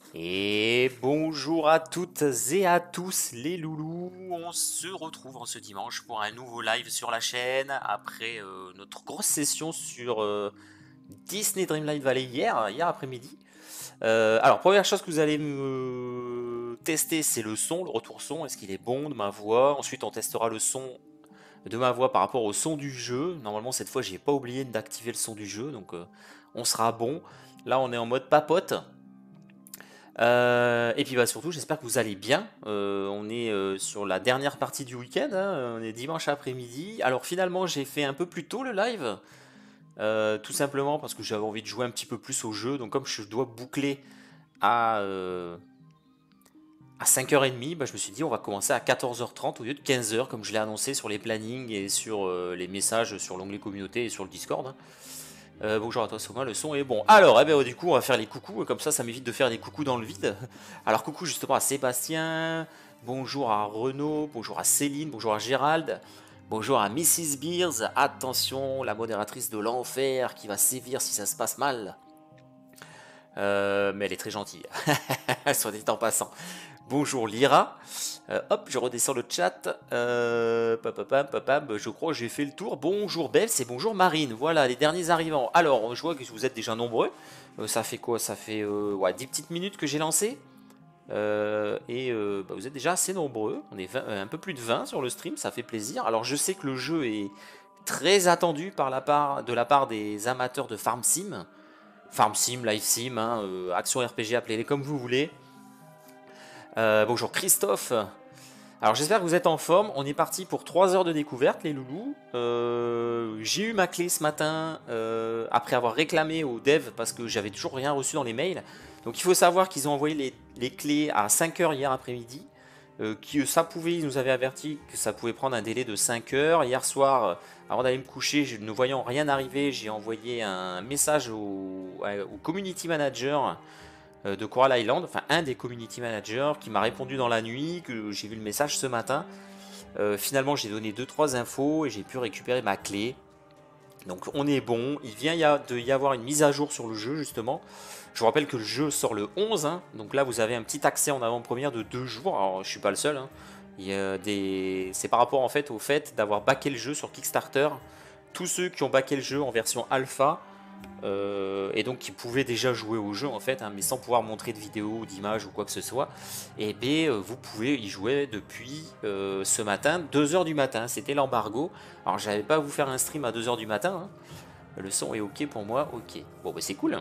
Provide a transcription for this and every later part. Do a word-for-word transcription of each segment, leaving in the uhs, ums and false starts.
Et bonjour à toutes et à tous les loulous, on se retrouve en ce dimanche pour un nouveau live sur la chaîne après euh, notre grosse session sur euh, Disney Dreamlight Valley hier, hier après-midi. Euh, alors première chose que vous allez me tester, c'est le son, le retour son, est-ce qu'il est bon de ma voix. Ensuite on testera le son de ma voix par rapport au son du jeu. Normalement cette fois j'ai pas oublié d'activer le son du jeu, donc euh, on sera bon. Là on est en mode papote. Euh, et puis bah surtout, j'espère que vous allez bien. Euh, on est euh, sur la dernière partie du week-end, hein, on est dimanche après-midi. Alors finalement, j'ai fait un peu plus tôt le live, euh, tout simplement parce que j'avais envie de jouer un petit peu plus au jeu. Donc comme je dois boucler à, euh, à cinq heures trente, bah, je me suis dit on va commencer à quatorze heures trente au lieu de quinze heures comme je l'ai annoncé sur les plannings et sur euh, les messages sur l'onglet communauté et sur le Discord, hein. Euh, bonjour à toi Soma, le son est bon. Alors, eh ben, du coup, on va faire les coucous, comme ça, ça m'évite de faire des coucous dans le vide. Alors, coucou justement à Sébastien, bonjour à Renaud, bonjour à Céline, bonjour à Gérald, bonjour à missus Beers. Attention, la modératrice de l'enfer qui va sévir si ça se passe mal. Euh, mais elle est très gentille, soit dit en passant. Bonjour Lyra. Euh, hop, je redescends le chat. Euh, papapam, papam, je crois que j'ai fait le tour. Bonjour Bels et bonjour Marine. Voilà, les derniers arrivants. Alors, je vois que vous êtes déjà nombreux. Euh, ça fait quoi? Ça fait euh, ouais, dix petites minutes que j'ai lancé. Euh, et euh, bah, vous êtes déjà assez nombreux. On est vingt, euh, un peu plus de vingt sur le stream, ça fait plaisir. Alors, je sais que le jeu est très attendu par la part, de la part des amateurs de Farm Sim. Farm Sim, Life Sim, hein, euh, Action R P G, appelez-les comme vous voulez. Euh, bonjour Christophe. Alors j'espère que vous êtes en forme. On est parti pour trois heures de découverte, les loulous. Euh, j'ai eu ma clé ce matin euh, après avoir réclamé aux devs parce que j'avais toujours rien reçu dans les mails. Donc il faut savoir qu'ils ont envoyé les, les clés à cinq heures hier après-midi. Euh, que ça pouvait, ils nous avaient averti que ça pouvait prendre un délai de cinq heures. Hier soir, euh, avant d'aller me coucher, je, ne voyant rien arriver, j'ai envoyé un message au, au community manager euh, de Coral Island, enfin un des community managers qui m'a répondu dans la nuit, que j'ai vu le message ce matin. Euh, finalement, j'ai donné deux trois infos et j'ai pu récupérer ma clé. Donc on est bon, il vient y a, de y avoir une mise à jour sur le jeu justement. Je vous rappelle que le jeu sort le onze, hein, donc là vous avez un petit accès en avant-première de deux jours. Alors je suis pas le seul, hein. Il y a des... C'est par rapport en fait au fait d'avoir backé le jeu sur Kickstarter. Tous ceux qui ont backé le jeu en version alpha euh, et donc qui pouvaient déjà jouer au jeu en fait, hein, mais sans pouvoir montrer de vidéo ou d'image ou quoi que ce soit, et bien vous pouvez y jouer depuis euh, ce matin, deux heures du matin, c'était l'embargo. Alors j'avais pas à vous faire un stream à deux heures du matin, hein. Le son est ok pour moi, ok. Bon bah c'est cool.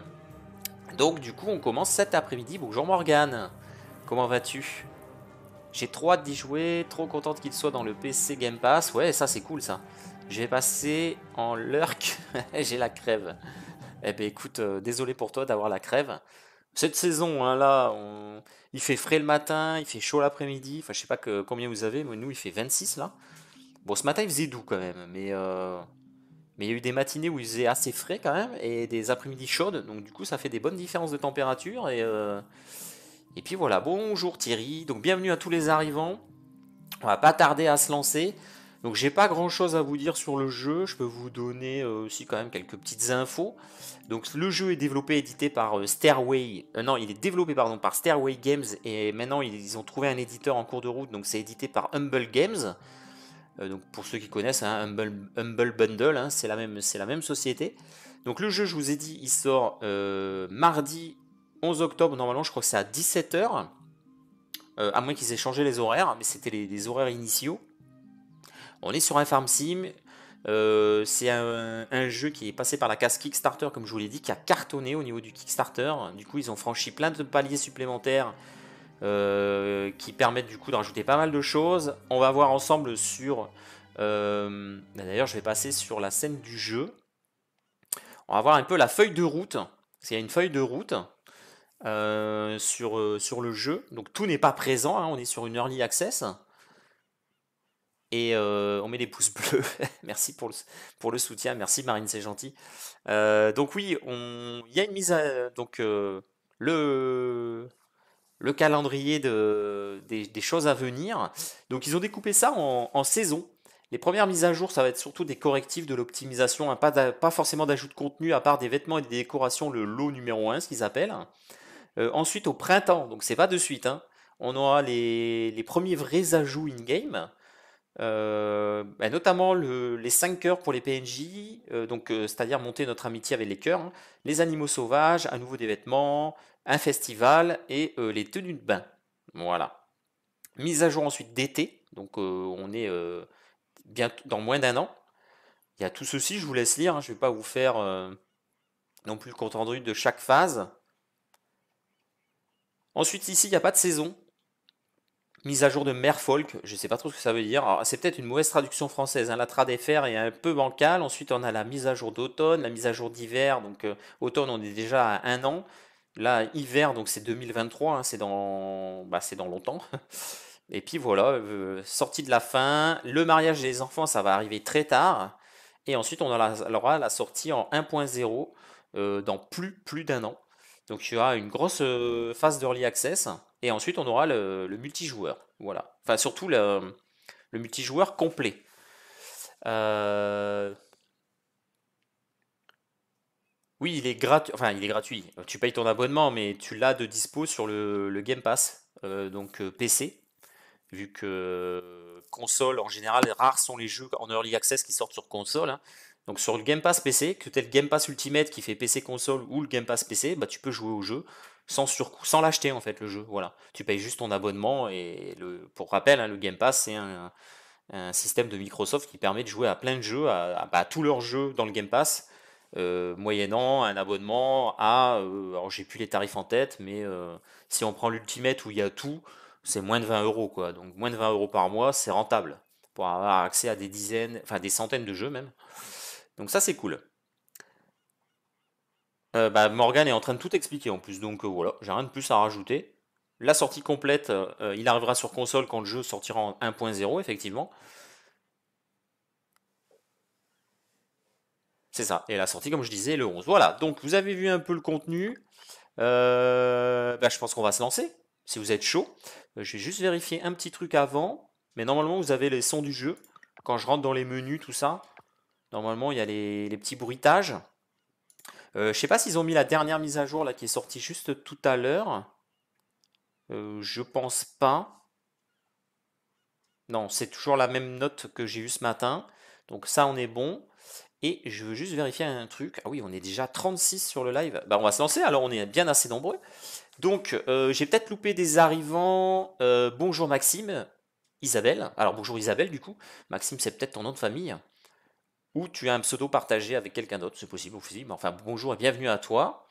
Donc du coup on commence cet après-midi, bonjour Morgane, comment vas-tu? J'ai trop hâte d'y jouer, trop contente qu'il soit dans le P C Game Pass, ouais ça c'est cool ça. Je vais passer en lurk, j'ai la crève. Eh ben écoute, euh, désolé pour toi d'avoir la crève. Cette saison, hein, là, on- il fait frais le matin, il fait chaud l'après-midi. Enfin, je sais pas que, combien vous avez, mais nous, il fait vingt-six là. Bon, ce matin, il faisait doux quand même, mais euh, mais il y a eu des matinées où il faisait assez frais quand même et des après-midi chaudes. Donc du coup, ça fait des bonnes différences de température et euh, et puis voilà. Bonjour Thierry. Donc bienvenue à tous les arrivants. On va pas tarder à se lancer. Donc j'ai pas grand chose à vous dire sur le jeu, je peux vous donner euh, aussi quand même quelques petites infos. Donc le jeu est développé et édité par euh, Stairway, euh, non il est développé pardon par Stairway Games et maintenant ils ont trouvé un éditeur en cours de route, donc c'est édité par Humble Games. Euh, donc pour ceux qui connaissent, hein, Humble, Humble Bundle, hein, c'est la même c'est la même société. Donc le jeu, je vous ai dit, il sort euh, mardi onze octobre, normalement je crois que c'est à dix-sept heures, euh, à moins qu'ils aient changé les horaires, mais c'était les, les horaires initiaux. On est sur un farm sim. Euh, c'est un, un jeu qui est passé par la case Kickstarter, comme je vous l'ai dit, qui a cartonné au niveau du Kickstarter. Du coup, ils ont franchi plein de paliers supplémentaires euh, qui permettent du coup de rajouter pas mal de choses. On va voir ensemble sur. euh, D'ailleurs, je vais passer sur la scène du jeu. On va voir un peu la feuille de route. Parce qu'il y a une feuille de route euh, sur, euh, sur le jeu. Donc tout n'est pas présent, hein, on est sur une early access. Et euh, on met des pouces bleus. Merci pour le, pour le soutien. Merci Marine, c'est gentil. Euh, donc oui, on, il y a une mise à donc euh, le le calendrier de, des, des choses à venir. Donc ils ont découpé ça en, en saisons. Les premières mises à jour, ça va être surtout des correctifs, de l'optimisation, hein, pas, d'a- pas forcément d'ajout de contenu à part des vêtements et des décorations, le lot numéro un, ce qu'ils appellent. Euh, ensuite, au printemps, donc c'est pas de suite, hein, on aura les, les premiers vrais ajouts in-game. Euh, bah, notamment le- les cinq cœurs pour les P N J, euh, donc euh, c'est-à-dire monter notre amitié avec les cœurs, hein, les animaux sauvages, à nouveau des vêtements, un festival et euh, les tenues de bain. Voilà. Mise à jour ensuite d'été, donc euh, on est euh, bien dans moins d'un an. Il y a tout ceci, je vous laisse lire, hein, je ne vais pas vous faire euh, non plus le compte rendu de chaque phase. Ensuite ici, il n'y a pas de saison. Mise à jour de Merfolk, je sais pas trop ce que ça veut dire. Alors, c'est peut-être une mauvaise traduction française, hein. La trad F R est un peu bancale. Ensuite, on a la mise à jour d'automne, la mise à jour d'hiver. Donc, euh, automne, on est déjà à un an. Là, hiver, donc c'est deux mille vingt-trois, hein, c'est dans, bah, c'est dans longtemps. Et puis voilà, euh, sortie de la fin. Le mariage des enfants, ça va arriver très tard. Et ensuite, on aura la, aura la sortie en un point zéro euh, dans plus, plus d'un an. Donc il y aura une grosse euh, phase d'early access. Et ensuite, on aura le, le multijoueur. Voilà. Enfin, surtout le, le multijoueur complet. Euh, Oui, il est gratuit. Enfin, il est gratuit. Tu payes ton abonnement, mais tu l'as de dispo sur le, le Game Pass. Euh, donc euh, P C. Vu que euh, console, en général, rares sont les jeux en early access qui sortent sur console, hein. Donc sur le Game Pass P C, que tu aies le Game Pass Ultimate qui fait P C console ou le Game Pass P C, bah, tu peux jouer au jeu sans surcoût, sans l'acheter en fait le jeu. Voilà. Tu payes juste ton abonnement et le, pour rappel, hein, le Game Pass c'est un, un système de Microsoft qui permet de jouer à plein de jeux, à, à- bah, à tous leurs jeux dans le Game Pass, euh, moyennant un abonnement à, euh, alors j'ai plus les tarifs en tête, mais euh, si on prend l'Ultimate où il y a tout, c'est moins de vingt euros quoi. Donc moins de vingt euros par mois, c'est rentable pour avoir accès à des dizaines, enfin des centaines de jeux même. Donc ça c'est cool. Euh, bah, Morgan est en train de tout expliquer en plus, donc euh, voilà, j'ai rien de plus à rajouter. La sortie complète, euh, euh, il arrivera sur console quand le jeu sortira en un point zéro, effectivement. C'est ça. Et la sortie, comme je disais, le onze. Voilà, donc vous avez vu un peu le contenu. Euh, bah, je pense qu'on va se lancer, si vous êtes chaud. Euh, Je vais juste vérifier un petit truc avant. Mais normalement, vous avez les sons du jeu. Quand je rentre dans les menus, tout ça, normalement, il y a les, les petits bruitages. Euh, je sais pas s'ils ont mis la dernière mise à jour là qui est sortie juste tout à l'heure. Euh, je pense pas. Non, c'est toujours la même note que j'ai eue ce matin. Donc ça, on est bon. Et je veux juste vérifier un truc. Ah oui, on est déjà trente-six sur le live. Bah, on va se lancer, alors on est bien assez nombreux. Donc, euh, j'ai peut-être loupé des arrivants. Euh, bonjour Maxime, Isabelle. Alors bonjour Isabelle du coup. Maxime, c'est peut-être ton nom de famille. Ou tu as un pseudo partagé avec quelqu'un d'autre, c'est possible aussi. Mais enfin, bonjour et bienvenue à toi.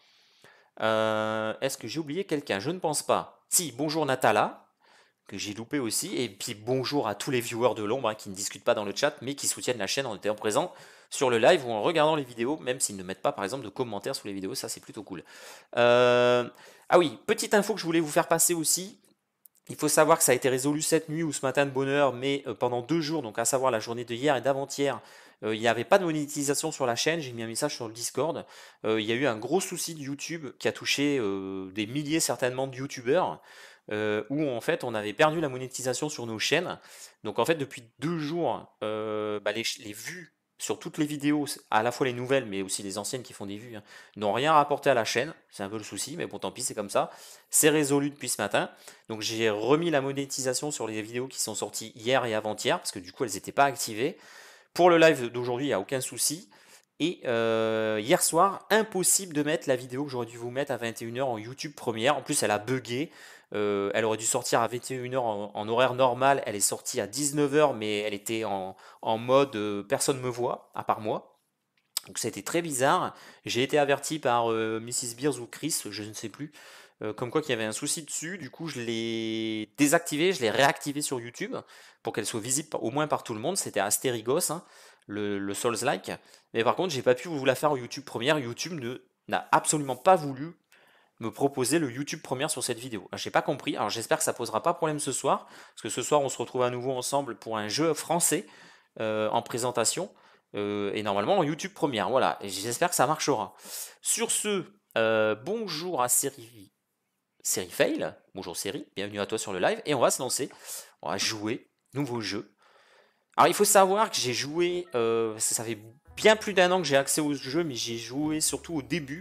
Euh, Est-ce que j'ai oublié quelqu'un? Je ne pense pas. Si, bonjour Natala, que j'ai loupé aussi. Et puis bonjour à tous les viewers de l'ombre, hein, qui ne discutent pas dans le chat, mais qui soutiennent la chaîne en étant présents sur le live ou en regardant les vidéos, même s'ils ne mettent pas par exemple de commentaires sous les vidéos, ça c'est plutôt cool. Euh, Ah oui, petite info que je voulais vous faire passer aussi. Il faut savoir que ça a été résolu cette nuit ou ce matin de bonne heure, mais euh, pendant deux jours, donc à savoir la journée de hier et d'avant-hier, euh, il n'y avait pas de monétisation sur la chaîne. J'ai mis un message sur le Discord. Euh, il y a eu un gros souci de YouTube qui a touché euh, des milliers certainement de YouTubeurs, euh, où en fait on avait perdu la monétisation sur nos chaînes. Donc en fait depuis deux jours, euh, bah, les, les vues sur toutes les vidéos, à la fois les nouvelles mais aussi les anciennes qui font des vues, hein, n'ont rien rapporté à la chaîne. C'est un peu le souci, mais bon tant pis, c'est comme ça. C'est résolu depuis ce matin. Donc j'ai remis la monétisation sur les vidéos qui sont sorties hier et avant-hier, parce que du coup elles n'étaient pas activées. Pour le live d'aujourd'hui, il n'y a aucun souci. Et euh, hier soir, impossible de mettre la vidéo que j'aurais dû vous mettre à vingt et une heures en YouTube première. En plus, elle a bugué. Euh, elle aurait dû sortir à vingt et une heures en, en horaire normal. Elle est sortie à dix-neuf heures, mais elle était en, en mode euh, personne me voit, à part moi. Donc ça a été très bizarre. J'ai été averti par euh, missus Beers ou Chris, je ne sais plus, euh, comme quoi qu'il y avait un souci dessus. Du coup, je l'ai désactivé, je l'ai réactivé sur YouTube pour qu'elle soit visible par- au moins par tout le monde. C'était Astérigos, hein, le, le Souls-like. Mais par contre, j'ai pas pu vous la faire au YouTube première. YouTube ne n'a absolument pas voulu me proposer le YouTube première sur cette vidéo. J'ai pas compris. Alors j'espère que ça posera pas problème ce soir, parce que ce soir on se retrouve à nouveau ensemble pour un jeu français euh, en présentation. Euh, et normalement en YouTube première. Voilà. Et j'espère que ça marchera. Sur ce, euh, bonjour à Série, Série Fail. Bonjour Série, bienvenue à toi sur le live. Et on va se lancer. On va jouer. Nouveau jeu. Alors il faut savoir que j'ai joué, euh, ça, ça fait bien plus d'un an que j'ai accès au jeu, mais j'ai joué surtout au début.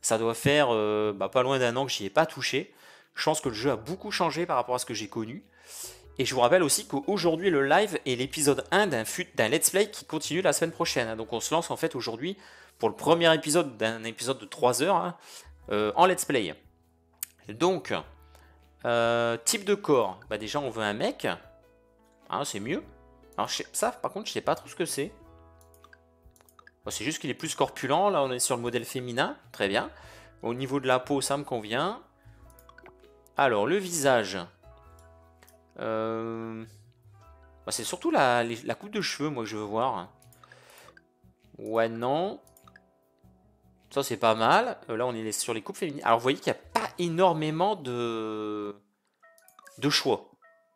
Ça doit faire euh, bah, pas loin d'un an que j'y ai pas touché. Je pense que le jeu a beaucoup changé par rapport à ce que j'ai connu. Et je vous rappelle aussi qu'aujourd'hui le live est l'épisode un d'un d'un let's play qui continue la semaine prochaine. Donc on se lance en fait aujourd'hui pour le premier épisode d'un épisode de trois heures hein, euh, en let's play. Donc, euh, type de corps, bah déjà on veut un mec. Hein, c'est mieux. Alors je sais, ça par contre je sais pas trop ce que c'est. Bon, c'est juste qu'il est plus corpulent, là on est sur le modèle féminin, très bien. Au niveau de la peau ça me convient. Alors le visage. Euh... Bah, c'est surtout la, les- la coupe de cheveux moi que je veux voir. Ouais non. Ça c'est pas mal. Euh, là on est sur les coupes féminines. Alors vous voyez qu'il n'y a pas énormément de, de choix.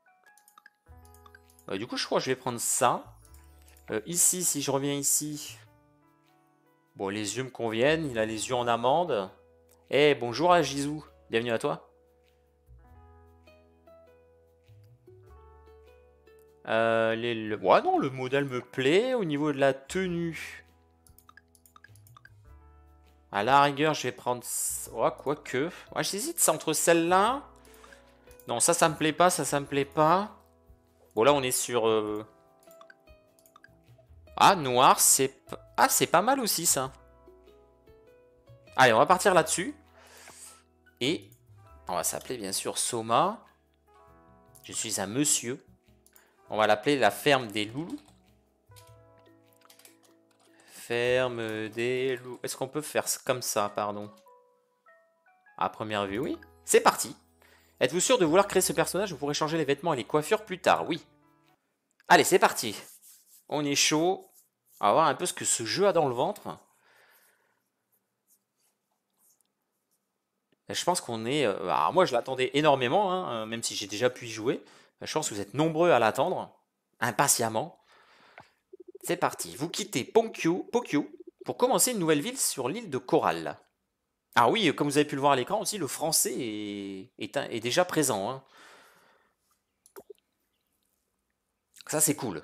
Euh, du coup je crois que je vais prendre ça. Euh, ici si je reviens ici. Bon les yeux me conviennent. Il a les yeux en amande. Eh bonjour à Jizou. Bienvenue à toi. Euh, les, le... Ouais, non, le modèle me plaît. Au niveau de la tenue, à la rigueur, je vais prendre... Ouais, quoique... Ouais, j'hésite, c'est entre celle-là... Non, ça, ça me plaît pas, ça, ça me plaît pas. Bon, là, on est sur... euh, Ah, noir, c'est... Ah, c'est pas mal aussi, ça. Allez, on va partir là-dessus. Et... On va s'appeler, bien sûr, Soma. Je suis un monsieur. On va l'appeler la ferme des loulous. Ferme des loups. Est-ce qu'on peut faire comme ça, pardon? À première vue, oui. C'est parti. Êtes-vous sûr de vouloir créer ce personnage? Vous pourrez changer les vêtements et les coiffures plus tard, oui. Allez, c'est parti. On est chaud. On va voir un peu ce que ce jeu a dans le ventre. Je pense qu'on est... euh, Alors moi, je l'attendais énormément, hein, euh, même si j'ai déjà pu y jouer. Je pense que vous êtes nombreux à l'attendre, impatiemment. C'est parti. Vous quittez Pokyo, Pokyo pour commencer une nouvelle ville sur l'île de Coral. Ah oui, comme vous avez pu le voir à l'écran aussi, le français est, est, un- est déjà présent, hein. Ça, c'est cool.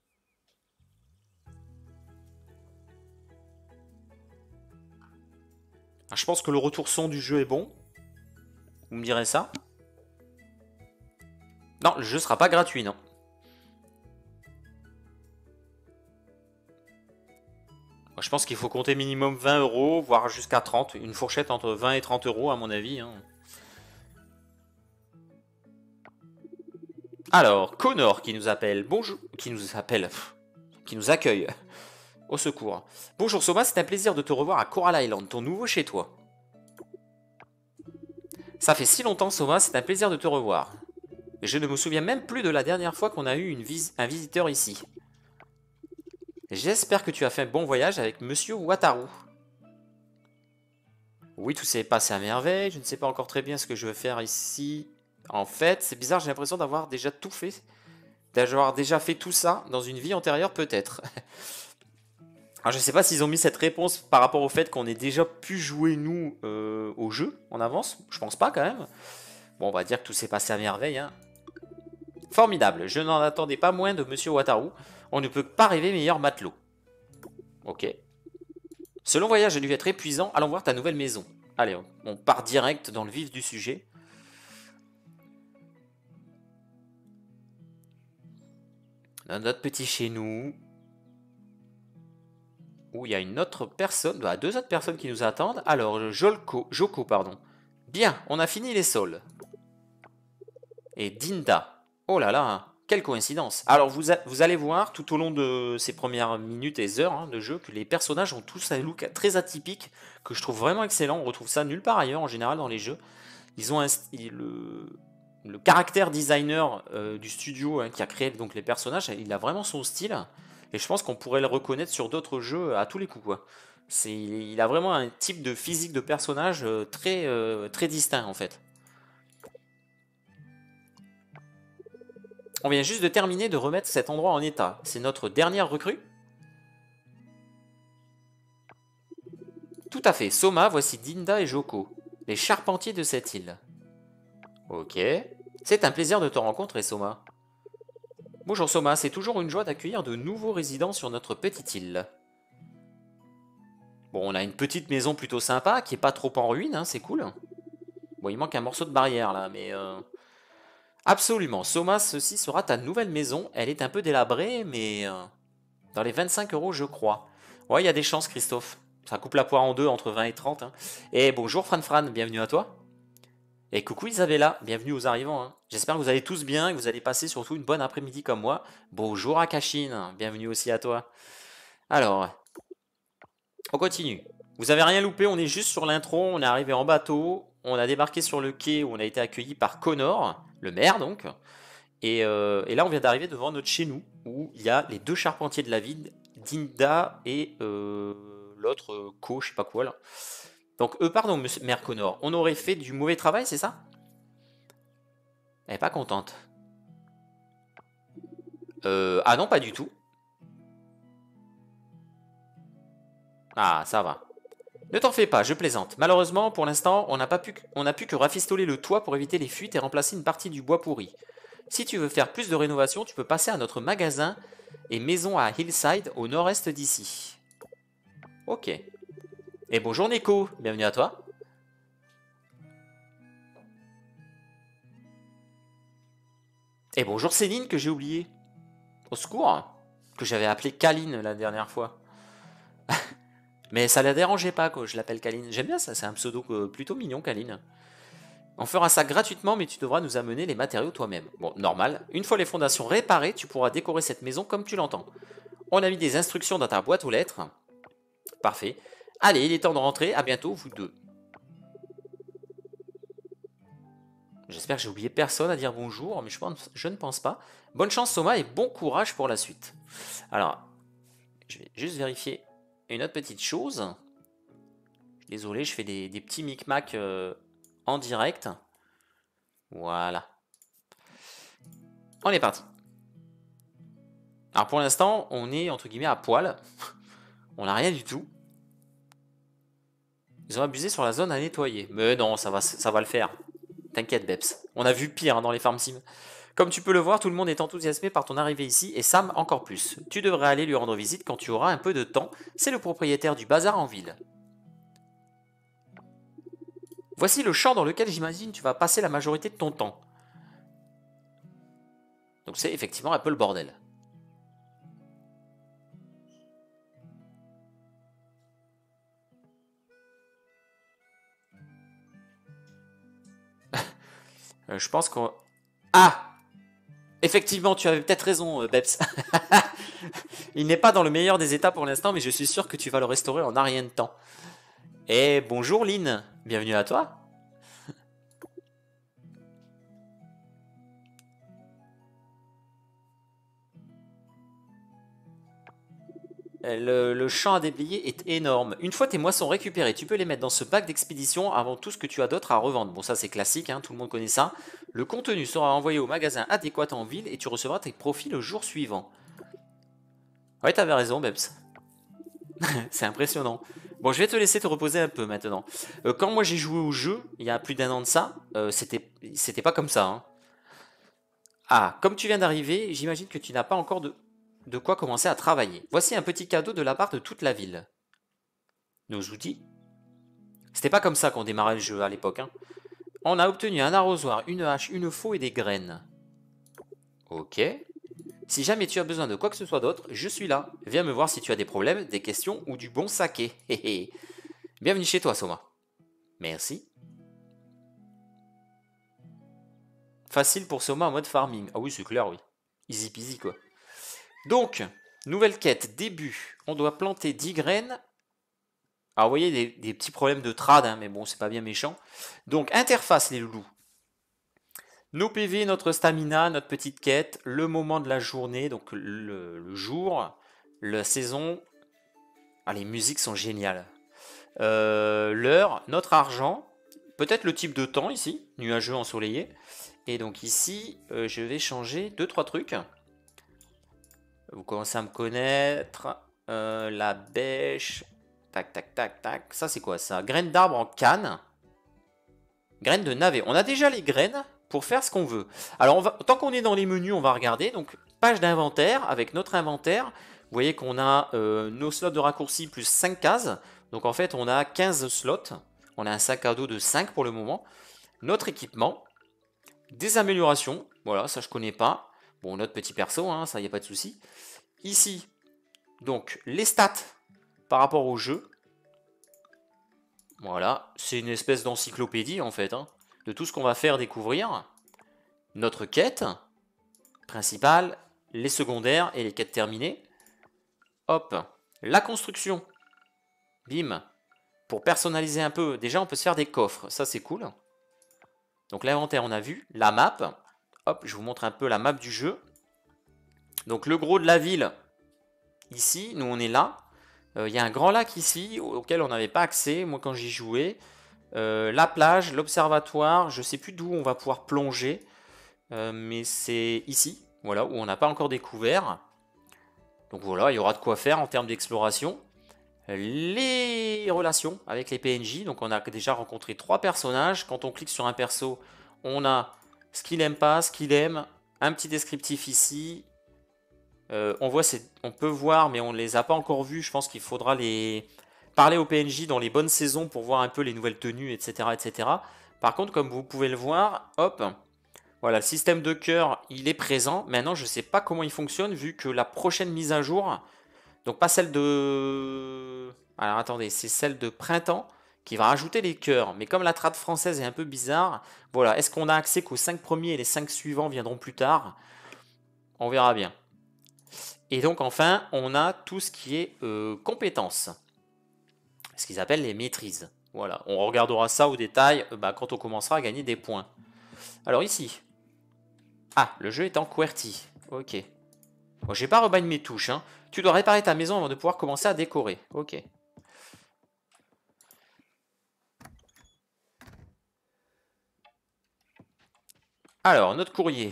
Ah, je pense que le retour son du jeu est bon. Vous me direz ça? Non, le jeu sera pas gratuit, non. Moi, je pense qu'il faut compter minimum vingt euros, voire jusqu'à trente. Une fourchette entre vingt et trente euros, à mon avis, hein. Alors, Connor qui nous appelle. Bonjour. Qui nous appelle. Pff, qui nous accueille. Au secours. Bonjour Soma, c'est un plaisir de te revoir à Coral Island, ton nouveau chez toi. Ça fait si longtemps Soma, c'est un plaisir de te revoir. Je ne me souviens même plus de la dernière fois qu'on a eu une vis un visiteur ici. J'espère que tu as fait un bon voyage avec Monsieur Wataru. Oui, tout s'est passé à merveille. Je ne sais pas encore très bien ce que je veux faire ici. En fait, c'est bizarre, j'ai l'impression d'avoir déjà tout fait. D'avoir déjà fait tout ça dans une vie antérieure, peut-être. Alors, je ne sais pas s'ils ont mis cette réponse par rapport au fait qu'on ait déjà pu jouer, nous, euh, au jeu en avance. Je pense pas, quand même. Bon, on va dire que tout s'est passé à merveille, hein. Formidable. Je n'en attendais pas moins de Monsieur Wataru. On ne peut pas rêver meilleur matelot. Ok. Ce long voyage a dû être épuisant. Allons voir ta nouvelle maison. Allez, on, on part direct dans le vif du sujet. Dans notre petit chez nous, où il y a une autre personne, bah, deux autres personnes qui nous attendent. Alors, Jolko, Joko, pardon. Bien, on a fini les sols. Et Dinda. Oh là là, quelle coïncidence. Alors, vous, a- vous allez voir tout au long de ces premières minutes et heures hein, de jeu que les personnages ont tous un look très atypique que je trouve vraiment excellent. On retrouve ça nulle part ailleurs en général dans les jeux. Ils ont un, st- le, le caractère designer euh, du studio hein, qui a créé donc les personnages, il a vraiment son style. Et je pense qu'on pourrait le reconnaître sur d'autres jeux à tous les coups, quoi. C'est, il a vraiment un type de physique de personnage euh, très, euh, très distinct en fait. On vient juste de terminer de remettre cet endroit en état. C'est notre dernière recrue? Tout à fait. Soma, voici Dinda et Joko, les charpentiers de cette île. Ok. C'est un plaisir de te rencontrer, Soma. Bonjour Soma, c'est toujours une joie d'accueillir de nouveaux résidents sur notre petite île. Bon, on a une petite maison plutôt sympa, qui est pas trop en ruine, hein, c'est cool. Bon, il manque un morceau de barrière, là, mais... euh, Absolument. Soma, ceci sera ta nouvelle maison. Elle est un peu délabrée, mais... euh, Dans les vingt-cinq euros, je crois. Ouais, il y a des chances, Christophe. Ça coupe la poire en deux, entre vingt et trente. Hein. Et bonjour, Fran Fran, bienvenue à toi. Et coucou Isabella, bienvenue aux arrivants. Hein. J'espère que vous allez tous bien et que vous allez passer surtout une bonne après-midi comme moi. Bonjour Akashine, bienvenue aussi à toi. Alors, on continue. Vous avez rien loupé, on est juste sur l'intro, on est arrivé en bateau, on a débarqué sur le quai où on a été accueilli par Connor, le maire donc. Et, euh, et là, on vient d'arriver devant notre chez nous, où il y a les deux charpentiers de la ville, Dinda et euh, l'autre, euh, Co, je sais pas quoi là. Donc, eux, pardon, monsieur Maire Connor, on aurait fait du mauvais travail, c'est ça? Elle est pas contente. Euh, ah non, pas du tout. Ah, ça va. Ne t'en fais pas, je plaisante. Malheureusement, pour l'instant, on n'a pas pu, on n'a pu que rafistoler le toit pour éviter les fuites et remplacer une partie du bois pourri. Si tu veux faire plus de rénovation, tu peux passer à notre magasin et maison à Hillside, au nord-est d'ici. Ok. Et bonjour Neko, bienvenue à toi. Et bonjour Céline, que j'ai oublié. Au secours, que j'avais appelé Kaline la dernière fois. Mais ça la dérangeait pas que je l'appelle Kaline. J'aime bien ça, c'est un pseudo plutôt mignon, Kaline. On fera ça gratuitement, mais tu devras nous amener les matériaux toi-même. Bon, normal. Une fois les fondations réparées, tu pourras décorer cette maison comme tu l'entends. On a mis des instructions dans ta boîte aux lettres. Parfait. Allez, il est temps de rentrer. À bientôt, vous deux. J'espère que j'ai oublié personne à dire bonjour, mais je, pense, je ne pense pas. Bonne chance, Soma, et bon courage pour la suite. Alors, je vais juste vérifier une autre petite chose. Désolé, je fais des, des petits micmacs euh, en direct. Voilà. On est parti. Alors pour l'instant, on est entre guillemets à poil. On n'a rien du tout. Ils ont abusé sur la zone à nettoyer. Mais non, ça va, ça va le faire. T'inquiète, Beps. On a vu pire hein, dans les farm sim. Comme tu peux le voir, tout le monde est enthousiasmé par ton arrivée ici, et Sam encore plus. Tu devrais aller lui rendre visite quand tu auras un peu de temps. C'est le propriétaire du bazar en ville. Voici le champ dans lequel j'imagine tu vas passer la majorité de ton temps. Donc c'est effectivement un peu le bordel. euh, je pense qu'on... Ah! Effectivement, tu avais peut-être raison, euh, Beps. Il n'est pas dans le meilleur des états pour l'instant, mais je suis sûr que tu vas le restaurer en un rien de temps. Et bonjour Lynn, bienvenue à toi. Le, le champ à déblayer est énorme. Une fois tes moissons récupérées, tu peux les mettre dans ce bac d'expédition avant tout ce que tu as d'autre à revendre. Bon, ça c'est classique, hein, tout le monde connaît ça. Le contenu sera envoyé au magasin adéquat en ville et tu recevras tes profits le jour suivant. Ouais, t'avais raison, Beps. C'est impressionnant. Bon, je vais te laisser te reposer un peu maintenant. Euh, quand moi j'ai joué au jeu, il y a plus d'un an de ça, euh, c'était c'était pas comme ça. Hein. Ah, comme tu viens d'arriver, j'imagine que tu n'as pas encore de, de quoi commencer à travailler. Voici un petit cadeau de la part de toute la ville. Nos outils. C'était pas comme ça qu'on démarrait le jeu à l'époque. Hein. On a obtenu un arrosoir, une hache, une faux et des graines. Ok. Si jamais tu as besoin de quoi que ce soit d'autre, je suis là. Viens me voir si tu as des problèmes, des questions ou du bon saké. Bienvenue chez toi, Soma. Merci. Facile pour Soma en mode farming. Ah oui, c'est clair, oui. Easy peasy, quoi. Donc, nouvelle quête, début. On doit planter dix graines. Alors, vous voyez, des, des petits problèmes de trad, hein, mais bon, c'est pas bien méchant. Donc, interface, les loulous. Nos P V, notre stamina, notre petite quête, le moment de la journée, donc le, le jour, la saison. Ah, les musiques sont géniales. Euh, L'heure, notre argent, peut-être le type de temps ici, nuageux, ensoleillé. Et donc ici, euh, je vais changer deux trois trucs. Vous commencez à me connaître. Euh, la bêche. Tac, tac, tac, tac. Ça, c'est quoi ça? Graines d'arbre en canne. Graines de navet. On a déjà les graines pour faire ce qu'on veut. Alors, on va, tant qu'on est dans les menus, on va regarder. Donc, page d'inventaire. Avec notre inventaire, vous voyez qu'on a euh, nos slots de raccourci plus cinq cases. Donc en fait, on a quinze slots. On a un sac à dos de cinq pour le moment. Notre équipement. Des améliorations. Voilà, ça je connais pas. Bon, notre petit perso, hein, ça y a pas de souci. Ici, donc les stats par rapport au jeu. Voilà, c'est une espèce d'encyclopédie en fait, hein, de tout ce qu'on va faire découvrir. Notre quête principale, les secondaires et les quêtes terminées. Hop, la construction. Bim. Pour personnaliser un peu, déjà on peut se faire des coffres, ça c'est cool. Donc l'inventaire on a vu, la map. Hop, je vous montre un peu la map du jeu. Donc le gros de la ville, ici, nous on est là. Il euh, y a un grand lac ici auquel on n'avait pas accès, moi quand j'y jouais. Euh, la plage, l'observatoire, je sais plus d'où on va pouvoir plonger. Euh, mais c'est ici, voilà, où on n'a pas encore découvert. Donc voilà, il y aura de quoi faire en termes d'exploration. Les relations avec les P N J, donc on a déjà rencontré trois personnages. Quand on clique sur un perso, on a ce qu'il aime pas, ce qu'il aime, un petit descriptif ici. Euh, on, voit, on peut voir, mais on ne les a pas encore vus. Je pense qu'il faudra les parler aux P N J dans les bonnes saisons pour voir un peu les nouvelles tenues, et cetera, et cetera. Par contre, comme vous pouvez le voir, hop, voilà, le système de cœur, il est présent. Maintenant, je ne sais pas comment il fonctionne, vu que la prochaine mise à jour, donc pas celle de... Alors attendez, c'est celle de printemps, qui va rajouter les cœurs. Mais comme la trad française est un peu bizarre, voilà, est-ce qu'on a accès qu'aux cinq premiers et les cinq suivants viendront plus tard? On verra bien. Et donc enfin, on a tout ce qui est euh, compétences. Ce qu'ils appellent les maîtrises. Voilà, on regardera ça au détail euh, bah, quand on commencera à gagner des points. Alors ici. Ah, le jeu est en QWERTY. Ok. Bon, j'ai pas rebind mes touches. Hein. Tu dois réparer ta maison avant de pouvoir commencer à décorer. Ok. Alors, notre courrier.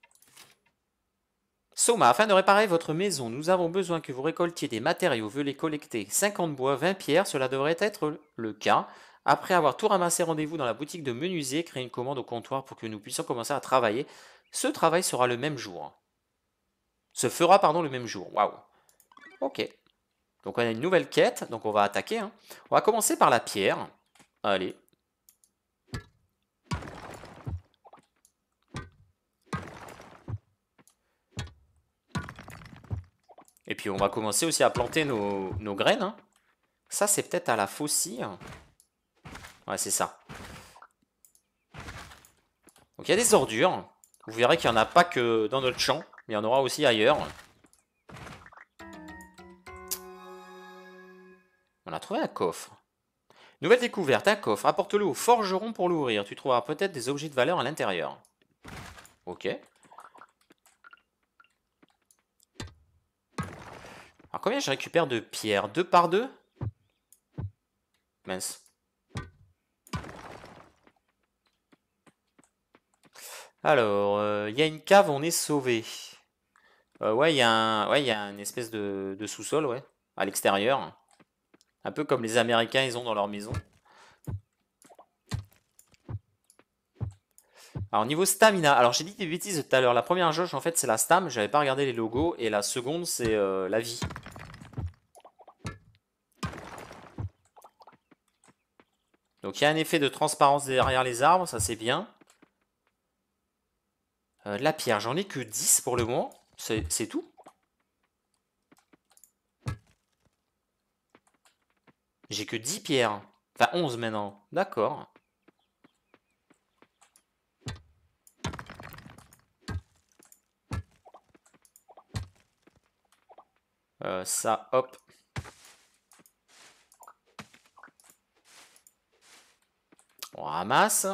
Soma, afin de réparer votre maison, nous avons besoin que vous récoltiez des matériaux. Veuillez collecter cinquante bois, vingt pierres. Cela devrait être le cas. Après avoir tout ramassé, rendez-vous dans la boutique de menuisier. Créez une commande au comptoir pour que nous puissions commencer à travailler. Ce travail sera le même jour. Se fera, pardon, le même jour. Waouh. Ok. Donc on a une nouvelle quête. Donc on va attaquer. Hein. On va commencer par la pierre. Allez. Et puis on va commencer aussi à planter nos, nos graines. Hein. Ça c'est peut-être à la faucille. Ouais, c'est ça. Donc il y a des ordures. Vous verrez qu'il n'y en a pas que dans notre champ. Mais il y en aura aussi ailleurs. On a trouvé un coffre. Nouvelle découverte, un coffre. Apporte-le au forgeron pour l'ouvrir. Tu trouveras peut-être des objets de valeur à l'intérieur. Ok. Alors combien je récupère de pierres? Deux par deux? Mince. Alors, il euh, y a une cave, on est sauvé. Euh, ouais, il y a un, ouais, il y a une espèce de, de sous-sol, ouais, à l'extérieur. Un peu comme les Américains, ils ont dans leur maison. Alors, niveau stamina, alors j'ai dit des bêtises tout à l'heure. La première jauge, en fait, c'est la stam. J'avais pas regardé les logos. Et la seconde, c'est euh, la vie. Donc, il y a un effet de transparence derrière les arbres. Ça, c'est bien. Euh, la pierre, j'en ai que dix pour le moment. C'est tout. J'ai que dix pierres. Enfin, onze maintenant. D'accord. Euh, ça, hop. On ramasse.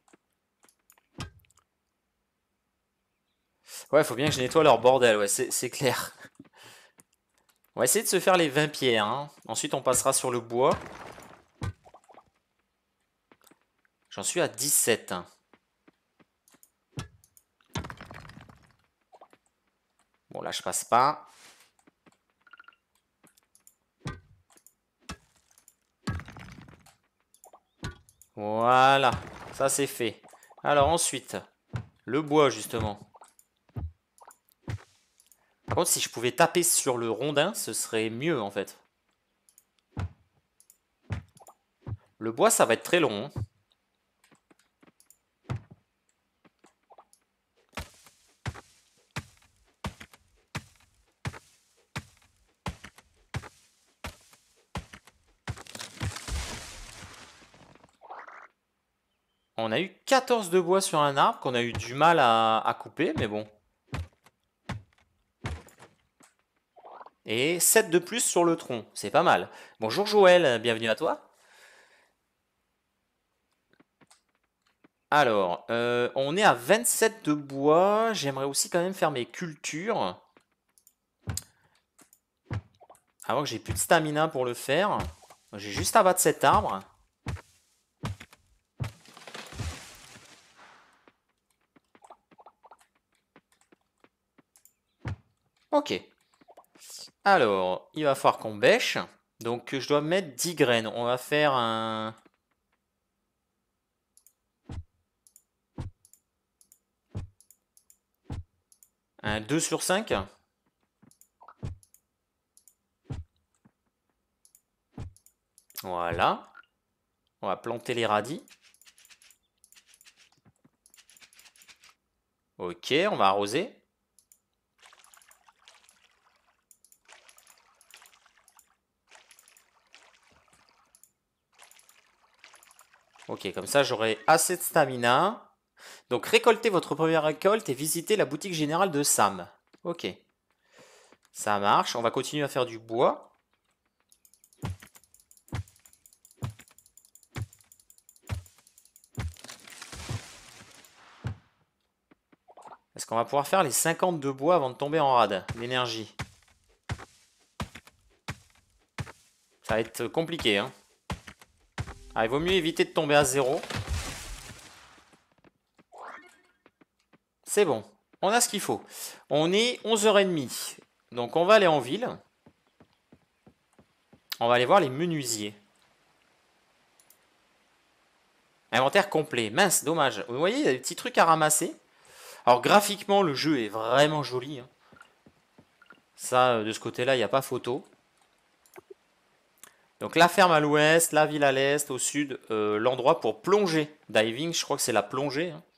Ouais, faut bien que je nettoie leur bordel, ouais, c'est clair. On va essayer de se faire les vingt pierres. Hein. Ensuite, on passera sur le bois. J'en suis à dix-sept. Bon, là, je passe pas. Voilà, ça c'est fait. Alors ensuite, le bois justement. Par contre, si je pouvais taper sur le rondin, ce serait mieux en fait. Le bois, ça va être très long, hein. On a eu quatorze de bois sur un arbre qu'on a eu du mal à, à couper, mais bon. Et sept de plus sur le tronc, c'est pas mal. Bonjour Joël, bienvenue à toi. Alors, euh, on est à vingt-sept de bois. J'aimerais aussi quand même faire mes cultures. Avant que j'ai plus de stamina pour le faire. J'ai juste à battre cet arbre. Ok. Alors, il va falloir qu'on bêche. Donc, je dois mettre dix graines. On va faire un... un deux sur cinq. Voilà. On va planter les radis. Ok, on va arroser. Ok, comme ça j'aurai assez de stamina. Donc récoltez votre première récolte et visitez la boutique générale de Sam. Ok. Ça marche. On va continuer à faire du bois. Est-ce qu'on va pouvoir faire les cinquante de bois avant de tomber en rade? L'énergie. Ça va être compliqué, hein. Ah, il vaut mieux éviter de tomber à zéro. C'est bon. On a ce qu'il faut. On est onze heures trente. Donc on va aller en ville. On va aller voir les menuisiers. Inventaire complet. Mince, dommage. Vous voyez, il y a des petits trucs à ramasser. Alors graphiquement, le jeu est vraiment joli, hein. Ça, de ce côté-là, il n'y a pas photo. Donc la ferme à l'ouest, la ville à l'est, au sud, euh, l'endroit pour plonger. Diving, je crois que c'est la plongée, hein.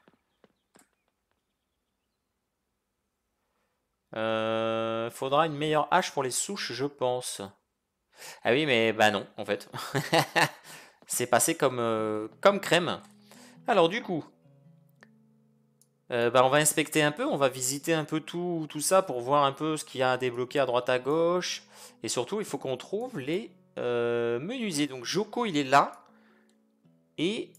Euh, faudra une meilleure hache pour les souches, je pense. Ah oui, mais bah non, en fait. C'est passé comme, euh, comme crème. Alors du coup, euh, bah, on va inspecter un peu, on va visiter un peu tout, tout ça pour voir un peu ce qu'il y a à débloquer à droite à gauche. Et surtout, il faut qu'on trouve les euh, menuisiers. Donc Joko, il est là. Et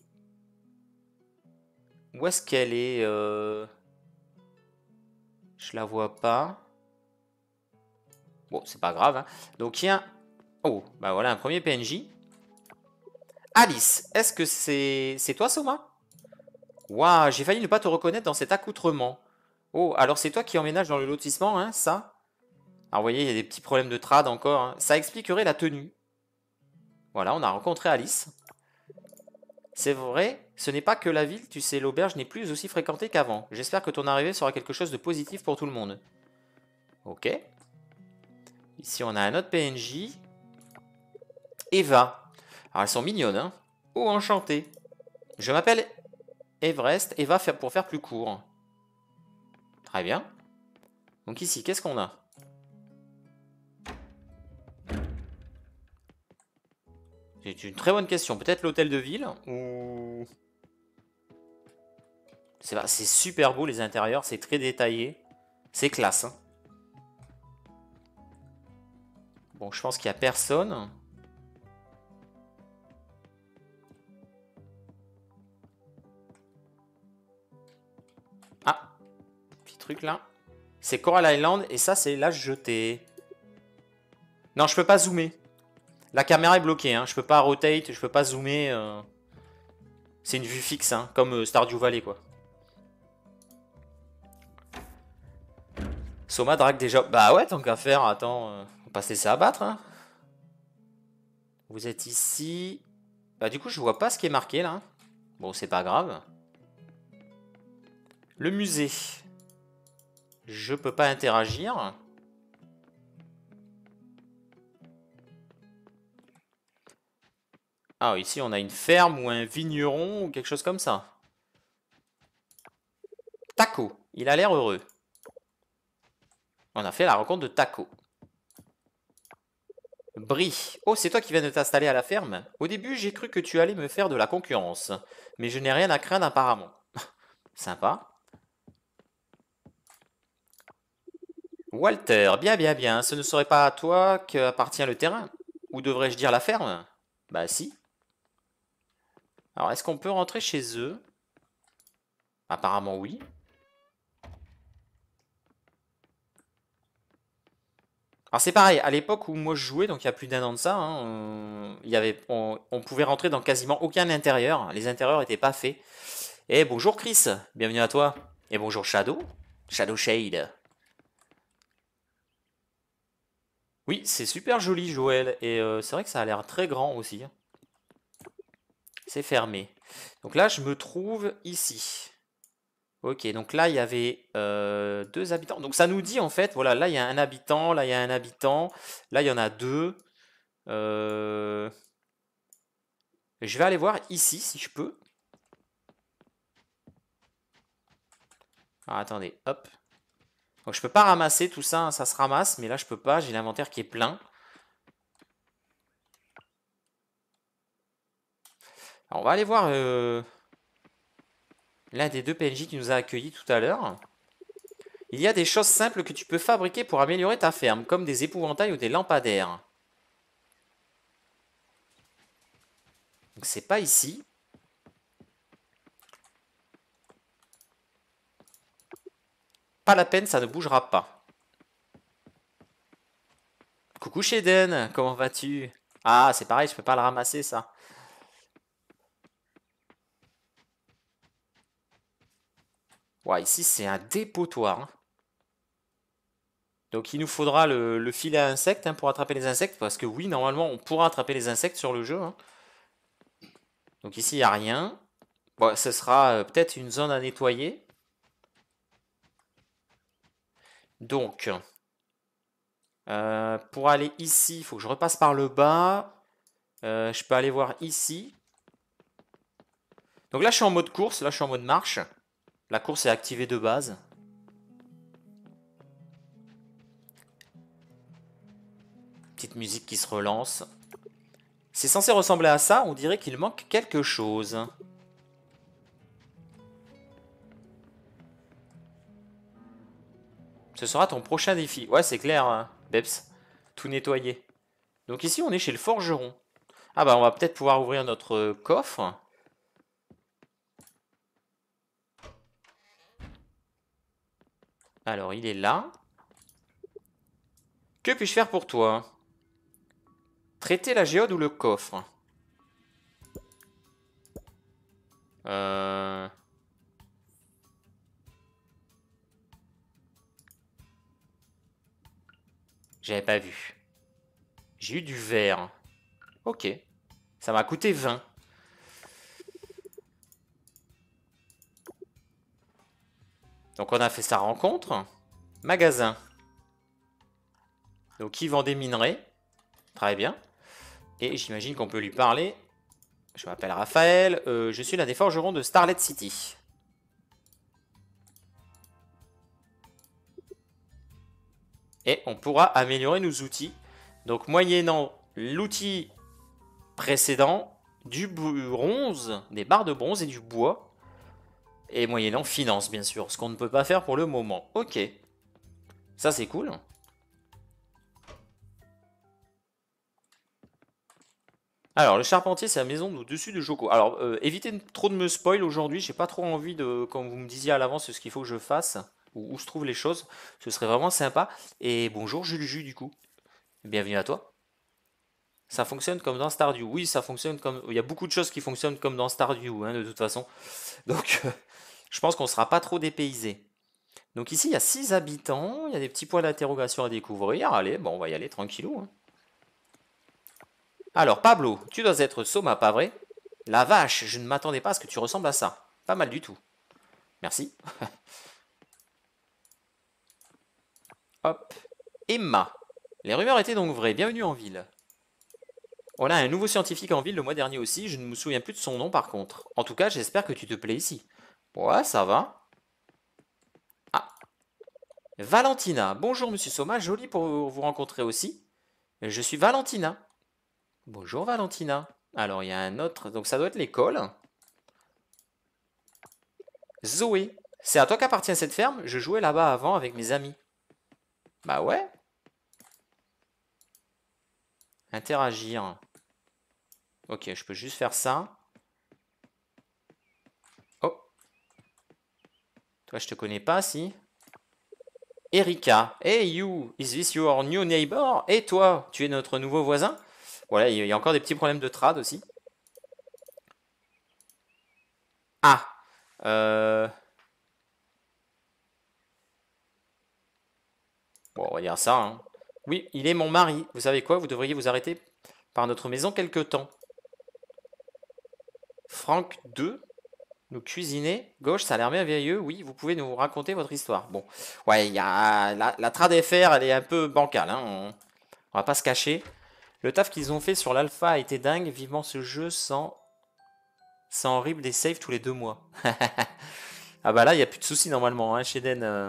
où est-ce qu'elle est, euh, je la vois pas. Bon, c'est pas grave, hein. Donc il y a... Oh, bah voilà un premier P N J. Alice, est-ce que c'est c'est toi, Soma? Waouh, j'ai failli ne pas te reconnaître dans cet accoutrement. Oh, alors c'est toi qui emménages dans le lotissement, hein, ça? Alors vous voyez, il y a des petits problèmes de trad encore, hein. Ça expliquerait la tenue. Voilà, on a rencontré Alice. C'est vrai, ce n'est pas que la ville, tu sais, l'auberge n'est plus aussi fréquentée qu'avant. J'espère que ton arrivée sera quelque chose de positif pour tout le monde. Ok. Ici, on a un autre P N J. Eva. Alors, elles sont mignonnes, hein. Oh, enchantée. Je m'appelle Everest. Eva pour faire plus court. Très bien. Donc ici, qu'est-ce qu'on a? C'est une très bonne question. Peut-être l'hôtel de ville ou... C'est super beau les intérieurs, c'est très détaillé. C'est classe, hein. Bon, je pense qu'il n'y a personne. Ah, petit truc là. C'est Coral Island et ça c'est la jetée. Non, je peux pas zoomer. La caméra est bloquée, hein. Je peux pas rotate, je peux pas zoomer. euh. C'est une vue fixe, hein, comme euh, Stardew Valley, quoi. Soma drague déjà. Bah ouais, tant qu'à faire, attends. Euh, on va pas se laisser abattre, hein. Vous êtes ici. Bah du coup, je vois pas ce qui est marqué là. Bon, c'est pas grave. Le musée. Je peux pas interagir. Ah, ici, on a une ferme ou un vigneron ou quelque chose comme ça. Taco. Il a l'air heureux. On a fait la rencontre de Taco. Brie. Oh, c'est toi qui viens de t'installer à la ferme? Au début, j'ai cru que tu allais me faire de la concurrence. Mais je n'ai rien à craindre apparemment. Sympa. Walter. Bien, bien, bien. Ce ne serait pas à toi qu'appartient le terrain. Ou devrais-je dire la ferme? Bah si. Alors, est-ce qu'on peut rentrer chez eux? Apparemment oui. Alors c'est pareil, à l'époque où moi je jouais, donc il y a plus d'un an de ça, hein, on, il y avait, on, on pouvait rentrer dans quasiment aucun intérieur. Les intérieurs n'étaient pas faits. Et bonjour Chris, bienvenue à toi. Et bonjour Shadow, Shadow Shade. Oui, c'est super joli Joël, et euh, c'est vrai que ça a l'air très grand aussi. C'est fermé. Donc là je me trouve ici. Ok, donc là il y avait euh, deux habitants. Donc ça nous dit en fait, voilà, là il y a un habitant, là il y a un habitant, là il y en a deux. Euh, Je vais aller voir ici si je peux. Alors attendez, hop. Donc je peux pas ramasser tout ça, hein, ça se ramasse, mais là je peux pas, j'ai l'inventaire qui est plein. Alors on va aller voir euh, l'un des deux P N J qui nous a accueillis tout à l'heure. Il y a des choses simples que tu peux fabriquer pour améliorer ta ferme, comme des épouvantails ou des lampadaires. Donc c'est pas ici. Pas la peine, ça ne bougera pas. Coucou Shaden, comment vas-tu? Ah, c'est pareil, je peux pas le ramasser ça. Ouais, ici c'est un dépotoir, hein. Donc il nous faudra le, le filet à insectes hein, pour attraper les insectes, parce que oui, normalement on pourra attraper les insectes sur le jeu, hein. Donc ici il n'y a rien. Bon, ce sera euh, peut-être une zone à nettoyer. Donc, euh, pour aller ici, il faut que je repasse par le bas. Euh, je peux aller voir ici. Donc là je suis en mode course, là je suis en mode marche. La course est activée de base. Petite musique qui se relance. C'est censé ressembler à ça, on dirait qu'il manque quelque chose. Ce sera ton prochain défi. Ouais, c'est clair, hein, Beps. Tout nettoyer. Donc ici, on est chez le forgeron. Ah bah, on va peut-être pouvoir ouvrir notre coffre. Alors, il est là. Que puis-je faire pour toi? Traiter la géode ou le coffre? Euh... J'avais pas vu. J'ai eu du verre. Ok. Ça m'a coûté vingt. Donc on a fait sa rencontre. Magasin. Donc qui vend des minerais. Très bien. Et j'imagine qu'on peut lui parler. Je m'appelle Raphaël. Euh, je suis l'un des forgerons de Starlet City. Et on pourra améliorer nos outils. Donc moyennant l'outil précédent, du bronze, des barres de bronze et du bois. Et moyennant finance, bien sûr, ce qu'on ne peut pas faire pour le moment. Ok. Ça, c'est cool. Alors, le charpentier, c'est la maison au-dessus de Joko. Alors, euh, évitez trop de me spoil aujourd'hui. J'ai pas trop envie de, comme vous me disiez à l'avance, ce qu'il faut que je fasse, ou où se trouvent les choses. Ce serait vraiment sympa. Et bonjour, Jules Jus, du coup. Bienvenue à toi. Ça fonctionne comme dans Stardew. Oui, ça fonctionne comme. Il y a beaucoup de choses qui fonctionnent comme dans Stardew, hein, de toute façon. Donc, euh, je pense qu'on sera pas trop dépaysé. Donc ici, il y a six habitants. Il y a des petits points d'interrogation à découvrir. Allez, bon, on va y aller tranquillou, hein. Alors, Pablo, tu dois être Soma, pas vrai? La vache, je ne m'attendais pas à ce que tu ressembles à ça. Pas mal du tout. Merci. Hop. Emma. Les rumeurs étaient donc vraies. Bienvenue en ville. On a un nouveau scientifique en ville le mois dernier aussi. Je ne me souviens plus de son nom par contre. En tout cas, j'espère que tu te plais ici. Ouais, ça va. Ah, Valentina. Bonjour, monsieur Soma. Joli pour vous rencontrer aussi. Je suis Valentina. Bonjour, Valentina. Alors, il y a un autre. Donc, ça doit être l'école. Zoé. C'est à toi qu'appartient cette ferme? Je jouais là-bas avant avec mes amis. Bah ouais. Interagir. Ok, je peux juste faire ça. Oh. Toi, je te connais pas, si? Erika. Hey you, is this your new neighbor? Et toi, tu es notre nouveau voisin? Voilà, il y a encore des petits problèmes de trad aussi. Ah. Euh... Bon, on va dire ça, hein. Oui, il est mon mari. Vous savez quoi? Vous devriez vous arrêter par notre maison quelque temps. Franck deux. Nous cuisiner. Gauche, ça a l'air merveilleux. Oui, vous pouvez nous raconter votre histoire. Bon, ouais, il y a la, la trad F R, elle est un peu bancale, hein. On, on va pas se cacher. Le taf qu'ils ont fait sur l'alpha a été dingue. Vivement ce jeu sans, sans horrible des saves tous les deux mois. Ah bah là, il n'y a plus de soucis normalement, hein, chez Den. euh.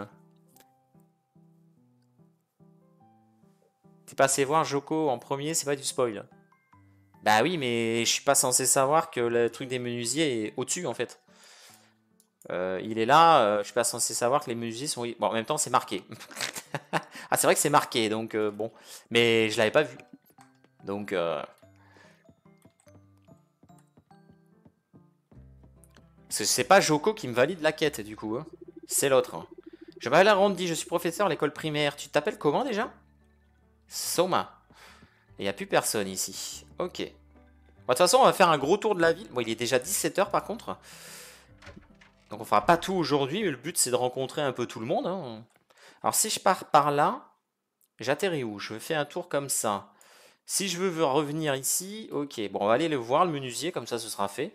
T'es passé voir Joko en premier, c'est pas du spoil. Bah oui, mais je suis pas censé savoir que le truc des menuisiers est au-dessus en fait. Euh, il est là, euh, je suis pas censé savoir que les menuisiers sont... Bon, en même temps, c'est marqué. Ah, c'est vrai que c'est marqué, donc euh, bon. Mais je l'avais pas vu. Donc... Euh... C'est pas Joko qui me valide la quête, du coup, hein. C'est l'autre, hein. Je m'appelle Arrondi, je suis professeur à l'école primaire. Tu t'appelles comment déjà? Soma. Il n'y a plus personne ici. Ok. Bon, de toute façon, on va faire un gros tour de la ville. Bon, il est déjà dix-sept heures par contre. Donc on fera pas tout aujourd'hui, mais le but c'est de rencontrer un peu tout le monde, hein. Alors si je pars par là, j'atterris où? Je fais un tour comme ça. Si je veux revenir ici, ok. Bon, on va aller le voir, le menuisier, comme ça ce sera fait.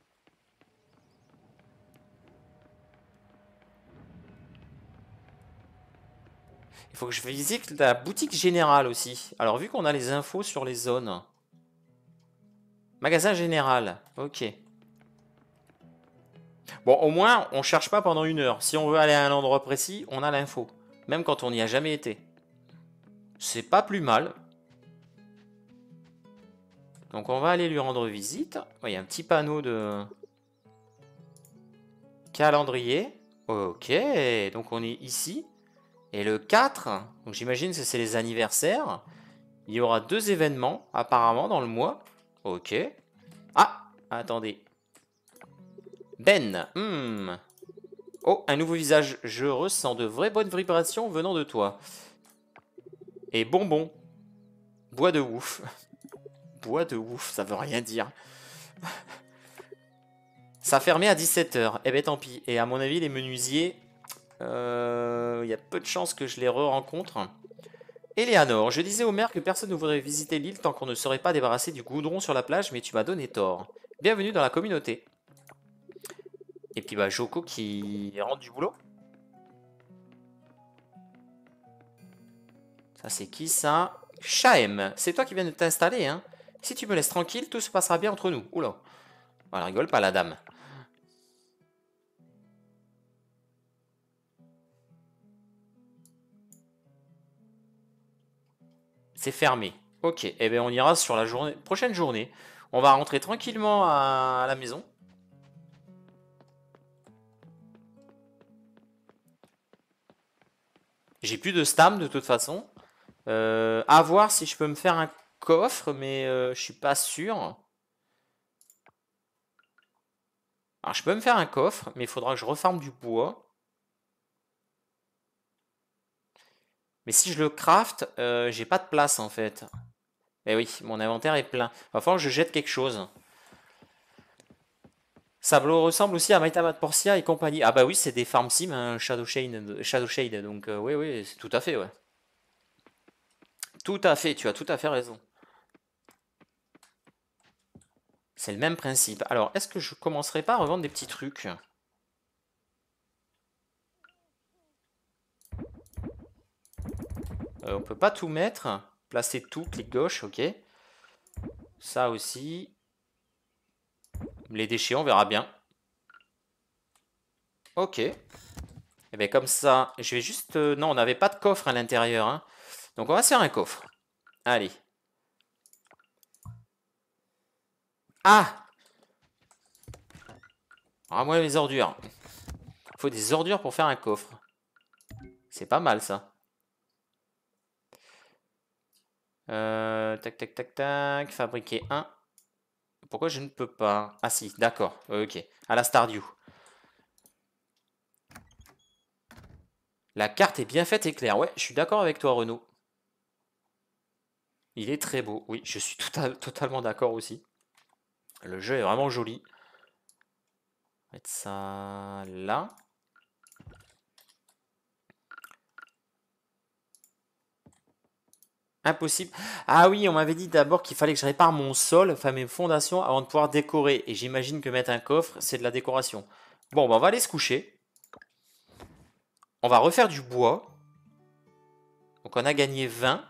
Il faut que je visite la boutique générale aussi. Alors vu qu'on a les infos sur les zones. Magasin général, ok. Bon, au moins, on cherche pas pendant une heure. Si on veut aller à un endroit précis, on a l'info. Même quand on n'y a jamais été. C'est pas plus mal. Donc on va aller lui rendre visite. Oh, il y a un petit panneau de calendrier. Ok, donc on est ici. Et le quatre, donc j'imagine que c'est les anniversaires. Il y aura deux événements apparemment dans le mois. Ok. Ah, attendez. Ben. Hmm. Oh, un nouveau visage. Je ressens de vraies bonnes vibrations venant de toi. Et bonbon. Bois de ouf. Bois de ouf, ça veut rien dire. Ça fermait à dix-sept heures. Eh ben tant pis. Et à mon avis, les menuisiers, il euh, y a peu de chances que je les re-rencontre. Eleanor, je disais au maire que personne ne voudrait visiter l'île tant qu'on ne serait pas débarrassé du goudron sur la plage, mais tu m'as donné tort. Bienvenue dans la communauté. Et puis bah Joko qui rentre du boulot. Ça c'est qui ça? Shaem, c'est toi qui viens de t'installer, hein? Si tu me laisses tranquille, tout se passera bien entre nous. Oula. Voilà, rigole pas la dame. C'est fermé. Ok, et eh bien on ira sur la journée, prochaine journée. On va rentrer tranquillement à la maison. J'ai plus de stam de toute façon. Euh, à voir si je peux me faire un coffre, mais euh, je suis pas sûr. Alors je peux me faire un coffre, mais il faudra que je refarme du bois. Mais si je le craft, euh, j'ai pas de place en fait. Eh oui, mon inventaire est plein. Il va falloir que je jette quelque chose. Sablo ressemble aussi à Maitamat Portia et compagnie. Ah bah oui, c'est des farm sim, hein, Shadow Shade, Shadow Shade, donc euh, oui, oui, c'est tout à fait, ouais. Tout à fait, tu as tout à fait raison. C'est le même principe. Alors, est-ce que je commencerai pas à revendre des petits trucs? euh, On peut pas tout mettre. Placer tout, clic gauche, ok. Ça aussi. Les déchets, on verra bien. Ok. Et bien comme ça, je vais juste... euh, non, on n'avait pas de coffre à l'intérieur. Hein. Donc on va se faire un coffre. Allez. Ah! Ah, moi les ordures. Il faut des ordures pour faire un coffre. C'est pas mal ça. Euh, tac, tac, tac, tac. Fabriquer un. Pourquoi je ne peux pas? Ah si, d'accord. Ok. À la Stardew. La carte est bien faite et claire. Ouais, je suis d'accord avec toi, Renaud. Il est très beau. Oui, je suis total- totalement d'accord aussi. Le jeu est vraiment joli. On va mettre ça là. Impossible. Ah oui, on m'avait dit d'abord qu'il fallait que je répare mon sol, enfin mes fondations, avant de pouvoir décorer. Et j'imagine que mettre un coffre, c'est de la décoration. Bon, bah, on va aller se coucher. On va refaire du bois. Donc on a gagné vingt.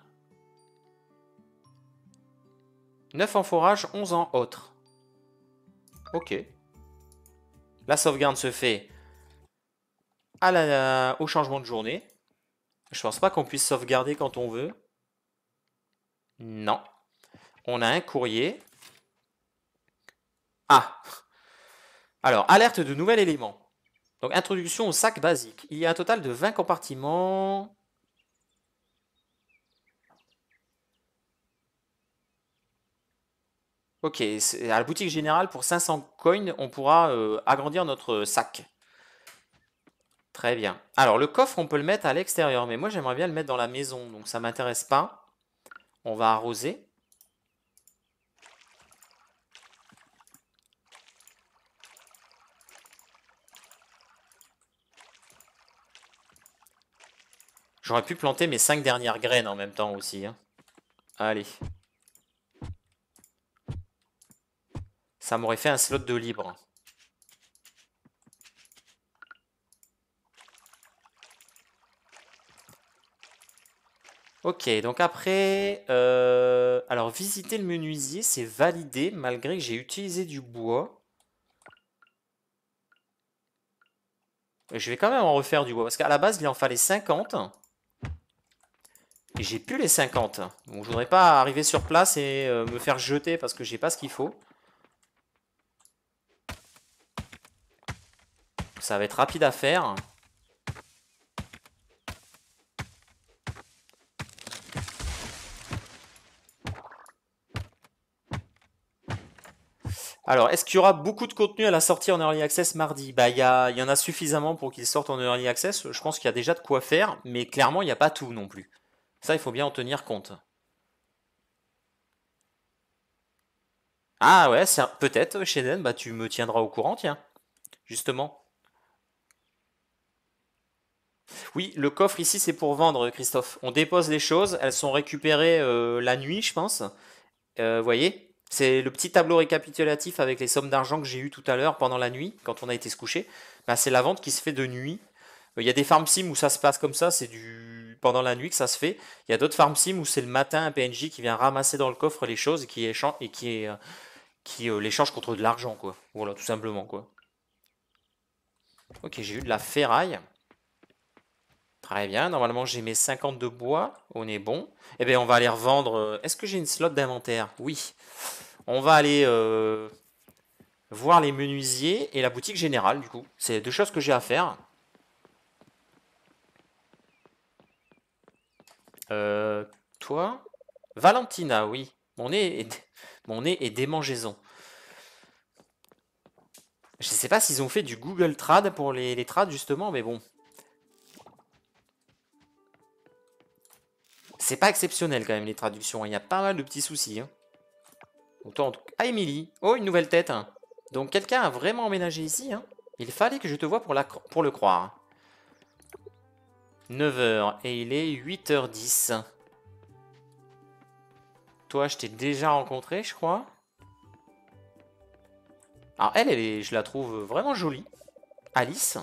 neuf en forage, onze en autre. Ok. La sauvegarde se fait à la, au changement de journée. Je pense pas qu'on puisse sauvegarder quand on veut. Non. On a un courrier. Ah. Alors, alerte de nouvel élément. Donc, introduction au sac basique. Il y a un total de vingt compartiments. Ok, c'est- à la boutique générale, pour cinq cents coins, on pourra euh, agrandir notre sac. Très bien. Alors, le coffre, on peut le mettre à l'extérieur, mais moi, j'aimerais bien le mettre dans la maison, donc ça m'intéresse pas. On va arroser. J'aurais pu planter mes cinq dernières graines en même temps aussi. Hein. Allez. Ça m'aurait fait un slot de libre. Ok, donc après, euh, alors visiter le menuisier, c'est validé malgré que j'ai utilisé du bois. Je vais quand même en refaire du bois parce qu'à la base il en fallait cinquante et j'ai plus les cinquante. Donc je voudrais pas arriver sur place et euh, me faire jeter parce que j'ai pas ce qu'il faut. Ça va être rapide à faire. Alors, est-ce qu'il y aura beaucoup de contenu à la sortie en Early Access mardi? Bah, il y, a- il y en a suffisamment pour qu'il sorte en Early Access. Je pense qu'il y a déjà de quoi faire, mais clairement, il n'y a pas tout non plus. Ça, il faut bien en tenir compte. Ah ouais, c'est un- peut-être, Shaden, bah tu me tiendras au courant, tiens, justement. Oui, le coffre ici, c'est pour vendre, Christophe. On dépose les choses, elles sont récupérées euh, la nuit, je pense. Euh, vous voyez? C'est le petit tableau récapitulatif avec les sommes d'argent que j'ai eu tout à l'heure pendant la nuit, quand on a été se coucher. Bah, c'est la vente qui se fait de nuit. Euh, Il y a des farm sim où ça se passe comme ça, c'est du pendant la nuit que ça se fait. Il y a d'autres farm sim où c'est le matin un P N J qui vient ramasser dans le coffre les choses et qui échange et qui est euh, qui euh, l'échange contre de l'argent quoi. Voilà, tout simplement quoi. Ok, j'ai eu de la ferraille. Très bien, normalement j'ai mes cinquante de bois, on est bon. Eh bien on va aller revendre. euh, Est-ce que j'ai une slot d'inventaire? Oui. On va aller euh, voir les menuisiers et la boutique générale du coup. C'est deux choses que j'ai à faire. Euh, toi? Valentina, oui. Mon nez est, mon nez est démangeaison. Je sais pas s'ils ont fait du Google Trad pour les, les trades justement, mais bon. C'est pas exceptionnel quand même les traductions. Il y a pas mal de petits soucis. Hein. Autant... Ah, Emily. Oh, une nouvelle tête. Hein. Donc quelqu'un a vraiment emménagé ici. Hein. Il fallait que je te voie pour, la... pour le croire. neuf heures et il est huit heures dix. Toi, je t'ai déjà rencontré, je crois. Alors elle, elle est, je la trouve vraiment jolie. Alice.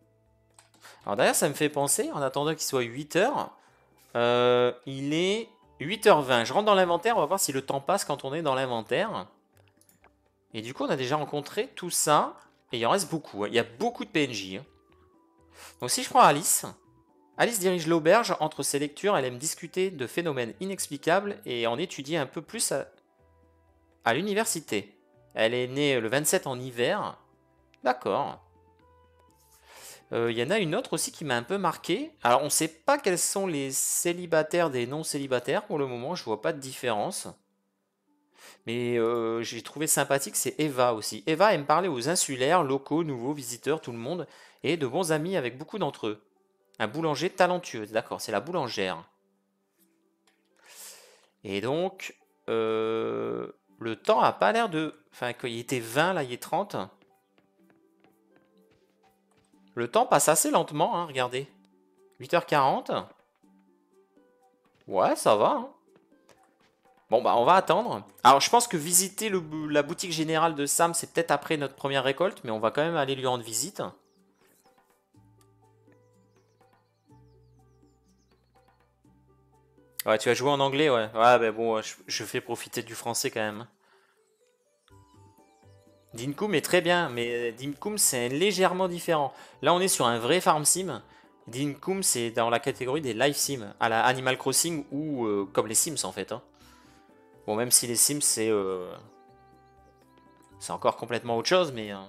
Alors d'ailleurs, ça me fait penser, en attendant qu'il soit huit heures, euh, il est huit heures vingt, je rentre dans l'inventaire, on va voir si le temps passe quand on est dans l'inventaire. Et du coup, on a déjà rencontré tout ça. Et il en reste beaucoup, hein. Il y a beaucoup de P N J. Hein. Donc si je prends Alice, Alice dirige l'auberge. Entre ses lectures, elle aime discuter de phénomènes inexplicables et en étudier un peu plus à, à l'université. Elle est née le vingt-sept en hiver. D'accord. Il euh, y en a une autre aussi qui m'a un peu marqué. Alors on ne sait pas quels sont les célibataires des non-célibataires pour le moment, je vois pas de différence. Mais euh, j'ai trouvé sympathique, c'est Eva aussi. Eva aime parler aux insulaires, locaux, nouveaux, visiteurs, tout le monde, et de bons amis avec beaucoup d'entre eux. Un boulanger talentueux, d'accord, c'est la boulangère. Et donc, euh, le temps a pas l'air de... Enfin, quand il était vingt, là il est trente. Le temps passe assez lentement, hein, regardez. huit heures quarante. Ouais, ça va. Hein. Bon, bah on va attendre. Alors, je pense que visiter le, la boutique générale de Sam, c'est peut-être après notre première récolte, mais on va quand même aller lui rendre visite. Ouais, tu vas jouer en anglais, ouais. Ouais, bah bon, je, je fais profiter du français quand même. Dinkum est très bien, mais Dinkum c'est légèrement différent. Là, on est sur un vrai farm sim. Dinkum, c'est dans la catégorie des live sim, à la Animal Crossing ou euh, comme les Sims en fait. Hein. Bon, même si les Sims c'est euh, c'est encore complètement autre chose, mais. euh.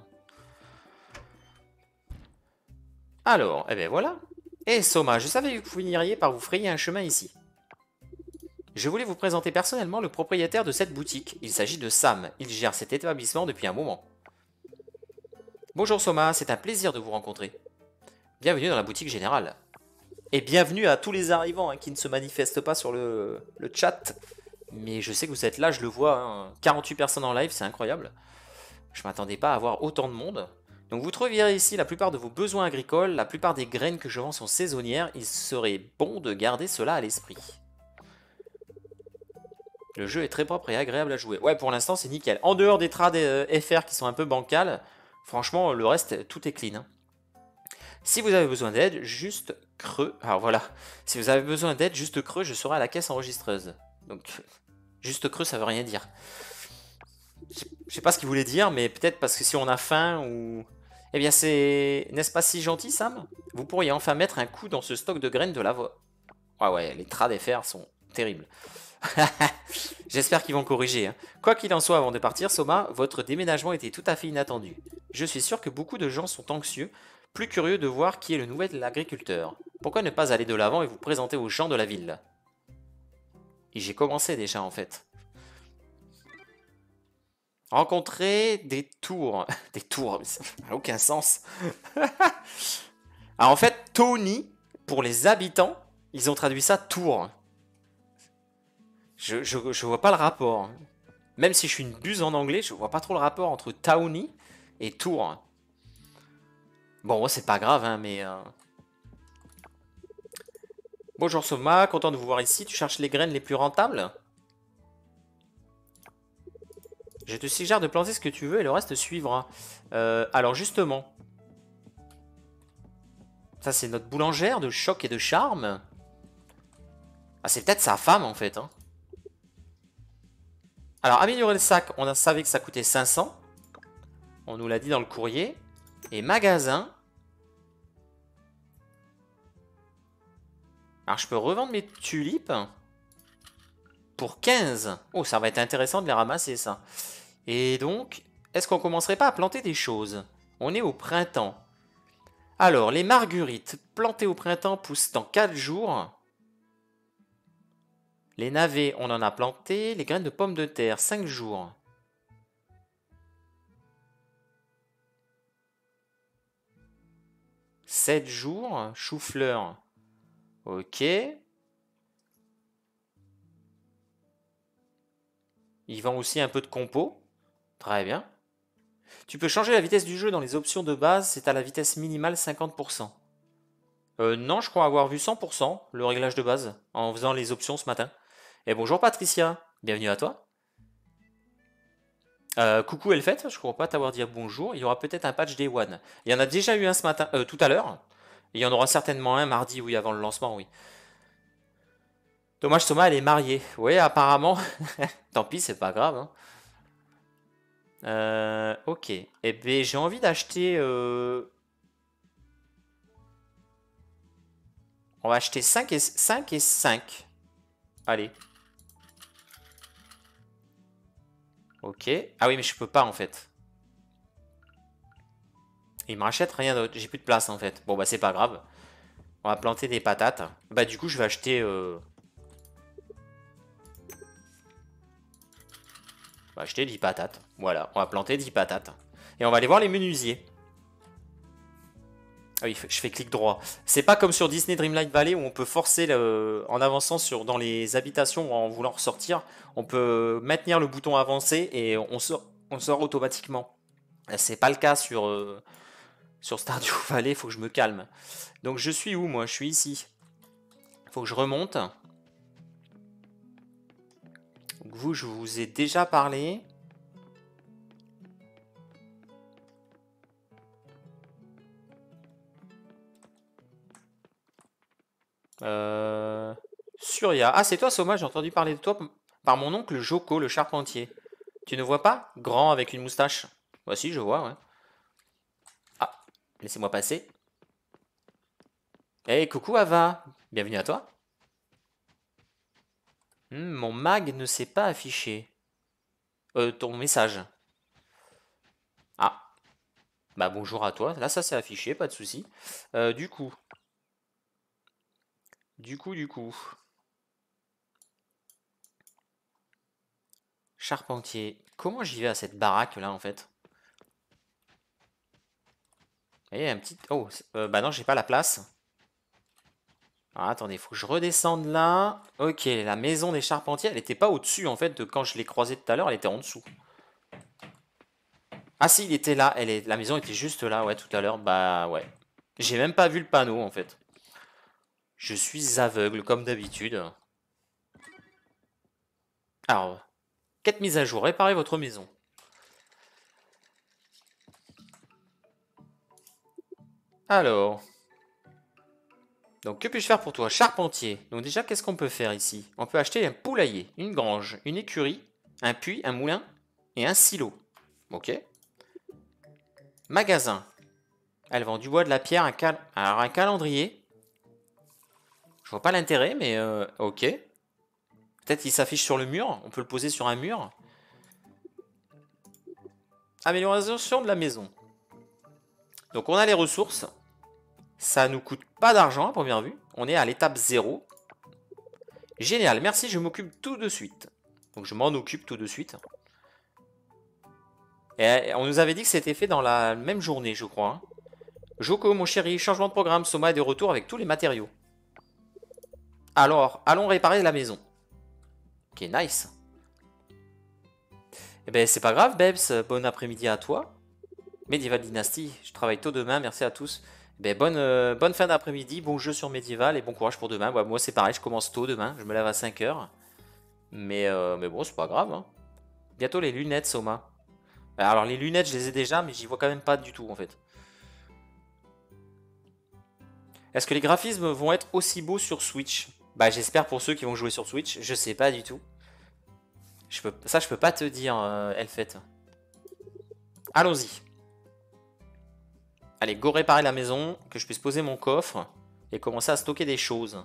Alors, eh ben voilà. Eh Soma, je savais que vous finiriez par vous frayer un chemin ici. Je voulais vous présenter personnellement le propriétaire de cette boutique. Il s'agit de Sam. Il gère cet établissement depuis un moment. Bonjour Soma, c'est un plaisir de vous rencontrer. Bienvenue dans la boutique générale. Et bienvenue à tous les arrivants hein, qui ne se manifestent pas sur le, le chat. Mais je sais que vous êtes là, je le vois. Hein. quarante-huit personnes en live, c'est incroyable. Je m'attendais pas à avoir autant de monde. Donc vous trouverez ici la plupart de vos besoins agricoles, la plupart des graines que je vends sont saisonnières. Il serait bon de garder cela à l'esprit. Le jeu est très propre et agréable à jouer. Ouais, pour l'instant, c'est nickel. En dehors des trades euh, F R qui sont un peu bancales, franchement, le reste, tout est clean. Hein. Si vous avez besoin d'aide, juste creux. Alors voilà. Si vous avez besoin d'aide, juste creux, je serai à la caisse enregistreuse. Donc, juste creux, ça veut rien dire. Je sais pas ce qu'il voulait dire, mais peut-être parce que si on a faim ou... Eh bien, c'est... N'est-ce pas si gentil, Sam? Vous pourriez enfin mettre un coup dans ce stock de graines de la voie. Ah ouais, les trades F R sont terribles. J'espère qu'ils vont corriger. Hein. Quoi qu'il en soit, avant de partir, Soma, votre déménagement était tout à fait inattendu. Je suis sûr que beaucoup de gens sont anxieux, plus curieux de voir qui est le nouvel agriculteur. Pourquoi ne pas aller de l'avant et vous présenter aux gens de la ville? Et j'ai commencé déjà en fait. Rencontrer des tours. Des tours, ça n'a aucun sens. Alors en fait, Tony, pour les habitants, ils ont traduit ça tour. Je, je, je vois pas le rapport. Même si je suis une buse en anglais, je vois pas trop le rapport entre Towny et Tour. Bon, c'est pas grave, hein, mais... Euh... Bonjour Soma, content de vous voir ici. Tu cherches les graines les plus rentables? Je te suggère de planter ce que tu veux et le reste suivra. Euh, alors justement... Ça, c'est notre boulangère de choc et de charme. Ah, c'est peut-être sa femme, en fait, hein. Alors, améliorer le sac, on a savait que ça coûtait cinq cents. On nous l'a dit dans le courrier. Et magasin. Alors, je peux revendre mes tulipes pour quinze. Oh, ça va être intéressant de les ramasser, ça. Et donc, est-ce qu'on commencerait pas à planter des choses? On est au printemps. Alors, les marguerites plantées au printemps poussent dans quatre jours. Les navets, on en a planté. Les graines de pommes de terre, cinq jours. sept jours. Chou-fleur. Ok. Il vend aussi un peu de compo. Très bien. Tu peux changer la vitesse du jeu dans les options de base. C'est à la vitesse minimale cinquante pour cent. Euh, non, je crois avoir vu cent pour cent le réglage de base en faisant les options ce matin. Et bonjour Patricia, bienvenue à toi. Euh, coucou Elfette, je crois pas t'avoir dit bonjour. Il y aura peut-être un patch Day One. Il y en a déjà eu un ce matin, euh, tout à l'heure. Il y en aura certainement un mardi, oui, avant le lancement, oui. Dommage, Thomas, elle est mariée. Oui, apparemment. Tant pis, c'est pas grave, hein. Euh, ok. Eh bien, j'ai envie d'acheter... euh, On va acheter cinq et cinq et cinq. Allez. Ok. Ah oui, mais je peux pas, en fait. Il me rachète rien d'autre. J'ai plus de place, en fait. Bon, bah, c'est pas grave. On va planter des patates. Bah, du coup, je vais acheter... euh, On va acheter dix patates. Voilà, on va planter dix patates. Et on va aller voir les menuisiers. Ah oui, je fais clic droit. C'est pas comme sur Disney Dreamlight Valley où on peut forcer le- en avançant sur, dans les habitations en voulant ressortir. On peut maintenir le bouton avancé et on sort, on sort automatiquement. C'est pas le cas sur, euh, sur Stardew Valley, faut que je me calme. Donc je suis où moi? Je suis ici. Faut que je remonte. Donc vous, je vous ai déjà parlé. Euh... Surya. Ah, c'est toi, Soma, j'ai entendu parler de toi par mon oncle Joko, le charpentier. Tu ne vois pas? Grand avec une moustache. Voici, je vois, ouais. Ah, laissez-moi passer. Eh, coucou Ava. Bienvenue à toi. Hmm, mon mag ne s'est pas affiché. Euh, ton message. Ah, bah bonjour à toi. Là, ça s'est affiché, pas de souci. Euh, du coup, du coup, du coup. Charpentier. Comment j'y vais à cette baraque là en fait? Il y a un petit. Oh, euh, bah non, j'ai pas la place. Ah, attendez, il faut que je redescende là. Ok, la maison des charpentiers, elle était pas au-dessus en fait de quand je l'ai croisée tout à l'heure, elle était en dessous. Ah si, il était là, elle est... la maison était juste là, ouais, tout à l'heure. Bah ouais. J'ai même pas vu le panneau en fait. Je suis aveugle comme d'habitude. Alors, quête mise à jour, réparez votre maison. Alors, donc que puis-je faire pour toi? Charpentier. Donc déjà, qu'est-ce qu'on peut faire ici? On peut acheter un poulailler, une grange, une écurie, un puits, un moulin et un silo. Ok. Magasin. Elle vend du bois, de la pierre, un, cal... Alors, un calendrier. Je vois pas l'intérêt, mais euh, ok. Peut-être qu'il s'affiche sur le mur. On peut le poser sur un mur. Amélioration de la maison. Donc on a les ressources. Ça nous coûte pas d'argent à première vue. On est à l'étape zéro. Génial, merci, je m'occupe tout de suite. Donc je m'en occupe tout de suite. Et on nous avait dit que c'était fait dans la même journée, je crois, hein. Joko, mon chéri, changement de programme. Soma est de retour avec tous les matériaux. Alors, allons réparer la maison. Ok, nice. Eh ben, c'est pas grave, Bebs. Bon après-midi à toi. Medieval Dynasty, je travaille tôt demain, merci à tous. Eh ben, bonne, euh, bonne fin d'après-midi, bon jeu sur Medieval et bon courage pour demain. Ouais, moi, c'est pareil, je commence tôt demain, je me lève à cinq heures. Mais, euh, mais bon, c'est pas grave, hein. Bientôt les lunettes, Soma. Alors, les lunettes, je les ai déjà, mais j'y vois quand même pas du tout, en fait. Est-ce que les graphismes vont être aussi beaux sur Switch? Bah, j'espère pour ceux qui vont jouer sur Switch, je sais pas du tout. Je peux, ça, je peux pas te dire, euh, Elfette. Allons-y. Allez, go réparer la maison, que je puisse poser mon coffre et commencer à stocker des choses.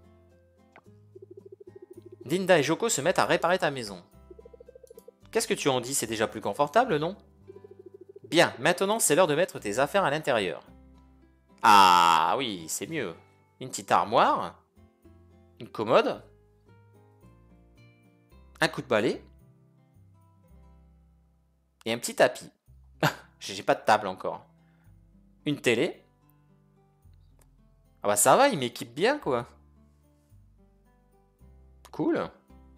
Linda et Joko se mettent à réparer ta maison. Qu'est-ce que tu en dis? C'est déjà plus confortable, non? Bien, maintenant c'est l'heure de mettre tes affaires à l'intérieur. Ah oui, c'est mieux. Une petite armoire, une commode, un coup de balai et un petit tapis. J'ai pas de table encore. Une télé. Ah bah ça va, il m'équipe bien quoi. Cool.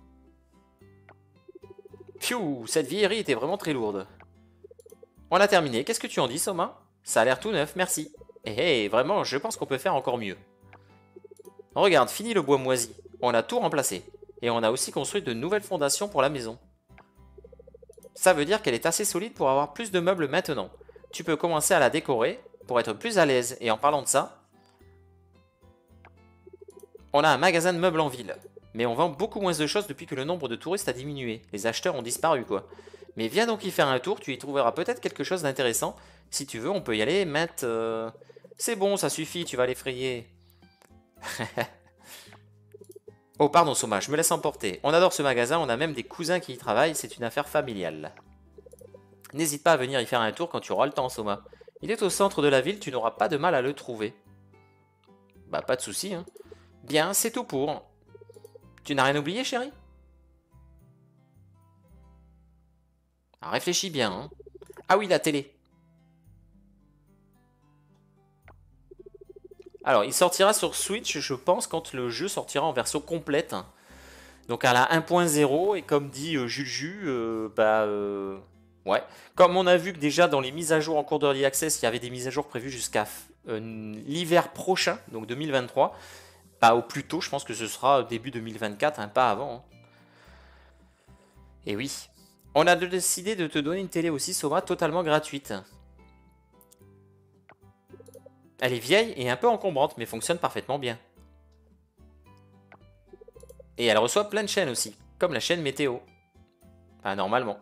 Pfiou, cette vieillerie était vraiment très lourde. On a terminé, qu'est-ce que tu en dis, Soma? Ça a l'air tout neuf, merci. Eh hey, vraiment, je pense qu'on peut faire encore mieux. Regarde, fini le bois moisi. On a tout remplacé. Et on a aussi construit de nouvelles fondations pour la maison. Ça veut dire qu'elle est assez solide pour avoir plus de meubles maintenant. Tu peux commencer à la décorer pour être plus à l'aise. Et en parlant de ça, on a un magasin de meubles en ville. Mais on vend beaucoup moins de choses depuis que le nombre de touristes a diminué. Les acheteurs ont disparu, quoi. Mais viens donc y faire un tour, tu y trouveras peut-être quelque chose d'intéressant. Si tu veux, on peut y aller, Matt. euh, C'est bon, ça suffit, tu vas l'effrayer. Oh, pardon, Soma, je me laisse emporter. On adore ce magasin, on a même des cousins qui y travaillent, c'est une affaire familiale. N'hésite pas à venir y faire un tour quand tu auras le temps, Soma. Il est au centre de la ville, tu n'auras pas de mal à le trouver. Bah, pas de souci, hein. Bien, c'est tout pour. Tu n'as rien oublié, chérie? Ah, réfléchis bien, hein. Ah oui, la télé. Alors, il sortira sur Switch, je pense, quand le jeu sortira en version complète. Donc à la un point zéro, et comme dit euh, Jules Jus, euh, bah euh, ouais. Comme on a vu que déjà dans les mises à jour en cours d'Early Access, il y avait des mises à jour prévues jusqu'à euh, l'hiver prochain, donc deux mille vingt-trois, bah au plus tôt, je pense que ce sera début deux mille vingt-quatre, hein, pas avant. Hein. Et oui. On a décidé de te donner une télé aussi, Soma, totalement gratuite. Elle est vieille et un peu encombrante, mais fonctionne parfaitement bien. Et elle reçoit plein de chaînes aussi, comme la chaîne météo. Enfin, normalement.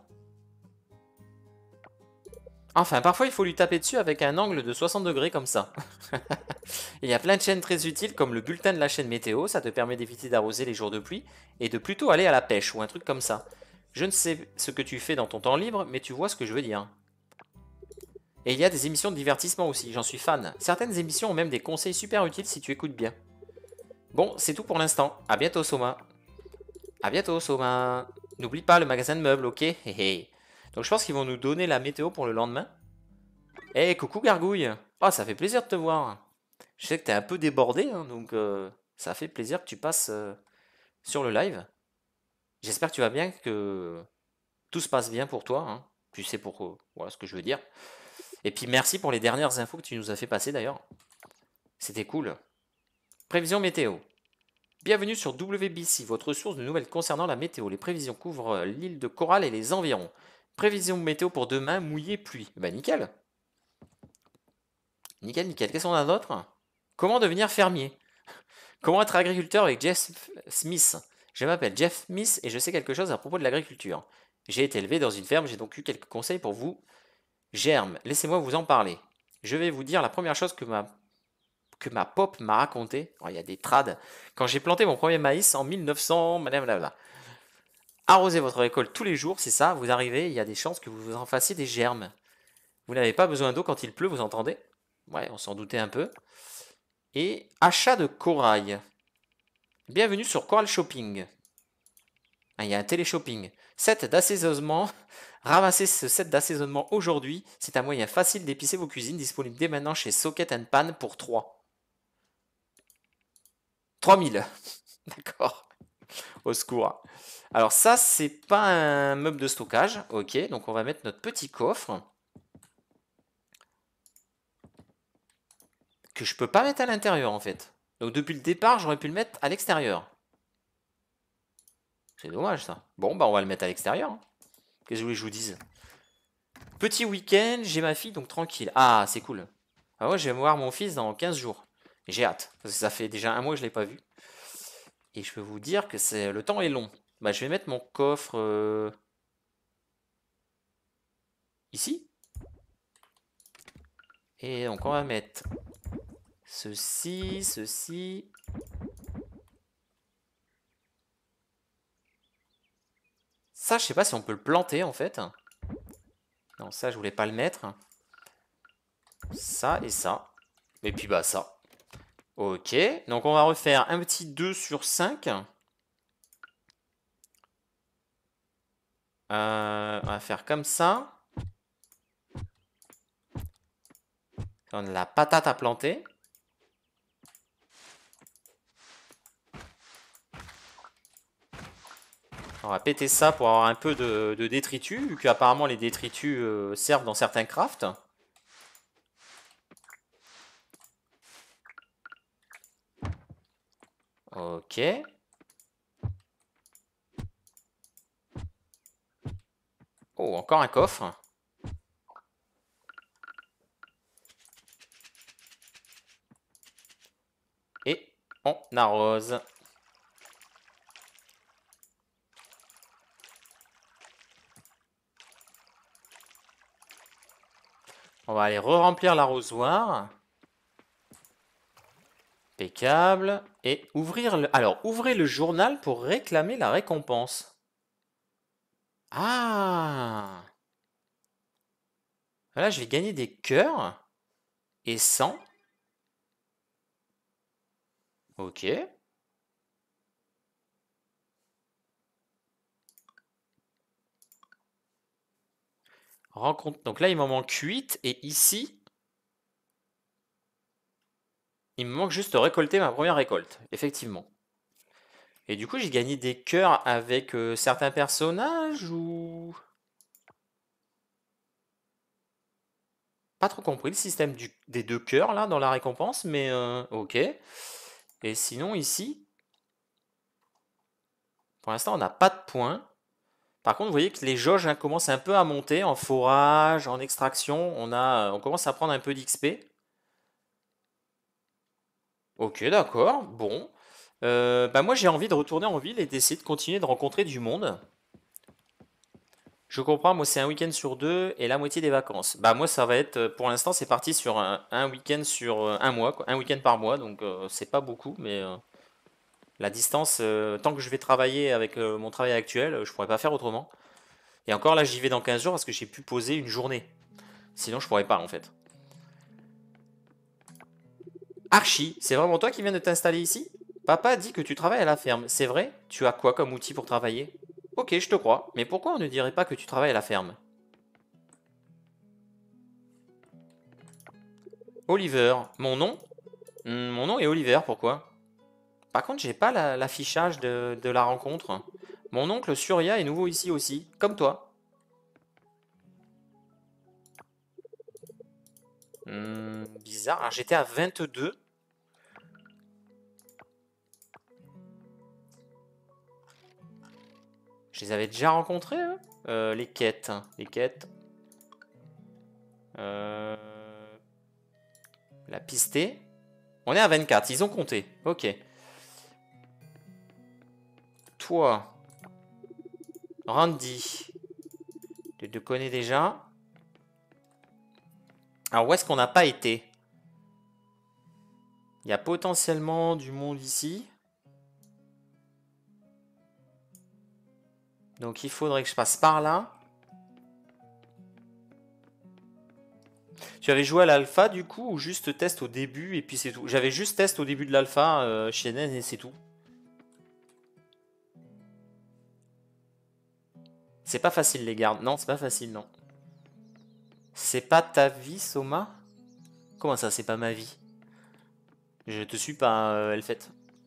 Enfin, parfois il faut lui taper dessus avec un angle de soixante degrés comme ça. Il y a plein de chaînes très utiles comme le bulletin de la chaîne météo, ça te permet d'éviter d'arroser les jours de pluie et de plutôt aller à la pêche ou un truc comme ça. Je ne sais ce que tu fais dans ton temps libre, mais tu vois ce que je veux dire. Et il y a des émissions de divertissement aussi, j'en suis fan. Certaines émissions ont même des conseils super utiles si tu écoutes bien. Bon, c'est tout pour l'instant. À bientôt, Soma. À bientôt, Soma. N'oublie pas le magasin de meubles, ok? Donc je pense qu'ils vont nous donner la météo pour le lendemain. Eh, hey, coucou Gargouille. Oh, ça fait plaisir de te voir. Je sais que t'es un peu débordé, hein, donc euh, ça fait plaisir que tu passes euh, sur le live. J'espère que tu vas bien, que tout se passe bien pour toi. Hein. Tu sais pour euh, voilà ce que je veux dire. Et puis merci pour les dernières infos que tu nous as fait passer d'ailleurs. C'était cool. Prévision météo. Bienvenue sur W B C, votre source de nouvelles concernant la météo. Les prévisions couvrent euh, l'île de Coral et les environs. Prévision météo pour demain, mouillé, pluie. Bah nickel. Nickel, nickel. Qu'est-ce qu'on a d'autre? Comment devenir fermier? Comment être agriculteur avec Jeff Smith? Je m'appelle Jeff Smith et je sais quelque chose à propos de l'agriculture. J'ai été élevé dans une ferme, j'ai donc eu quelques conseils pour vous. Germe, laissez-moi vous en parler. Je vais vous dire la première chose que ma, que ma pop m'a raconté. Oh, il y a des trades. Quand j'ai planté mon premier maïs en mille neuf cents, blablabla. Arrosez votre récolte tous les jours, c'est ça, vous arrivez, il y a des chances que vous en fassiez des germes. Vous n'avez pas besoin d'eau quand il pleut, vous entendez? Ouais, on s'en doutait un peu. Et achat de corail. Bienvenue sur Coral Shopping. Ah, il y a un télé-shopping. Set d'assaisonnement. Ramassez ce set d'assaisonnement aujourd'hui. C'est un moyen facile d'épicer vos cuisines, disponible dès maintenant chez Socket and Pan pour trois. trois mille. D'accord. Au secours. Alors ça, c'est pas un meuble de stockage. Ok, donc on va mettre notre petit coffre. Que je peux pas mettre à l'intérieur en fait. Donc depuis le départ, j'aurais pu le mettre à l'extérieur. C'est dommage ça. Bon, bah on va le mettre à l'extérieur. Hein. Qu'est-ce que vous voulez que je vous dise? Petit week-end, j'ai ma fille, donc tranquille. Ah, c'est cool. Ah ouais, je vais voir mon fils dans quinze jours. J'ai hâte, parce que ça fait déjà un mois que je ne l'ai pas vu. Et je peux vous dire que c'est le temps est long. Bah, je vais mettre mon coffre euh, ici. Et donc on va mettre ceci, ceci. Ça, je sais pas si on peut le planter en fait. Non, ça, je voulais pas le mettre. Ça et ça. Et puis bah ça. Ok, donc on va refaire un petit deux sur cinq. Euh, on va faire comme ça. On a la patate à planter. On va péter ça pour avoir un peu de, de détritus, vu qu'apparemment les détritus euh, servent dans certains crafts. Ok. Oh, encore un coffre. Et on arrose. On va aller re-remplir l'arrosoir. Impeccable. Et ouvrir le... Alors, ouvrez le journal pour réclamer la récompense. Ah! Là, je vais gagner des cœurs. Et cent. Ok. Rencontre. Donc là, il m'en manque huit. Et ici, il me manque juste de récolter ma première récolte. Effectivement. Et du coup, j'ai gagné des cœurs avec euh, certains personnages ou... Pas trop compris le système du- des deux cœurs là dans la récompense, mais euh, ok. Et sinon ici, pour l'instant, on n'a pas de points. Par contre, vous voyez que les jauges hein, commencent un peu à monter en forage, en extraction. On a, on commence à prendre un peu d'X P. Ok, d'accord. Bon. Euh, bah moi, j'ai envie de retourner en ville et d'essayer de continuer de rencontrer du monde. Je comprends, moi c'est un week-end sur deux et la moitié des vacances. Bah moi ça va être, euh, pour l'instant c'est parti sur un, un week-end sur euh, un mois, quoi. Un week-end par mois, donc euh, c'est pas beaucoup, mais euh, la distance, euh, tant que je vais travailler avec euh, mon travail actuel, euh, je pourrais pas faire autrement. Et encore là j'y vais dans quinze jours parce que j'ai pu poser une journée. Sinon je pourrais pas en fait. Archie, c'est vraiment toi qui viens de t'installer ici? Papa dit que tu travailles à la ferme, c'est vrai? Tu as quoi comme outil pour travailler? Ok, je te crois, mais pourquoi on ne dirait pas que tu travailles à la ferme? Oliver, mon nom? Hmm, mon nom est Oliver, pourquoi? Par contre, j'ai pas la- l'affichage de, de la rencontre. Mon oncle Surya est nouveau ici aussi, comme toi. Hmm, bizarre. Ah, j'étais à vingt-deux. Je les avais déjà rencontrés, eux. Euh, les quêtes. Les quêtes. Euh, la pistée. On est à vingt-quatre. Ils ont compté. Ok. Toi, Randy. Tu te connais déjà. Alors, où est-ce qu'on n'a pas été? Il y a potentiellement du monde ici. Donc, il faudrait que je passe par là. Tu avais joué à l'alpha du coup ou juste test au début et puis c'est tout? J'avais juste test au début de l'alpha euh, chez N E S et c'est tout. C'est pas facile les gardes. Non, c'est pas facile, non. C'est pas ta vie, Soma? Comment ça, c'est pas ma vie? Je te suis pas, euh, Elfette.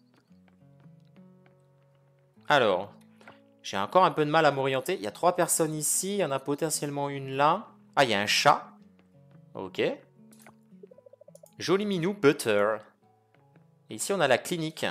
Alors, j'ai encore un peu de mal à m'orienter. Il y a trois personnes ici, il y en a potentiellement une là. Ah, il y a un chat. Ok. Joli minou Butter. Et ici, on a la clinique.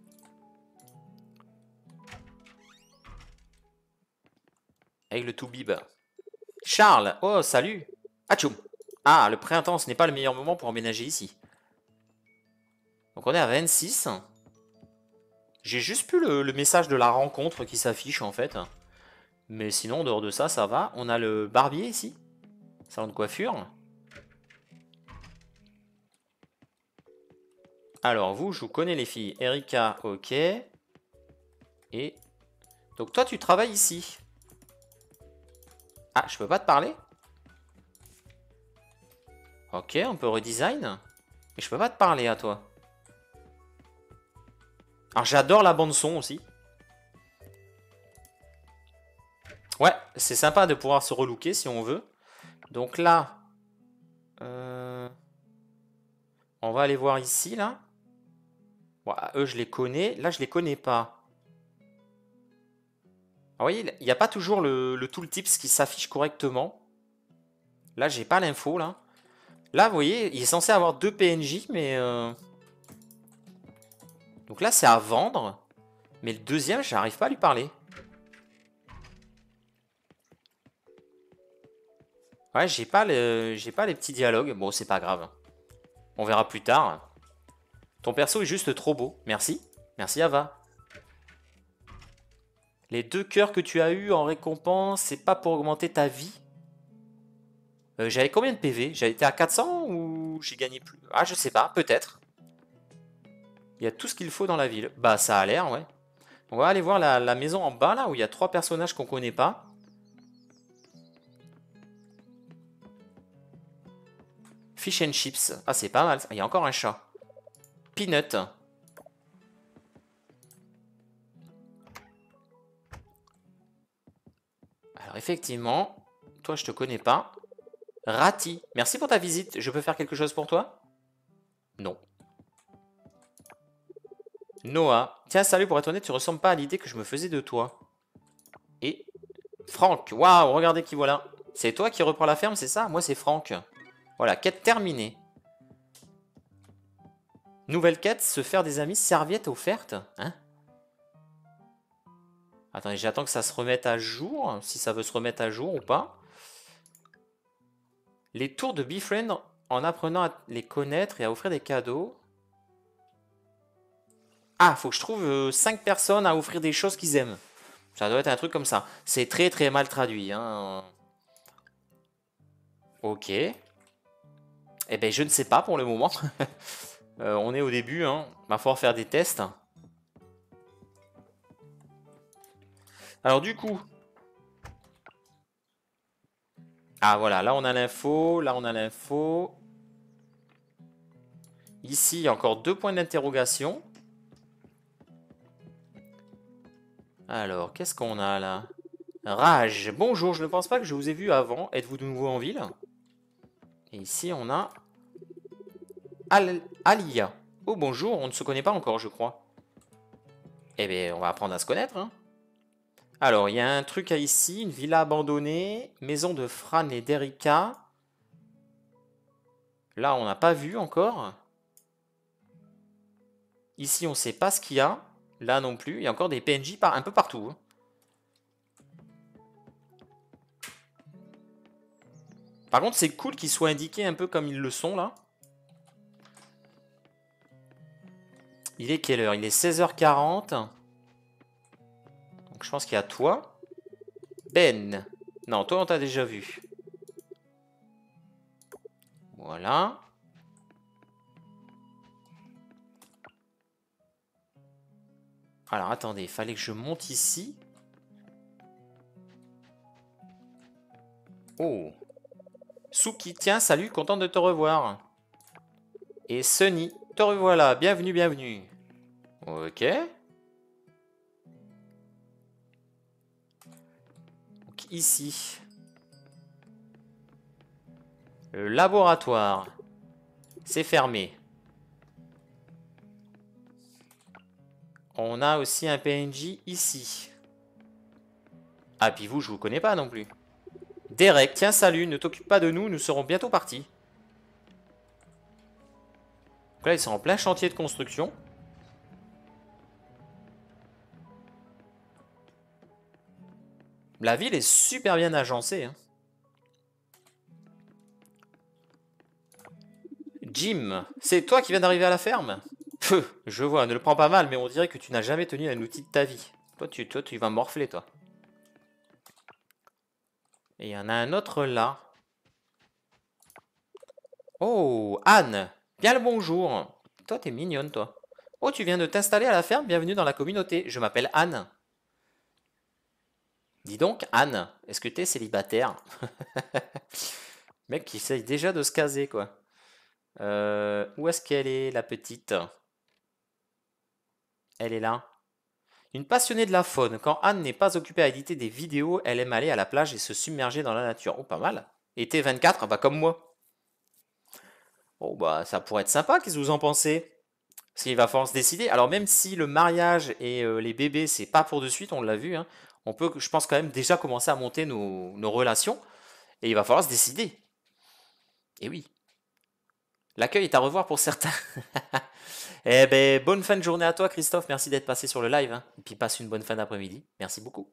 Avec le Toubib. Charles. Oh, salut. Atchoum. Ah, le printemps, ce n'est pas le meilleur moment pour emménager ici. Donc on est à vingt-six. J'ai juste plus le, le message de la rencontre qui s'affiche en fait. Mais sinon, en dehors de ça, ça va. On a le barbier ici. Salon de coiffure. Alors vous, je vous connais les filles. Erika, ok. Et... Donc toi, tu travailles ici. Ah, je peux pas te parler? Ok, on peut redesign. Mais je peux pas te parler à toi. Alors j'adore la bande son aussi. Ouais, c'est sympa de pouvoir se relooker si on veut. Donc là... euh, on va aller voir ici, là. Bon, eux, je les connais. Là, je les connais pas. Ah, vous voyez, il n'y a pas toujours le, le tooltips qui s'affiche correctement. Là, j'ai pas l'info, là. Là, vous voyez, il est censé avoir deux P N J, mais... euh, donc là, c'est à vendre. Mais le deuxième, j'arrive pas à lui parler. Ouais, j'ai pas, le... j'ai pas les petits dialogues. Bon, c'est pas grave. On verra plus tard. Ton perso est juste trop beau. Merci. Merci, Ava. Les deux cœurs que tu as eu en récompense, c'est pas pour augmenter ta vie? Euh, j'avais combien de P V? J'avais été à quatre cents ou j'ai gagné plus? Ah, je sais pas, peut-être. Il y a tout ce qu'il faut dans la ville. Bah, ça a l'air, ouais. On va aller voir la, la maison en bas, là, où il y a trois personnages qu'on connaît pas. Fish and chips. Ah, c'est pas mal. Il y a encore un chat. Peanut. Alors, effectivement, toi, je te connais pas. Rati. Merci pour ta visite. Je peux faire quelque chose pour toi? Non. Noah. Tiens, salut, pour être honnête, tu ressembles pas à l'idée que je me faisais de toi. Et Franck. Waouh, regardez qui voilà. C'est toi qui reprends la ferme, c'est ça? Moi, c'est Franck. Voilà, quête terminée. Nouvelle quête, se faire des amis, serviette offerte. Hein? Attendez, j'attends que ça se remette à jour, si ça veut se remettre à jour ou pas. Les tours de Befriend en apprenant à les connaître et à offrir des cadeaux. Ah, faut que je trouve euh, cinq personnes à offrir des choses qu'ils aiment. Ça doit être un truc comme ça. C'est très très mal traduit. Hein. Ok. Eh ben, je ne sais pas pour le moment. euh, on est au début. Hein. Va falloir faire des tests. Alors du coup... Ah voilà, là on a l'info, là on a l'info. Ici, il y a encore deux points d'interrogation. Alors, qu'est-ce qu'on a là? Rage. Bonjour, je ne pense pas que je vous ai vu avant. Êtes-vous de nouveau en ville? Et ici, on a... Al Alia. Oh, bonjour, on ne se connaît pas encore, je crois. Eh bien, on va apprendre à se connaître. Hein. Alors, il y a un truc à ici, une villa abandonnée, maison de Fran et d'Erika. Là, on n'a pas vu encore. Ici, on ne sait pas ce qu'il y a. Là non plus. Il y a encore des P N J par, un peu partout. Hein. Par contre, c'est cool qu'ils soient indiqués un peu comme ils le sont là. Il est quelle heure? Il est seize heures quarante. Donc je pense qu'il y a toi. Ben. Non, toi on t'a déjà vu. Voilà. Alors attendez, il fallait que je monte ici. Oh. Suki, tiens, salut, content de te revoir. Et Sunny, te revoilà, bienvenue, bienvenue. Ok. Donc ici. Le laboratoire. C'est fermé. On a aussi un P N J ici. Ah, puis vous, je vous connais pas non plus. Derek, tiens, salut, ne t'occupe pas de nous, nous serons bientôt partis. Donc là, ils sont en plein chantier de construction. La ville est super bien agencée. Hein. Jim, c'est toi qui viens d'arriver à la ferme? Peu, je vois, ne le prends pas mal, mais on dirait que tu n'as jamais tenu un outil de ta vie. Toi, tu, toi, tu vas morfler, toi. Et il y en a un autre là. Oh, Anne, bien le bonjour. Toi, t'es mignonne, toi. Oh, tu viens de t'installer à la ferme, bienvenue dans la communauté. Je m'appelle Anne. Dis donc, Anne, est-ce que t'es célibataire? Mec qui essaye déjà de se caser, quoi. Euh, où est-ce qu'elle est, la petite? Elle est là. Une passionnée de la faune. Quand Anne n'est pas occupée à éditer des vidéos, elle aime aller à la plage et se submerger dans la nature. Oh, pas mal. Été vingt-quatre, bah comme moi. Oh, bah ça pourrait être sympa, qu'est-ce que vous en pensez? Parce qu'il va falloir se décider. Alors même si le mariage et euh, les bébés, c'est pas pour de suite, on l'a vu, hein, on peut, je pense quand même déjà commencer à monter nos, nos relations. Et il va falloir se décider. Et oui. L'accueil est à revoir pour certains. Eh ben, bonne fin de journée à toi, Christophe. Merci d'être passé sur le live. Hein. Et puis passe une bonne fin d'après-midi. Merci beaucoup.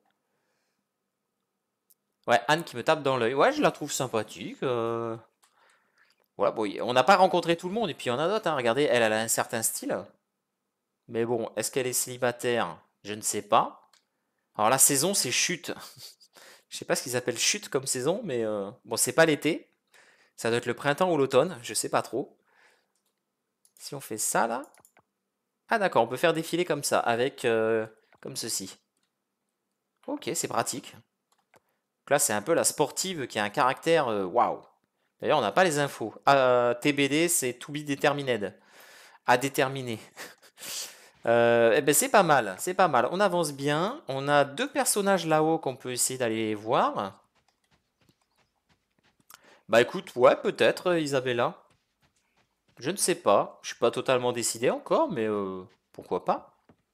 Ouais, Anne qui me tape dans l'œil. Ouais, je la trouve sympathique. euh. Voilà, bon, y- on n'a pas rencontré tout le monde. Et puis il y en a d'autres. Hein. Regardez, elle, elle a un certain style. Mais bon, est-ce qu'elle est célibataire? Je ne sais pas. Alors la saison, c'est chute. Je sais pas ce qu'ils appellent chute comme saison, mais euh, bon, c'est pas l'été. Ça doit être le printemps ou l'automne, je sais pas trop. Si on fait ça là. Ah d'accord, on peut faire défiler comme ça, avec euh, comme ceci. Ok, c'est pratique. Donc là, c'est un peu la sportive qui a un caractère euh, waouh. D'ailleurs, on n'a pas les infos. Ah, T B D, c'est to be determined. À déterminer. Euh, eh ben c'est pas mal, c'est pas mal. On avance bien. On a deux personnages là-haut qu'on peut essayer d'aller voir. Bah écoute, ouais, peut-être, euh, Isabella. Je ne sais pas. Je suis pas totalement décidé encore, mais euh, pourquoi pas?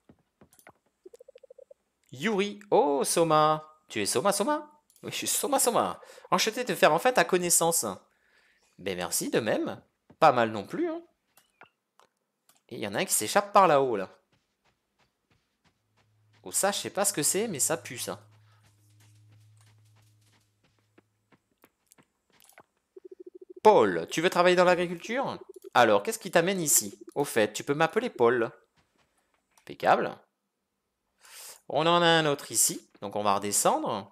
Yuri. Oh, Soma. Tu es Soma, Soma? Oui, je suis Soma, Soma. Enchanté de te faire enfin ta connaissance. Ben merci, de même. Pas mal non plus, hein. Et il y en a un qui s'échappe par là-haut, là. Oh, ça, je sais pas ce que c'est, mais ça pue, ça. Paul, tu veux travailler dans l'agriculture? Alors, qu'est-ce qui t'amène ici? Au fait, tu peux m'appeler Paul. Impeccable. On en a un autre ici, donc on va redescendre.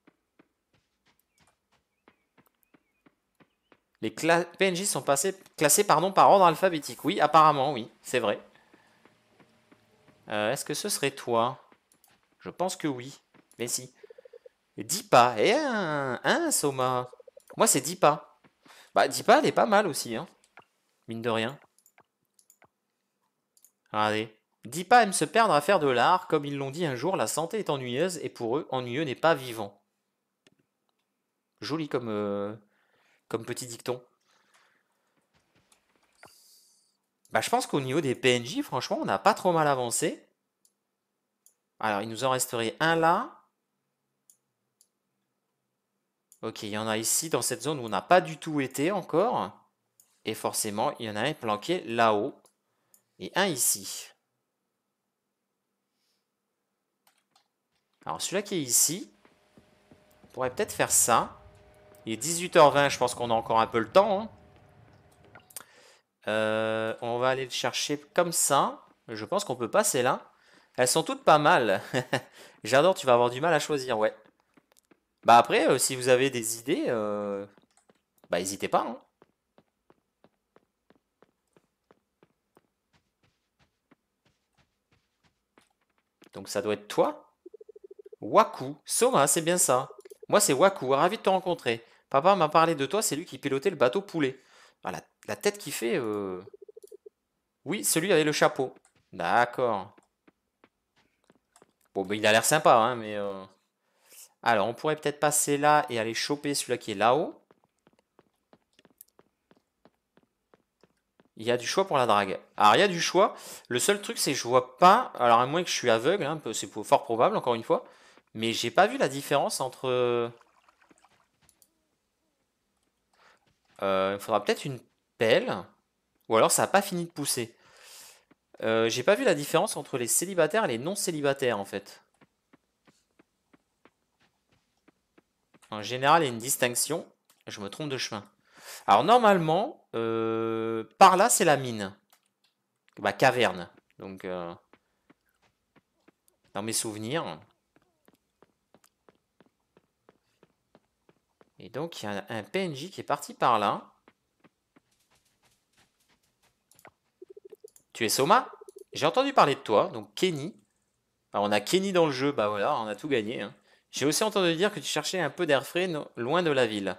Les P N J sont passés, classés pardon, par ordre alphabétique. Oui, apparemment, oui, c'est vrai. Euh, Est-ce que ce serait toi? Je pense que oui. Mais si. Dis pas. Eh, un, un Soma. Moi, c'est dis pas. Bah, dis pas, elle est pas mal aussi, hein. Mine de rien. Regardez. Dis pas aime se perdre à faire de l'art. Comme ils l'ont dit un jour, la santé est ennuyeuse et pour eux, ennuyeux n'est pas vivant. Joli comme, euh, comme petit dicton. Bah, je pense qu'au niveau des P N J, franchement, on n'a pas trop mal avancé. Alors, il nous en resterait un là. Ok, il y en a ici dans cette zone où on n'a pas du tout été encore. Et forcément, il y en a un planqué là-haut. Et un ici. Alors celui-là qui est ici, on pourrait peut-être faire ça. Il est dix-huit heures vingt, je pense qu'on a encore un peu le temps, hein. Euh, on va aller le chercher comme ça. Je pense qu'on peut passer là. Elles sont toutes pas mal. J'adore, tu vas avoir du mal à choisir, ouais. Bah après, euh, si vous avez des idées, euh, bah n'hésitez pas, hein. Donc ça doit être toi. Waku. Soma, c'est bien ça. Moi, c'est Waku. Ravi de te rencontrer. Papa m'a parlé de toi, c'est lui qui pilotait le bateau poulet. Ah, la, la tête qu'il fait. euh, Oui, celui avec le chapeau. D'accord. Bon, bah, il a l'air sympa, hein, mais. euh, Alors, on pourrait peut-être passer là et aller choper celui-là qui est là-haut. Il y a du choix pour la drague. Alors, il y a du choix. Le seul truc, c'est que je vois pas. Alors, à moins que je suis aveugle, hein, c'est fort probable, encore une fois. Mais j'ai pas vu la différence entre. Euh, il faudra peut-être une pelle. Ou alors, ça n'a pas fini de pousser. Euh, j'ai pas vu la différence entre les célibataires et les non célibataires, en fait. En général, il y a une distinction. Je me trompe de chemin. Alors normalement, euh, par là c'est la mine, ma caverne. Donc euh, dans mes souvenirs. Et donc il y a un P N J qui est parti par là. Tu es Soma? J'ai entendu parler de toi, donc Kenny. Alors on a Kenny dans le jeu, bah voilà, on a tout gagné, hein. J'ai aussi entendu dire que tu cherchais un peu d'air frais no- loin de la ville.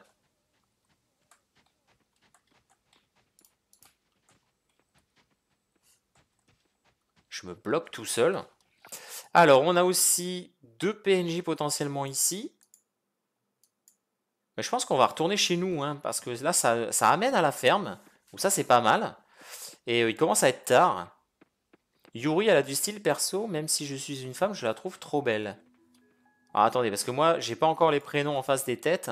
Je me bloque tout seul. Alors on a aussi deux P N J potentiellement ici. Mais je pense qu'on va retourner chez nous, hein, parce que là, ça, ça amène à la ferme. Donc ça, c'est pas mal. Et euh, il commence à être tard. Yuri, elle a du style perso, même si je suis une femme, je la trouve trop belle. Alors attendez, parce que moi, j'ai pas encore les prénoms en face des têtes.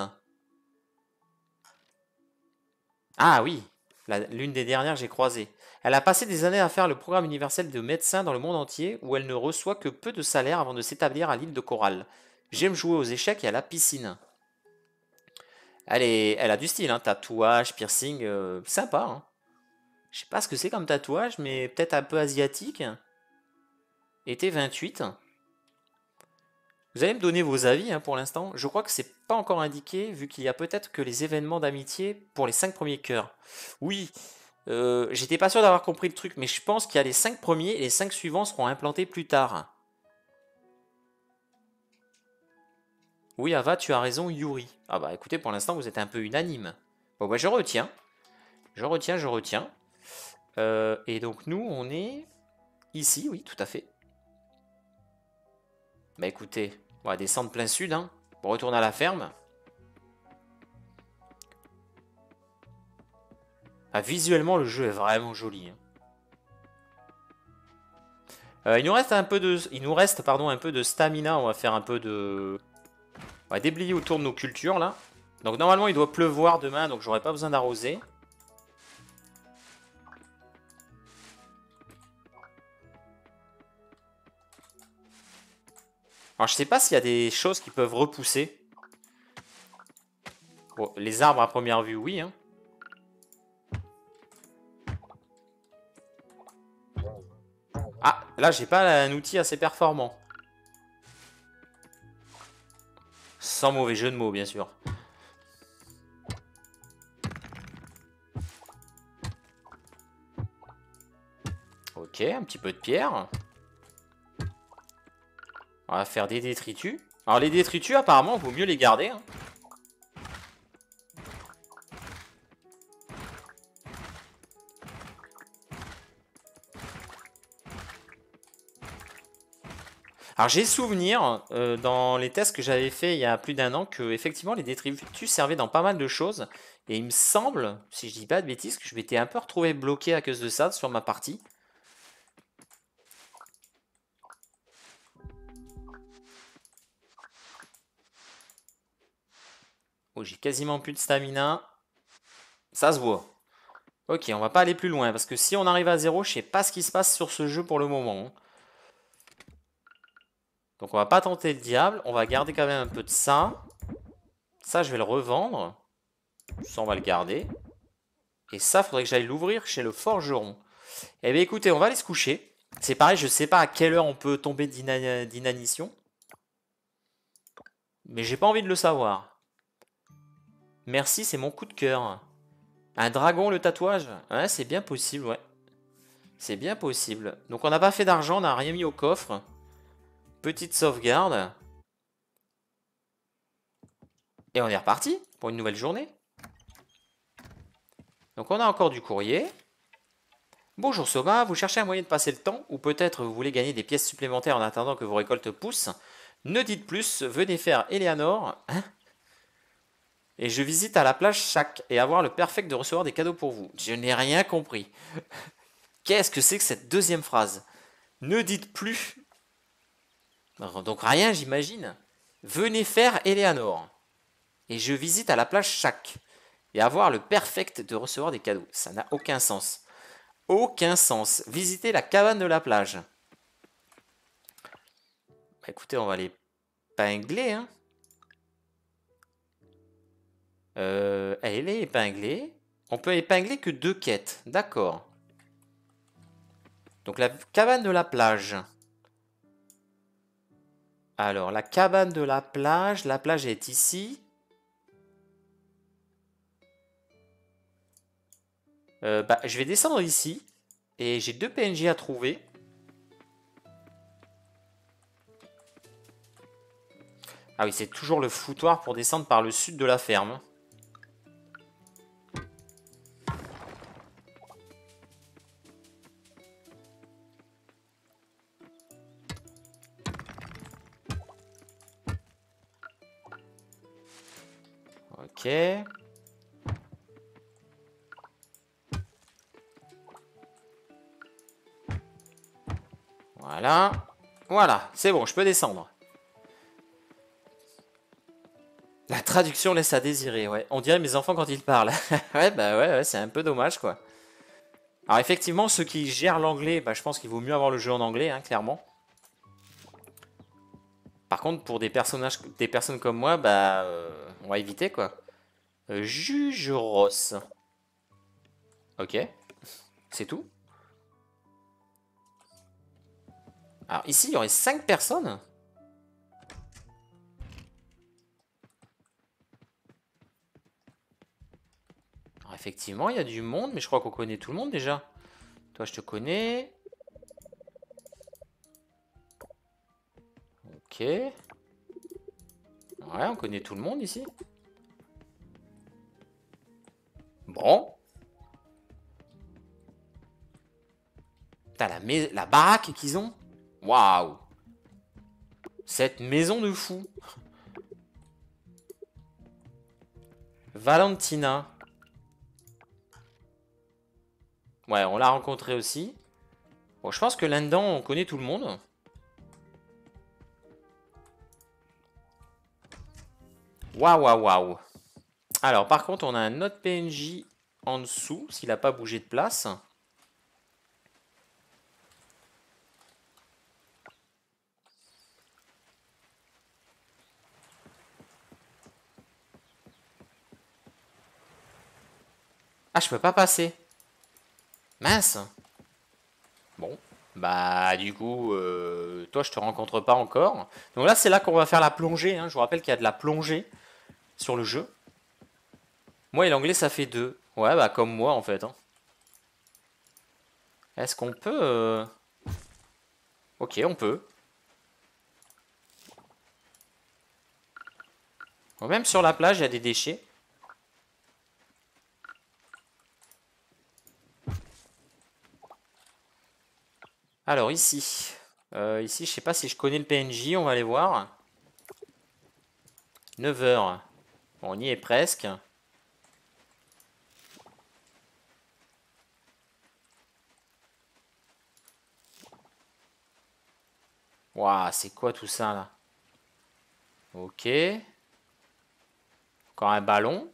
Ah oui, la- l'une des dernières que j'ai croisées. Elle a passé des années à faire le programme universel de médecins dans le monde entier, où elle ne reçoit que peu de salaire avant de s'établir à l'île de Coral. J'aime jouer aux échecs et à la piscine. Elle est, elle a du style, hein, tatouage, piercing, euh, sympa, hein. Je sais pas ce que c'est comme tatouage, mais peut-être un peu asiatique. Été vingt-huit. Vous allez me donner vos avis hein, pour l'instant. Je crois que c'est pas encore indiqué, vu qu'il y a peut-être que les événements d'amitié pour les cinq premiers cœurs. Oui, euh, j'étais pas sûr d'avoir compris le truc, mais je pense qu'il y a les cinq premiers et les cinq suivants seront implantés plus tard. Oui, Ava, tu as raison, Yuri. Ah bah écoutez, pour l'instant, vous êtes un peu unanime. Bon bah je retiens. Je retiens, je retiens. Euh, et donc nous, on est ici, oui, tout à fait. Bah écoutez, on va descendre plein sud, hein, pour retourner à la ferme. Ah, visuellement, le jeu est vraiment joli. Hein. Euh, il nous reste un peu de, il nous reste pardon un peu de stamina. On va faire un peu de, on va déblayer autour de nos cultures là. Donc normalement, il doit pleuvoir demain, donc j'aurai pas besoin d'arroser. Alors je sais pas s'il y a des choses qui peuvent repousser. Bon, les arbres à première vue, oui. Hein. Ah, là j'ai pas un outil assez performant. Sans mauvais jeu de mots, bien sûr. Ok, un petit peu de pierre. On va faire des détritus. Alors les détritus, apparemment, il vaut mieux les garder. Hein. Alors j'ai souvenir, euh, dans les tests que j'avais fait il y a plus d'un an, que effectivement les détritus servaient dans pas mal de choses. Et il me semble, si je dis pas de bêtises, que je m'étais un peu retrouvé bloqué à cause de ça sur ma partie. Oh, j'ai quasiment plus de stamina. Ça se voit. Ok, on va pas aller plus loin, parce que si on arrive à zéro, je sais pas ce qui se passe sur ce jeu pour le moment. Donc on va pas tenter le diable, on va garder quand même un peu de ça. Ça, je vais le revendre. Ça, on va le garder. Et ça, faudrait que j'aille l'ouvrir chez le forgeron. Eh bien écoutez, on va aller se coucher. C'est pareil, je sais pas à quelle heure on peut tomber d'inanition. Mais j'ai pas envie de le savoir. Merci, c'est mon coup de cœur. Un dragon, le tatouage? Ouais, c'est bien possible, ouais. C'est bien possible. Donc on n'a pas fait d'argent, on n'a rien mis au coffre. Petite sauvegarde. Et on est reparti pour une nouvelle journée. Donc on a encore du courrier. Bonjour Soma, vous cherchez un moyen de passer le temps ou peut-être vous voulez gagner des pièces supplémentaires en attendant que vos récoltes poussent. Ne dites plus, venez faire Eleanor. Hein? Et je visite à la plage chaque et avoir le perfect de recevoir des cadeaux pour vous. Je n'ai rien compris. Qu'est-ce que c'est que cette deuxième phrase? Ne dites plus. Donc rien, j'imagine. Venez faire Eleanor. Et je visite à la plage chaque et avoir le perfect de recevoir des cadeaux. Ça n'a aucun sens. Aucun sens. Visiter la cabane de la plage. Bah, écoutez, on va les épingler. Hein. Euh, elle est épinglée. On peut épingler que deux quêtes. D'accord. Donc la cabane de la plage. Alors, la cabane de la plage. La plage est ici. Euh, bah, je vais descendre ici. Et j'ai deux P N J à trouver. Ah oui, c'est toujours le foutoir pour descendre par le sud de la ferme. Ok. Voilà. Voilà, c'est bon, je peux descendre. La traduction laisse à désirer, ouais. On dirait mes enfants quand ils parlent. ouais, bah ouais, ouais c'est un peu dommage, quoi. Alors effectivement, ceux qui gèrent l'anglais, bah, je pense qu'il vaut mieux avoir le jeu en anglais, hein, clairement. Par contre, pour des personnages, des personnes comme moi, bah, euh, on va éviter, quoi. Euh, Juge Ross. Ok. C'est tout. Alors ici, il y aurait cinq personnes. effectivement, il y a du monde, mais je crois qu'on connaît tout le monde déjà. Toi, je te connais. Ok. Ouais, on connaît tout le monde ici. Bon. Putain, la, mais... la baraque qu'ils ont. Waouh. Cette maison de fou. Valentina. Ouais, on l'a rencontré aussi. Bon, je pense que là-dedans, on connaît tout le monde. Waouh, waouh, waouh. Alors, par contre, on a un autre P N J en dessous, s'il n'a pas bougé de place. Ah, je peux pas passer. Mince. Bon. Bah, du coup, euh, toi, je te rencontre pas encore. Donc là, c'est là qu'on va faire la plongée, hein. Je vous rappelle qu'il y a de la plongée sur le jeu. Moi et l'anglais, ça fait deux. Ouais, bah, comme moi, en fait, hein. Est-ce qu'on peut... euh, Ok, on peut. Bon, même sur la plage, il y a des déchets. Alors, ici. Euh, ici, je sais pas si je connais le P N J, on va aller voir. neuf heures. Bon, on y est presque. Waouh, c'est quoi tout ça, là? Ok. Encore un ballon.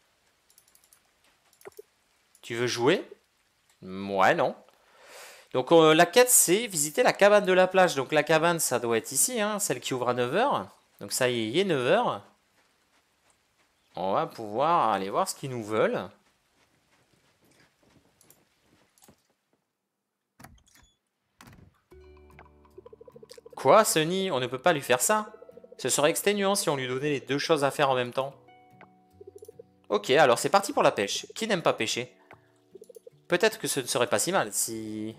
Tu veux jouer? Ouais, non. Donc euh, la quête, c'est visiter la cabane de la plage. Donc la cabane, ça doit être ici, hein, celle qui ouvre à neuf heures. Donc ça y est, il est neuf heures. On va pouvoir aller voir ce qu'ils nous veulent. Quoi, Sunny? On ne peut pas lui faire ça? Ce serait exténuant si on lui donnait les deux choses à faire en même temps. Ok, alors c'est parti pour la pêche. Qui n'aime pas pêcher? Peut-être que ce ne serait pas si mal si...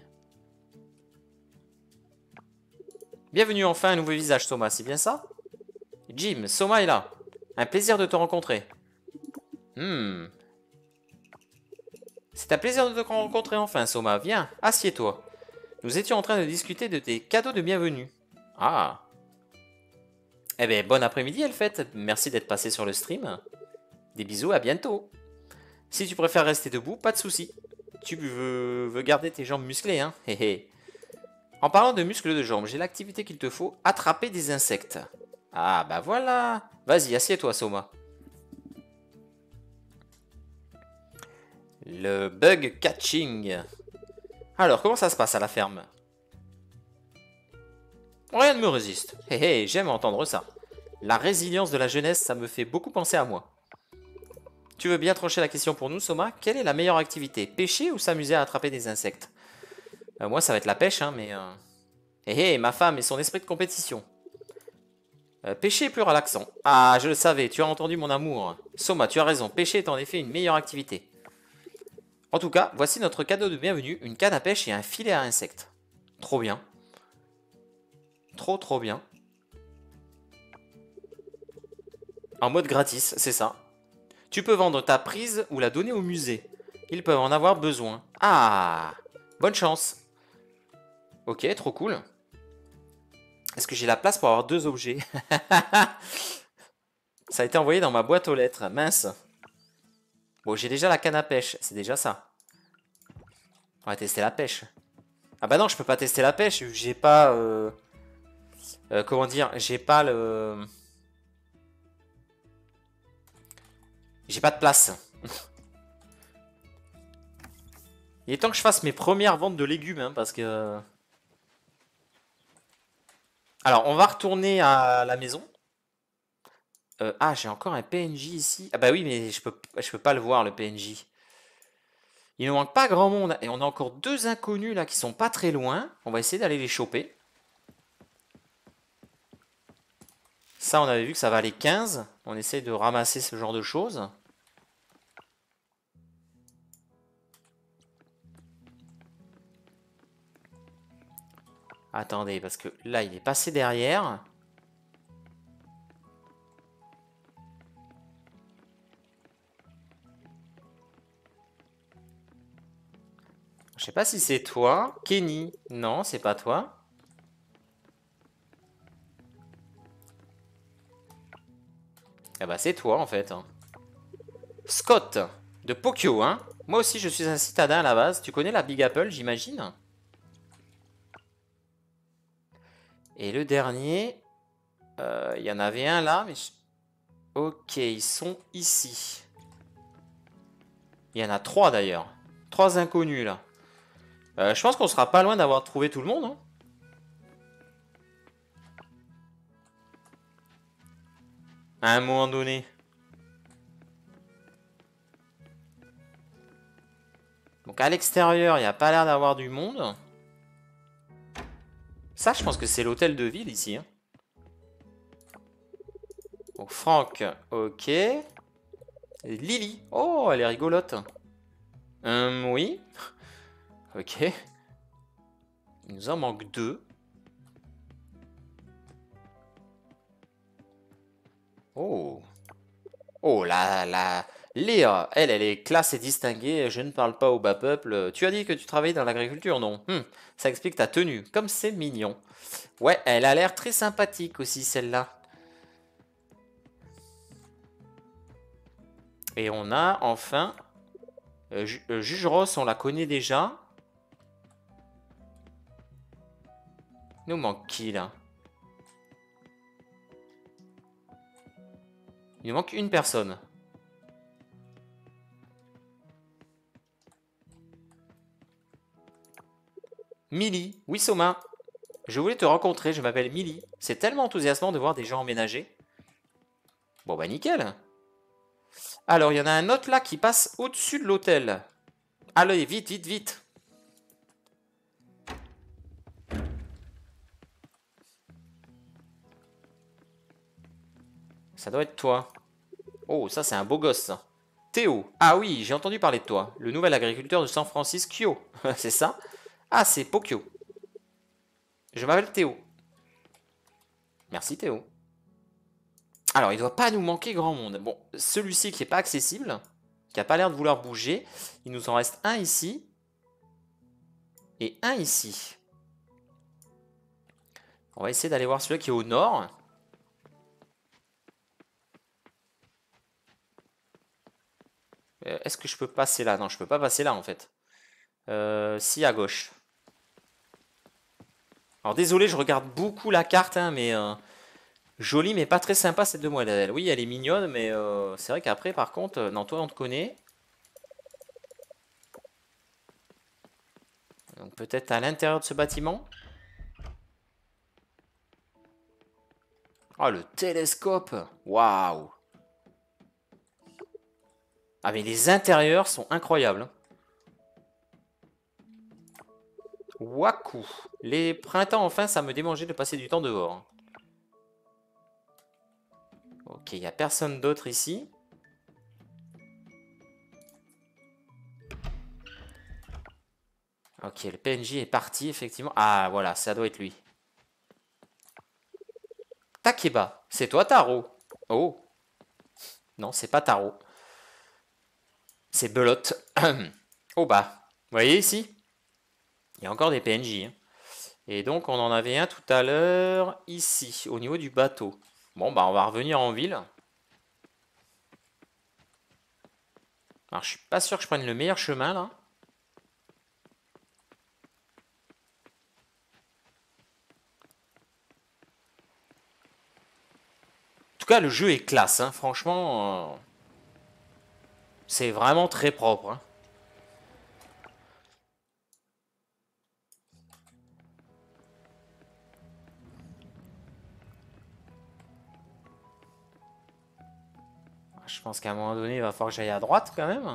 Bienvenue enfin à un nouveau visage, Soma, c'est bien ça? Jim, Soma est là. Un plaisir de te rencontrer. Hmm. C'est un plaisir de te rencontrer enfin, Soma. Viens, assieds-toi. Nous étions en train de discuter de tes cadeaux de bienvenue. Ah. Eh bien, bon après-midi, Elfette. Merci d'être passé sur le stream. Des bisous, à bientôt. Si tu préfères rester debout, pas de souci. Tu veux, veux garder tes jambes musclées, hein? Hé hé. En parlant de muscles de jambes, j'ai l'activité qu'il te faut, attraper des insectes. Ah, bah voilà. Vas-y, assieds-toi, Soma. Le bug catching. Alors, comment ça se passe à la ferme? Rien ne me résiste. Hé hé, j'aime entendre ça. La résilience de la jeunesse, ça me fait beaucoup penser à moi. Tu veux bien trancher la question pour nous, Soma? Quelle est la meilleure activité? Pêcher ou s'amuser à attraper des insectes? euh, Moi, ça va être la pêche, hein, mais... Euh... Hé hé, ma femme et son esprit de compétition. Euh, pêcher est plus relaxant. Ah, je le savais, tu as entendu mon amour. Soma, tu as raison, pêcher est en effet une meilleure activité. En tout cas, voici notre cadeau de bienvenue, une canne à pêche et un filet à insectes. Trop bien. Trop trop bien. En mode gratis, c'est ça. Tu peux vendre ta prise ou la donner au musée. Ils peuvent en avoir besoin. Ah, bonne chance. Ok, trop cool. Est-ce que j'ai la place pour avoir deux objets? Ça a été envoyé dans ma boîte aux lettres. Mince. Bon, j'ai déjà la canne à pêche. C'est déjà ça. On va tester la pêche. Ah bah non, je peux pas tester la pêche. J'ai pas... Euh... Euh, comment dire? J'ai pas le... J'ai pas de place. Il est temps que je fasse mes premières ventes de légumes, hein, parce que... Alors, on va retourner à la maison. Euh, ah, j'ai encore un P N J ici. Ah bah oui, mais je peux, je peux pas le voir, le P N J. Il ne manque pas grand monde. Et on a encore deux inconnus, là, qui sont pas très loin. On va essayer d'aller les choper. Ça, on avait vu que ça valait quinze. On essaye de ramasser ce genre de choses. Attendez, parce que là, il est passé derrière. Je sais pas si c'est toi. Kenny. Non, c'est pas toi. Ah bah c'est toi en fait. Scott, de Pokyo, hein. Moi aussi je suis un citadin à la base. Tu connais la Big Apple, j'imagine. Et le dernier, euh, il y en avait un là, mais... je- Ok, ils sont ici. Il y en a trois d'ailleurs. Trois inconnus là. Euh, je pense qu'on sera pas loin d'avoir trouvé tout le monde, hein. À un moment donné. Donc à l'extérieur, il n'y a pas l'air d'avoir du monde. Ça, je pense que c'est l'hôtel de ville ici, hein. Donc Franck, ok. Et Lily. Oh, elle est rigolote. Hum, oui. Ok. Il nous en manque deux. Oh. Oh là là. Léa, elle, elle est classe et distinguée. Je ne parle pas au bas peuple. Tu as dit que tu travaillais dans l'agriculture, non? Hum, ça explique ta tenue. Comme c'est mignon. Ouais, elle a l'air très sympathique aussi, celle-là. Et on a enfin... euh, Ju- euh, Juge Ross, on la connaît déjà. Il nous manque qui, là? Il nous manque une personne. Millie. Oui, Soma. Je voulais te rencontrer, je m'appelle Millie. C'est tellement enthousiasmant de voir des gens emménager. Bon bah nickel. Alors, il y en a un autre là qui passe au-dessus de l'hôtel. Allez, vite, vite, vite. Ça doit être toi. Oh, ça c'est un beau gosse, ça. Théo. Ah oui, j'ai entendu parler de toi. Le nouvel agriculteur de San Francisco. C'est ça? Ah, c'est Pokyo. Je m'appelle Théo. Merci Théo. Alors, il doit pas nous manquer grand monde. Bon, celui-ci qui est pas accessible, qui a pas l'air de vouloir bouger. Il nous en reste un ici. Et un ici. On va essayer d'aller voir celui qui est au nord. Euh, Est-ce que je peux passer là? Non, je peux pas passer là en fait. Euh, si, à gauche. Alors désolé, je regarde beaucoup la carte, hein, mais euh, jolie mais pas très sympa cette demoiselle. Oui, elle est mignonne, mais euh, c'est vrai qu'après, par contre, euh, non, toi on te connaît. Donc peut-être à l'intérieur de ce bâtiment. Oh, le télescope! Waouh! Ah, mais les intérieurs sont incroyables, hein. Waouh! Les printemps, enfin, ça me démangeait de passer du temps dehors. Ok, il n'y a personne d'autre ici. Ok, le P N J est parti, effectivement. Ah, voilà, ça doit être lui. Takeba, c'est toi, Taro? Oh, non, c'est pas Taro. C'est Belote. Oh bah, vous voyez ici? Il y a encore des P N J, hein. Et donc, on en avait un tout à l'heure, ici, au niveau du bateau. Bon, bah, on va revenir en ville. Alors, je suis pas sûr que je prenne le meilleur chemin, là. En tout cas, le jeu est classe, hein. Franchement, euh, c'est vraiment très propre, hein. Je pense qu'à un moment donné, il va falloir que j'aille à droite, quand même.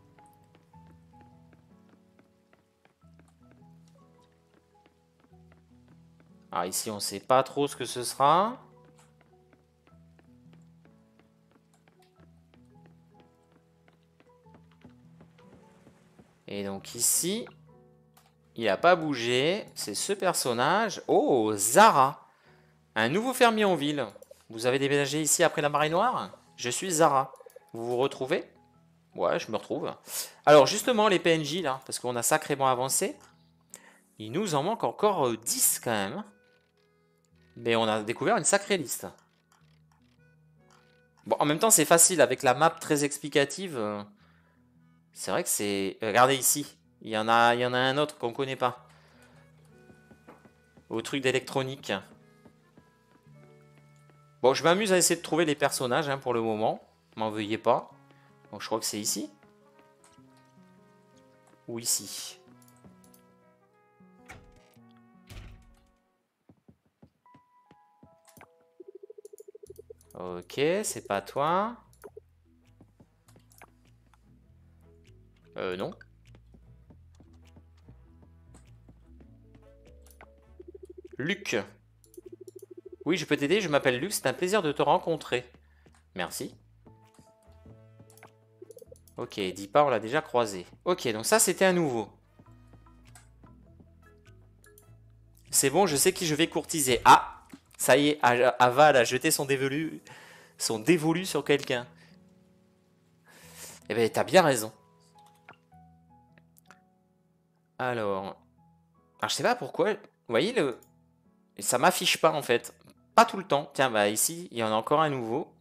Alors ici, on sait pas trop ce que ce sera. Et donc ici, Il a pas bougé. C'est ce personnage. Oh, Zara. Un nouveau fermier en ville. Vous avez déménagé ici après la marée noire? Je suis Zara. Vous vous retrouvez? Ouais, je me retrouve. Alors justement, les P N J là, parce qu'on a sacrément avancé. Il nous en manque encore euh, dix quand même. Mais on a découvert une sacrée liste. Bon, en même temps, c'est facile avec la map très explicative. euh, C'est vrai que c'est... Regardez ici. Il y en a, il y en a un autre qu'on connaît pas. Au truc d'électronique. Bon, je m'amuse à essayer de trouver les personnages hein, pour le moment. M'en veuillez pas. Donc je crois que c'est ici. Ou ici. Ok, c'est pas toi. Euh, non. Luc. Oui, je peux t'aider, je m'appelle Luc, c'est un plaisir de te rencontrer. Merci. Ok, dis pas, on l'a déjà croisé. Ok, donc ça c'était un nouveau. C'est bon, je sais qui je vais courtiser. Ah, ça y est, Aval a jeté son dévolu, son dévolu sur quelqu'un. Eh ben, t'as bien raison. Alors, alors, je sais pas pourquoi. Vous voyez, le... ça m'affiche pas en fait. Pas tout le temps. Tiens, bah ici, il y en a encore un nouveau.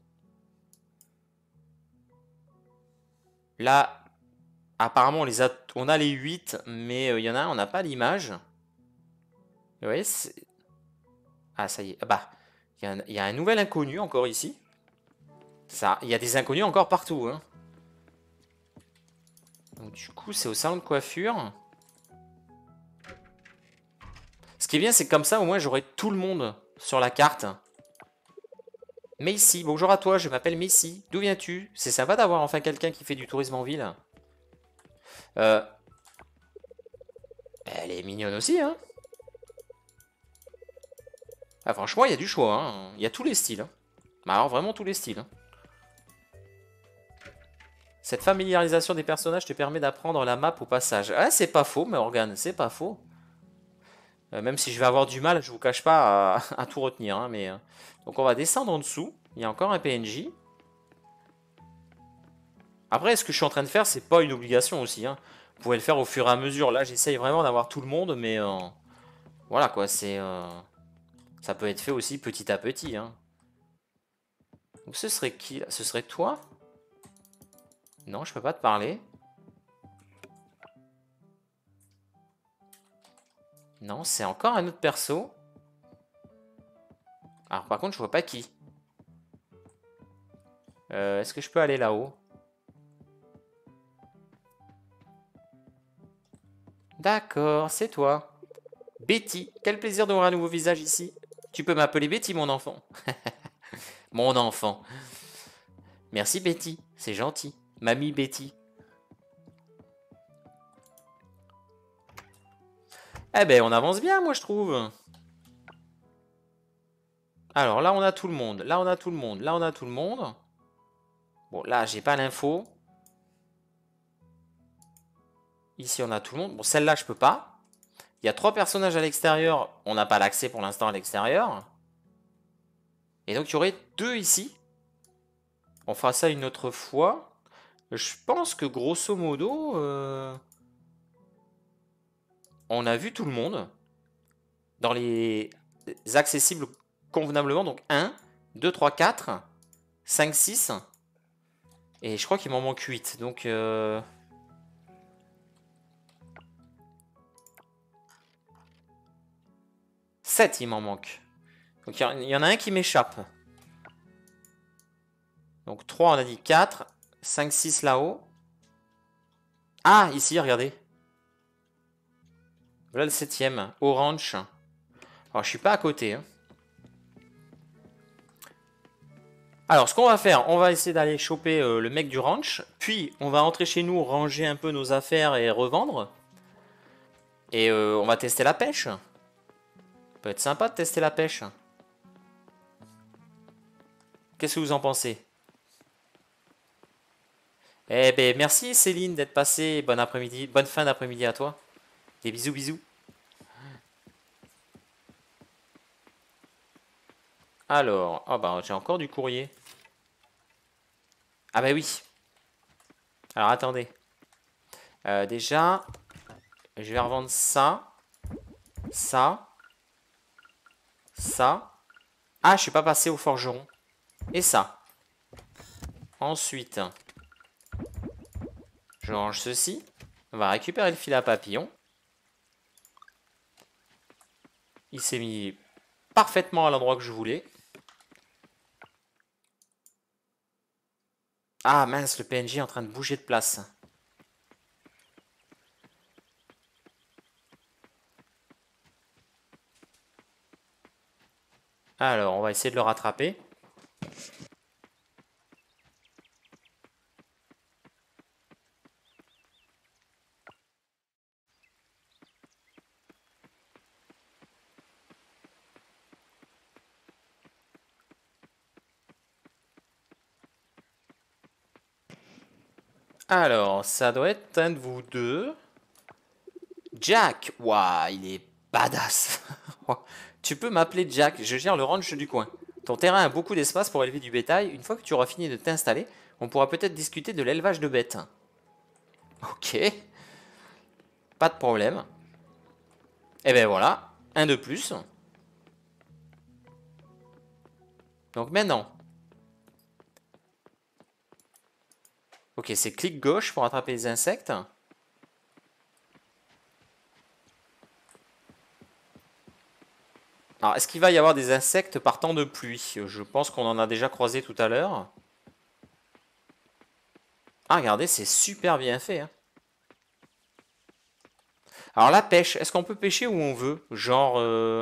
Là, apparemment, on, les a... on a les huit, mais euh, il y en a un, on n'a pas l'image. Vous voyez, c'est... Ah, ça y est. Ah bah, il y, a un... il y a un nouvel inconnu encore ici. Ça, il y a des inconnus encore partout. Hein. Donc, du coup, c'est au salon de coiffure. Ce qui est bien, c'est que comme ça, au moins, j'aurai tout le monde sur la carte. Macy, bonjour à toi, je m'appelle Macy. D'où viens-tu? C'est sympa d'avoir enfin quelqu'un qui fait du tourisme en ville. Euh... Elle est mignonne aussi, hein. Ah, franchement, il y a du choix, hein. Il y a tous les styles. Hein. Bah, alors, vraiment tous les styles. Hein. Cette familiarisation des personnages te permet d'apprendre la map au passage. Ah, c'est pas faux, Morgane, c'est pas faux. Euh, même si je vais avoir du mal, je vous cache pas à, à tout retenir. Hein, mais, euh, donc on va descendre en dessous. Il y a encore un P N J. Après, ce que je suis en train de faire, c'est pas une obligation aussi. Hein. Vous pouvez le faire au fur et à mesure. Là, j'essaye vraiment d'avoir tout le monde, mais euh, voilà quoi, c'est euh, ça peut être fait aussi petit à petit. Hein. Donc ce serait qui là? Ce serait toi? Non, je peux pas te parler. Non, c'est encore un autre perso. Alors par contre, je vois pas qui. Euh, Est-ce que je peux aller là-haut? D'accord, c'est toi. Betty, quel plaisir de voir un nouveau visage ici. Tu peux m'appeler Betty, mon enfant. Mon enfant. Merci Betty, c'est gentil. Mamie Betty. Eh ben, on avance bien, moi, je trouve. Alors, là, on a tout le monde. Là, on a tout le monde. Là, on a tout le monde. Bon, là, j'ai pas l'info. Ici, on a tout le monde. Bon, celle-là, je peux pas. Il y a trois personnages à l'extérieur. On n'a pas l'accès pour l'instant à l'extérieur. Et donc, il y aurait deux ici. On fera ça une autre fois. Je pense que, grosso modo, euh, on a vu tout le monde. Dans les accessibles convenablement. Donc, un, deux, trois, quatre, cinq, six. Et je crois qu'il m'en manque huit. Donc... Euh... sept, il m'en manque. Donc il y en a un qui m'échappe. Donc trois, on a dit quatre. cinq, six là-haut. Ah, ici, regardez. Voilà le septième. Orange. Alors, je suis pas à côté. Hein. Alors, ce qu'on va faire, on va essayer d'aller choper euh, le mec du ranch. Puis, on va rentrer chez nous, ranger un peu nos affaires et revendre. Et euh, on va tester la pêche. Ça peut être sympa de tester la pêche. Qu'est-ce que vous en pensez? Eh ben, merci Céline d'être passée. Bon après-midi, bonne fin d'après-midi à toi. Des bisous, bisous. Alors, oh bah j'ai encore du courrier. Ah bah oui. Alors attendez. Euh, déjà, je vais revendre ça, ça, ça. Ah, je suis pas passé au forgeron. Et ça. Ensuite, je range ceci. On va récupérer le fil à papillon. Il s'est mis parfaitement à l'endroit que je voulais. Ah mince, le P N J est en train de bouger de place. Alors, on va essayer de le rattraper. Alors, ça doit être un de vous deux. Jack! Waouh, il est badass! Tu peux m'appeler Jack, je gère le ranch du coin. Ton terrain a beaucoup d'espace pour élever du bétail. Une fois que tu auras fini de t'installer, on pourra peut-être discuter de l'élevage de bêtes. Ok, pas de problème. Et ben voilà, un de plus. Donc maintenant. Ok, c'est clic gauche pour attraper les insectes. Alors, est-ce qu'il va y avoir des insectes par temps de pluie? Je pense qu'on en a déjà croisé tout à l'heure. Ah, regardez, c'est super bien fait, hein. Alors, la pêche, est-ce qu'on peut pêcher où on veut? Genre... euh,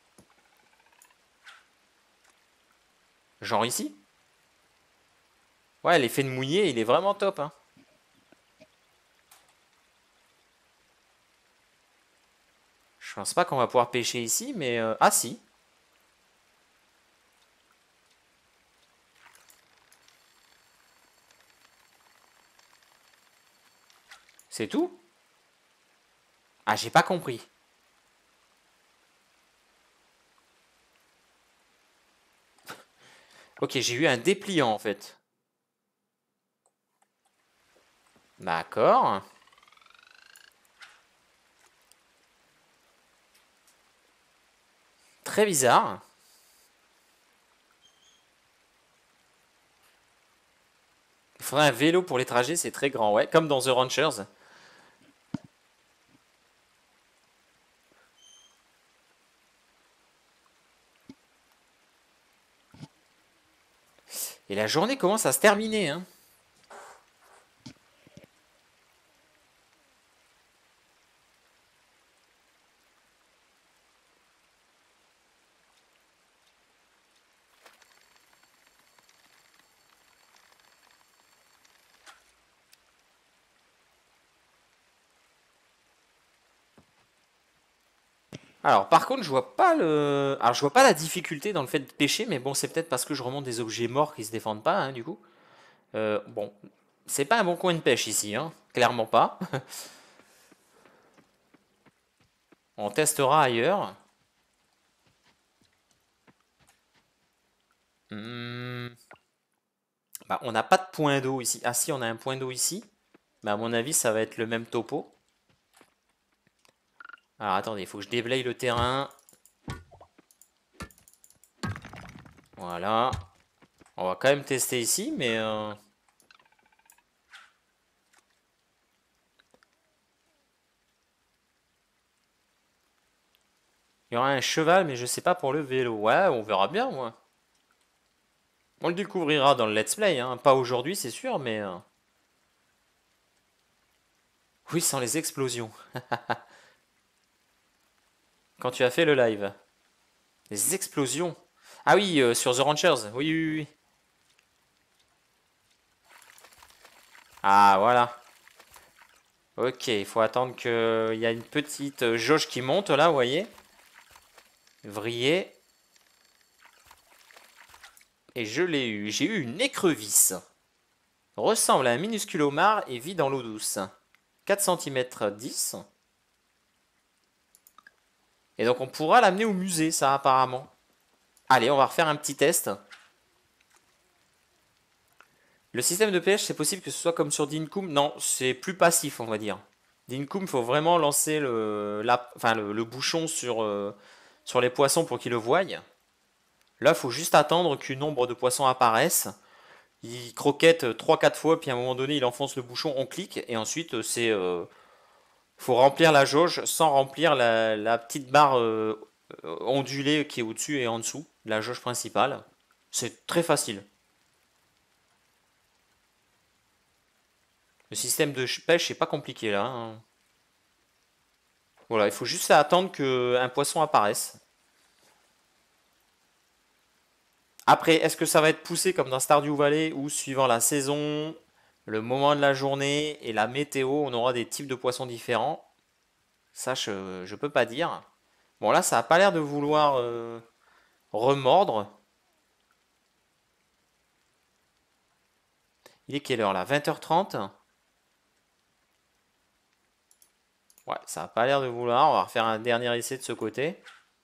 Genre ici? Ouais, l'effet de mouiller, il est vraiment top, hein. Je pense pas qu'on va pouvoir pêcher ici, mais... euh, Ah, si. C'est tout? Ah, j'ai pas compris. Ok, j'ai eu un dépliant, en fait. D'accord. Très bizarre. Il faudrait un vélo pour les trajets, c'est très grand, ouais. Comme dans The Ranchers. Et la journée commence à se terminer, hein. Alors, par contre, je vois pas le... Alors, je vois pas la difficulté dans le fait de pêcher, mais bon, c'est peut-être parce que je remonte des objets morts qui se défendent pas, hein, du coup. Euh, bon, c'est pas un bon coin de pêche ici, hein. Clairement pas. On testera ailleurs. Hmm. Bah, on n'a pas de point d'eau ici. Ah si, on a un point d'eau ici. Mais à mon avis, ça va être le même topo. Alors, attendez, il faut que je déblaye le terrain. Voilà. On va quand même tester ici, mais... euh, Il y aura un cheval, mais je sais pas pour le vélo. Ouais, on verra bien, moi. On le découvrira dans le let's play, hein. Pas aujourd'hui, c'est sûr, mais... euh, Oui, sans les explosions. Quand tu as fait le live. Les explosions. Ah oui, euh, sur The Ranchers. Oui, oui, oui. Ah, voilà. Ok, il faut attendre qu'il y a une petite euh, jauge qui monte, là, vous voyez. Vriller. Et je l'ai eu. J'ai eu une écrevisse. Ressemble à un minuscule homard et vit dans l'eau douce. quatre centimètres dix. Et donc on pourra l'amener au musée, ça apparemment. Allez, on va refaire un petit test. Le système de pêche, c'est possible que ce soit comme sur Dinkum? Non, c'est plus passif, on va dire. Dinkum, il faut vraiment lancer le, la, enfin, le, le bouchon sur, euh, sur les poissons pour qu'ils le voient. Là, il faut juste attendre qu'un nombre de poissons apparaissent. Il croquette trois quatre fois, puis à un moment donné, il enfonce le bouchon, on clique, et ensuite, c'est, euh, faut remplir la jauge sans remplir la, la petite barre euh, ondulée qui est au-dessus et en dessous, de la jauge principale. C'est très facile. Le système de pêche n'est pas compliqué là, hein. Voilà, il faut juste attendre qu'un poisson apparaisse. Après, est-ce que ça va être poussé comme dans Stardew Valley ou suivant la saison, le moment de la journée et la météo, on aura des types de poissons différents? Ça, je, ne peux pas dire. Bon, là, ça a pas l'air de vouloir euh, remordre. Il est quelle heure là? vingt heures trente? Ouais, ça a pas l'air de vouloir. On va refaire un dernier essai de ce côté.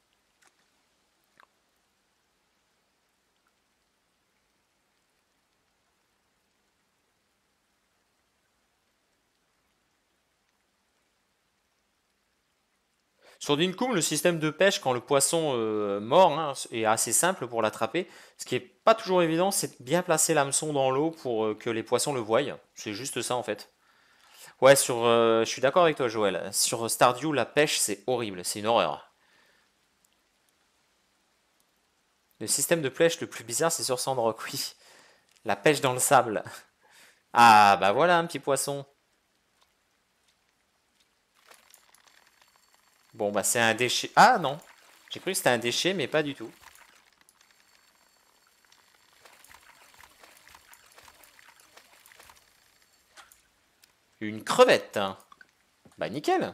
Sur Dinkum, le système de pêche, quand le poisson euh, mord, hein, est assez simple pour l'attraper. Ce qui est pas toujours évident, c'est de bien placer l'hameçon dans l'eau pour euh, que les poissons le voient. C'est juste ça en fait. Ouais, sur, euh, je suis d'accord avec toi, Joël. Sur Stardew, la pêche, c'est horrible, c'est une horreur. Le système de pêche le plus bizarre, c'est sur Sandrock, oui. La pêche dans le sable. Ah, bah voilà, un petit poisson. Bon, bah c'est un déchet. Ah non, j'ai cru que c'était un déchet, mais pas du tout. Une crevette. Bah nickel.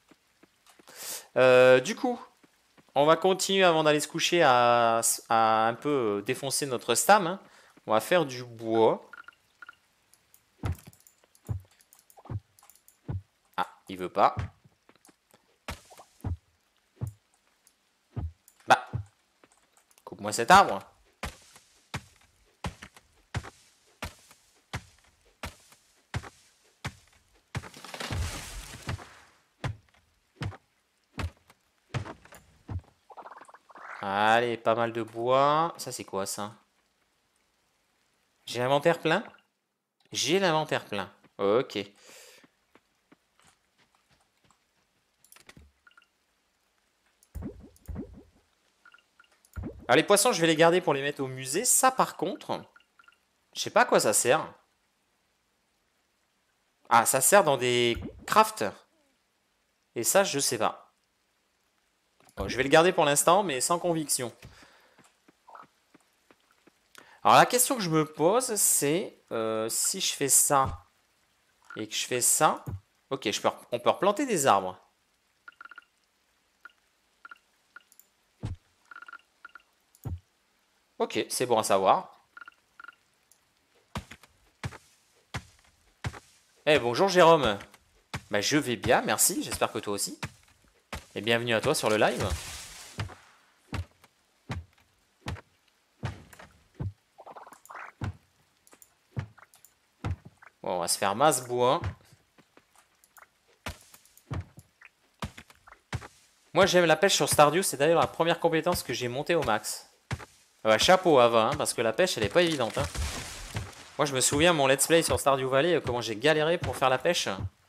Euh, du coup, on va continuer avant d'aller se coucher à, à un peu défoncer notre stam, hein. On va faire du bois. Ah, il veut pas. Bah, coupe-moi cet arbre. Allez, pas mal de bois. Ça, c'est quoi ça? J'ai l'inventaire plein? J'ai l'inventaire plein. Ok. Alors les poissons, je vais les garder pour les mettre au musée. Ça, par contre, je sais pas à quoi ça sert. Ah, ça sert dans des crafts. Et ça, je sais pas. Bon, je vais le garder pour l'instant, mais sans conviction. Alors la question que je me pose, c'est euh, si je fais ça et que je fais ça, ok, je peux, on peut replanter des arbres. Ok, c'est bon à savoir. Eh, bonjour Jérôme. Bah, je vais bien, merci, j'espère que toi aussi. Et bienvenue à toi sur le live. Bon, on va se faire masse bois. Moi, j'aime la pêche sur Stardew, c'est d'ailleurs la première compétence que j'ai montée au max. Ouais, chapeau Ava, hein, parce que la pêche, elle est pas évidente, hein. Moi, je me souviens, mon let's play sur Stardew Valley, euh, comment j'ai galéré pour faire la pêche.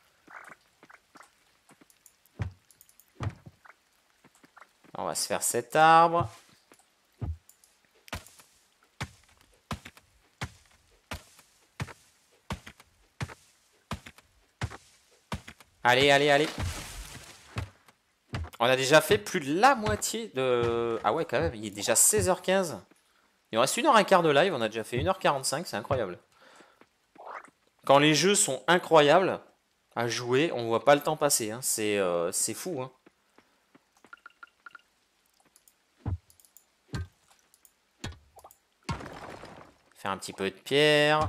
On va se faire cet arbre. Allez, allez, allez. On a déjà fait plus de la moitié de... Ah ouais, quand même, il est déjà seize heures quinze. Il nous reste une heure quinze de live, on a déjà fait une heure quarante-cinq, c'est incroyable. Quand les jeux sont incroyables à jouer, on voit pas le temps passer, hein. C'est euh, c'est fou, hein. Faire un petit peu de pierre.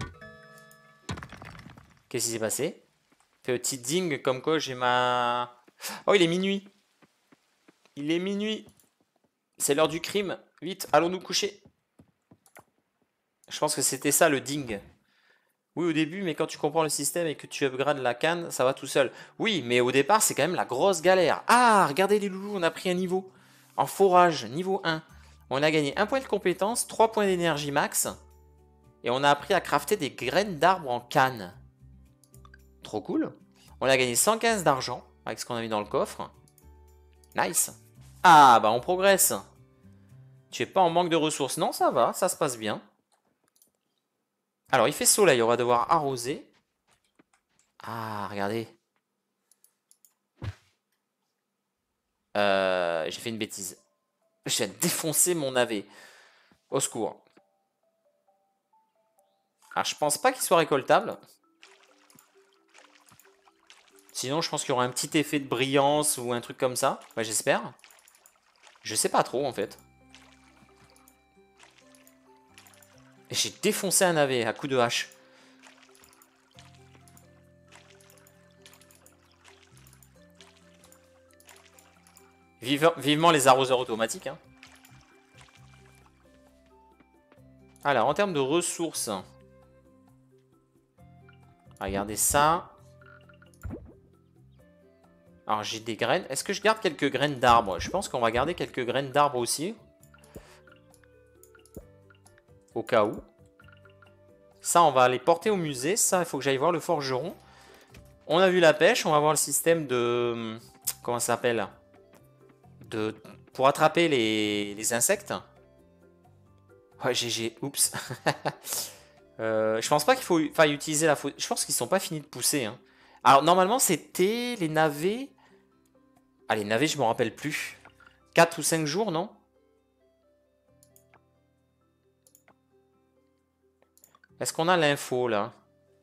Qu'est-ce qui s'est passé? Petit ding comme quoi j'ai ma... Oh, il est minuit. Il est minuit. C'est l'heure du crime. Vite, allons nous coucher. Je pense que c'était ça le ding. Oui, au début, mais quand tu comprends le système et que tu upgrades la canne, ça va tout seul. Oui, mais au départ, c'est quand même la grosse galère. Ah, regardez les loulous, on a pris un niveau. En forage, niveau un. On a gagné un point de compétence, trois points d'énergie max. Et on a appris à crafter des graines d'arbres en canne. Trop cool. On a gagné cent quinze d'argent avec ce qu'on a mis dans le coffre. Nice. Ah, bah on progresse. Tu es pas en manque de ressources. Non, ça va, ça se passe bien. Alors, il fait soleil, on va devoir arroser. Ah, regardez. Euh, j'ai fait une bêtise. Je viens de défoncer mon navet. Au secours. Alors, je pense pas qu'il soit récoltable. Sinon, je pense qu'il y aura un petit effet de brillance ou un truc comme ça. Ouais, j'espère. Je sais pas trop, en fait. J'ai défoncé un navet à coups de hache. Vive, vivement les arroseurs automatiques. Hein. Alors, en termes de ressources. Regardez ça. Alors, j'ai des graines. Est-ce que je garde quelques graines d'arbres? Je pense qu'on va garder quelques graines d'arbres aussi. Au cas où. Ça, on va les porter au musée. Ça, il faut que j'aille voir le forgeron. On a vu la pêche. On va voir le système de... Comment ça s'appelle? De... Pour attraper les, les insectes. Ouais, G G. Oups. euh, je pense pas qu'il faut enfin, utiliser la faute. Je pense qu'ils sont pas finis de pousser. Hein. Alors, normalement, c'était les navets... Ah, les navets, je me rappelle plus. quatre ou cinq jours, non? Est-ce qu'on a l'info, là?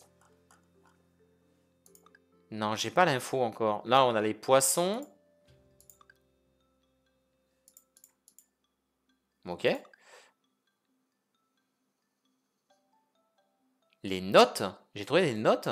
Non, j'ai pas l'info encore. Là, on a les poissons. Ok. Les notes? J'ai trouvé des notes?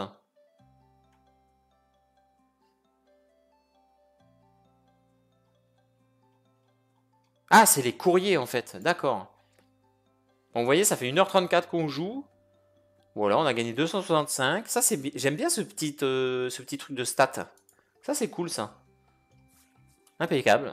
Ah, c'est les courriers, en fait. D'accord. Bon, vous voyez, ça fait une heure trente-quatre qu'on joue. Voilà, on a gagné deux cent soixante-cinq. Ça, c'est bi- J'aime bien ce petit, euh, ce petit truc de stats. Ça, c'est cool, ça. Impeccable.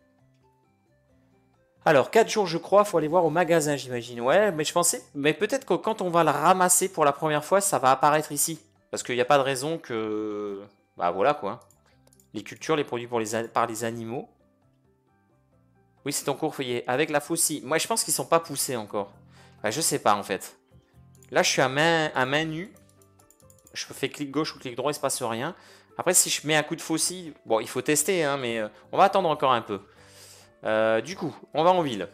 Alors, quatre jours, je crois, faut aller voir au magasin, j'imagine. Ouais, mais je pensais... Mais peut-être que quand on va le ramasser pour la première fois, ça va apparaître ici. Parce qu'il n'y a pas de raison que... Bah, voilà, quoi. Les cultures, les produits pour les a- par les animaux. Oui, c'est en cours feuillet. Avec la faucille. Moi, je pense qu'ils sont pas poussés encore. Bah, je sais pas, en fait. Là, je suis à main, à main nue. Je fais clic gauche ou clic droit, il se passe rien. Après, si je mets un coup de faucille... Bon, il faut tester, hein, mais euh, on va attendre encore un peu. Euh, du coup, on va en ville.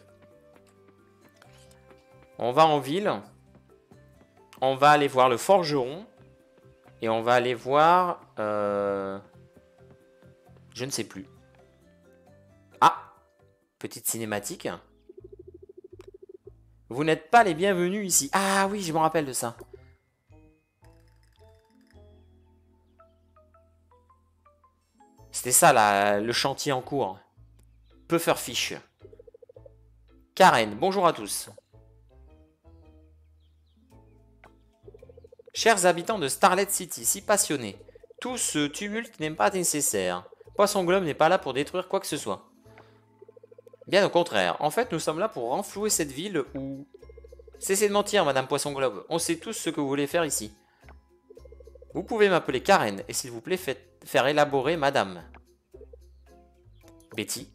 On va en ville. On va aller voir le forgeron. Et on va aller voir... Euh... Je ne sais plus. Ah! Petite cinématique. Vous n'êtes pas les bienvenus ici. Ah oui, je me rappelle de ça. C'était ça, là, le chantier en cours. Pufferfish. Karen, bonjour à tous. Chers habitants de Starlet City, si passionnés, tout ce tumulte n'est pas nécessaire. Poisson Globe n'est pas là pour détruire quoi que ce soit. Bien au contraire, en fait nous sommes là pour renflouer cette ville où... Cessez de mentir, Madame Poisson Globe, on sait tous ce que vous voulez faire ici. Vous pouvez m'appeler Karen, et s'il vous plaît faites faire élaborer Madame. Betty.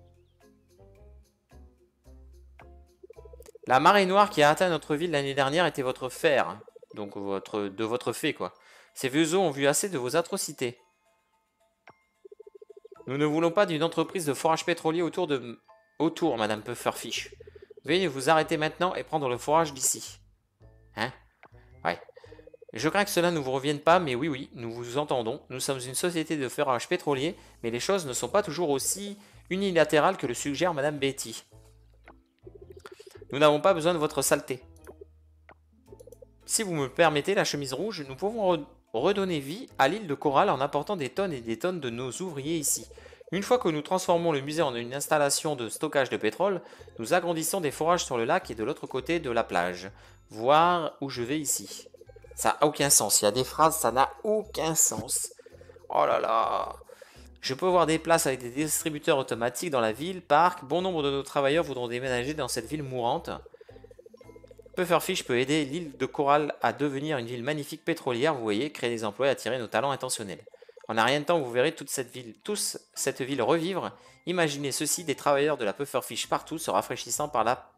La marée noire qui a atteint notre ville l'année dernière était votre fer. Donc votre, de votre fait, quoi. Ces vieux os ont vu assez de vos atrocités. Nous ne voulons pas d'une entreprise de forage pétrolier autour de... Autour, Madame Pufferfish. Veuillez vous arrêter maintenant et prendre le forage d'ici. Hein? Ouais. Je crains que cela ne vous revienne pas, mais oui, oui, nous vous entendons. Nous sommes une société de forage pétrolier, mais les choses ne sont pas toujours aussi unilatérales que le suggère Madame Betty. Nous n'avons pas besoin de votre saleté. Si vous me permettez, la chemise rouge, nous pouvons re redonner vie à l'île de corail en apportant des tonnes et des tonnes de nos ouvriers ici. Une fois que nous transformons le musée en une installation de stockage de pétrole, nous agrandissons des forages sur le lac et de l'autre côté de la plage. Voir où je vais ici. Ça n'a aucun sens. Il y a des phrases, ça n'a aucun sens. Oh là là. Je peux voir des places avec des distributeurs automatiques dans la ville, parc. Bon nombre de nos travailleurs voudront déménager dans cette ville mourante. Pufferfish peut aider l'île de corail à devenir une ville magnifique pétrolière, vous voyez, créer des emplois et attirer nos talents intentionnels. En un rien de temps, vous verrez toute cette ville, tous cette ville revivre. Imaginez ceci, des travailleurs de la Pufferfish partout se rafraîchissant par la...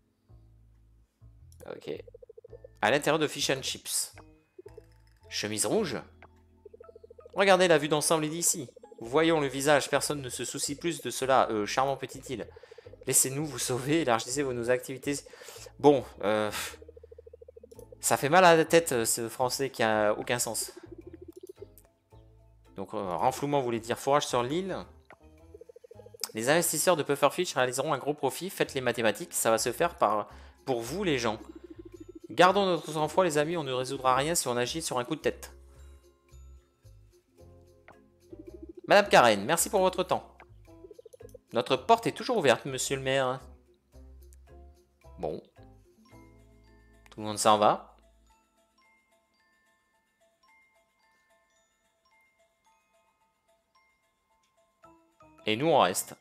Ok. À l'intérieur de Fish and Chips. Chemise rouge. Regardez la vue d'ensemble est d'ici. Voyons le visage, personne ne se soucie plus de cela, euh, charmant petite île. Laissez-nous vous sauver, élargissez vos nos activités. Bon, euh, ça fait mal à la tête ce français qui a aucun sens. Donc, euh, renflouement voulait dire forage sur l'île. Les investisseurs de Pufferfish réaliseront un gros profit. Faites les mathématiques, ça va se faire par, pour vous les gens. Gardons notre sang-froid les amis, on ne résoudra rien si on agit sur un coup de tête. Madame Karen, merci pour votre temps. Notre porte est toujours ouverte, monsieur le maire. Bon. Tout le monde s'en va. Et nous, on reste.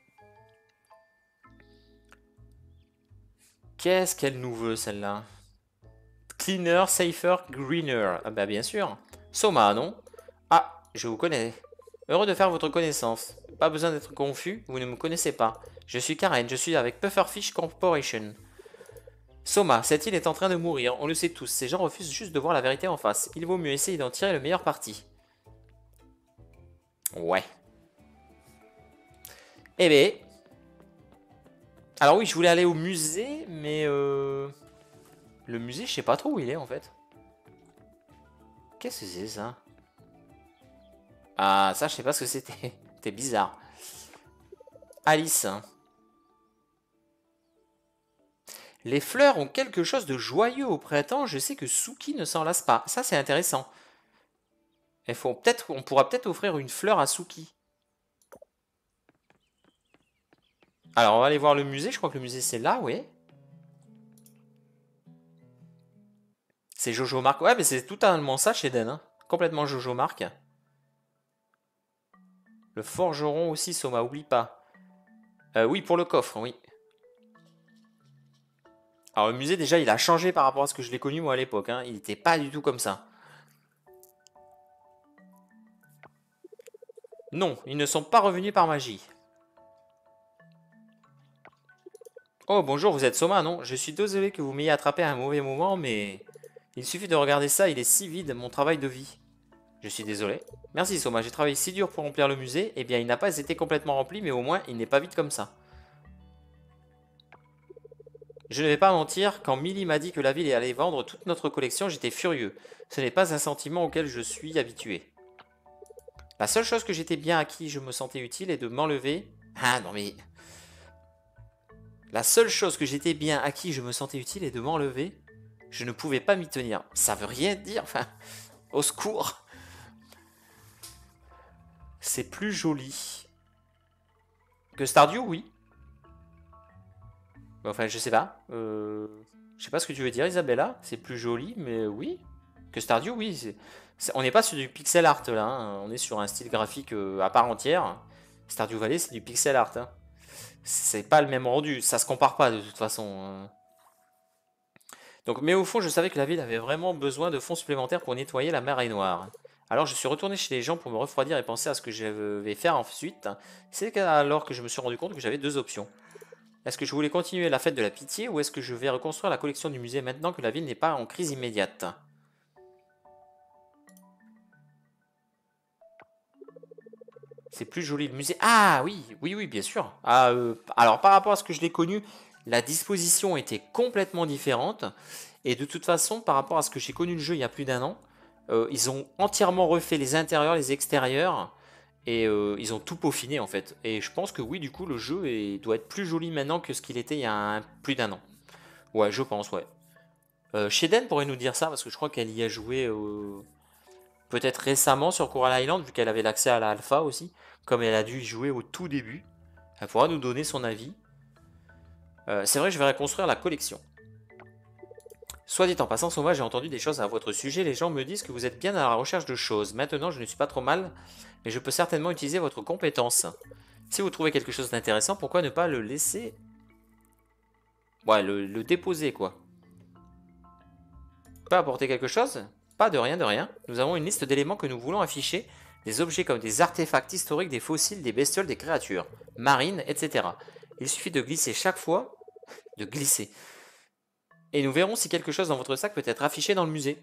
Qu'est-ce qu'elle nous veut, celle-là? Cleaner, safer, greener. Ah bah bien sûr. Soma, non? Ah, je vous connais. Heureux de faire votre connaissance. Pas besoin d'être confus, vous ne me connaissez pas. Je suis Karen, je suis avec Pufferfish Corporation. Soma, cette île est en train de mourir, on le sait tous. Ces gens refusent juste de voir la vérité en face. Il vaut mieux essayer d'en tirer le meilleur parti. Ouais. Eh ben... Alors oui, je voulais aller au musée, mais... Euh... Le musée, je sais pas trop où il est, en fait. Qu'est-ce que c'est, ça? Ah, ça, je sais pas ce que c'était. C'était bizarre. Alice. Les fleurs ont quelque chose de joyeux au printemps. Je sais que Suki ne s'en lasse pas. Ça, c'est intéressant. Il faut peut-être, on pourra peut-être offrir une fleur à Suki. Alors, on va aller voir le musée. Je crois que le musée, c'est là, oui. C'est Jojo Mark. Ouais, mais c'est totalement ça chez Den. Hein. Complètement Jojo Mark. Le forgeron aussi, Soma, oublie pas. Euh, oui, pour le coffre, oui. Alors, le musée, déjà, il a changé par rapport à ce que je l'ai connu, moi, à l'époque. Hein. Il n'était pas du tout comme ça. Non, ils ne sont pas revenus par magie. Oh, bonjour, vous êtes Soma, non? Je suis désolé que vous m'ayez attrapé à un mauvais moment, mais... Il suffit de regarder ça, il est si vide, mon travail de vie. Je suis désolé. Merci Soma, j'ai travaillé si dur pour remplir le musée. Eh bien, il n'a pas été complètement rempli, mais au moins, il n'est pas vide comme ça. Je ne vais pas mentir, quand Millie m'a dit que la ville allait vendre toute notre collection, j'étais furieux. Ce n'est pas un sentiment auquel je suis habitué. La seule chose que j'étais bien à qui je me sentais utile est de m'enlever... Ah non mais... La seule chose que j'étais bien à qui je me sentais utile est de m'enlever. Je ne pouvais pas m'y tenir. Ça veut rien dire, enfin... Au secours. C'est plus joli. Que Stardew, oui. Enfin, je sais pas. Euh... Je sais pas ce que tu veux dire, Isabella. C'est plus joli, mais oui. Que Stardew, oui. Est... Est... On n'est pas sur du pixel art, là. Hein. On est sur un style graphique euh, à part entière. Stardew Valley, c'est du pixel art. Hein. C'est pas le même rendu. Ça se compare pas, de toute façon. Donc, mais au fond, je savais que la ville avait vraiment besoin de fonds supplémentaires pour nettoyer la marée noire. Alors, je suis retourné chez les gens pour me refroidir et penser à ce que je vais faire ensuite. C'est alors que je me suis rendu compte que j'avais deux options. Est-ce que je voulais continuer la fête de la pitié ou est-ce que je vais reconstruire la collection du musée maintenant que la ville n'est pas en crise immédiate? C'est plus joli le musée. Ah oui, oui, oui, bien sûr. Ah, euh, alors par rapport à ce que je l'ai connu, la disposition était complètement différente. Et de toute façon, par rapport à ce que j'ai connu le jeu il y a plus d'un an, euh, ils ont entièrement refait les intérieurs, les extérieurs. Et euh, ils ont tout peaufiné en fait. Et je pense que oui, du coup, le jeu est, doit être plus joli maintenant que ce qu'il était il y a un, plus d'un an. Ouais, je pense, ouais. Euh, Sheden pourrait nous dire ça, parce que je crois qu'elle y a joué... Euh... Peut-être récemment sur Coral Island, vu qu'elle avait l'accès à la alpha aussi, comme elle a dû y jouer au tout début. Elle pourra nous donner son avis. Euh, c'est vrai que je vais reconstruire la collection. Soit dit en passant, Soma, j'ai entendu des choses à votre sujet. Les gens me disent que vous êtes bien à la recherche de choses. Maintenant, je ne suis pas trop mal, mais je peux certainement utiliser votre compétence. Si vous trouvez quelque chose d'intéressant, pourquoi ne pas le laisser... Ouais, le, le déposer, quoi. Peut apporter quelque chose? Pas de rien, de rien. Nous avons une liste d'éléments que nous voulons afficher. Des objets comme des artefacts historiques, des fossiles, des bestioles, des créatures marines, et cetera. Il suffit de glisser chaque fois... De glisser... Et nous verrons si quelque chose dans votre sac peut être affiché dans le musée.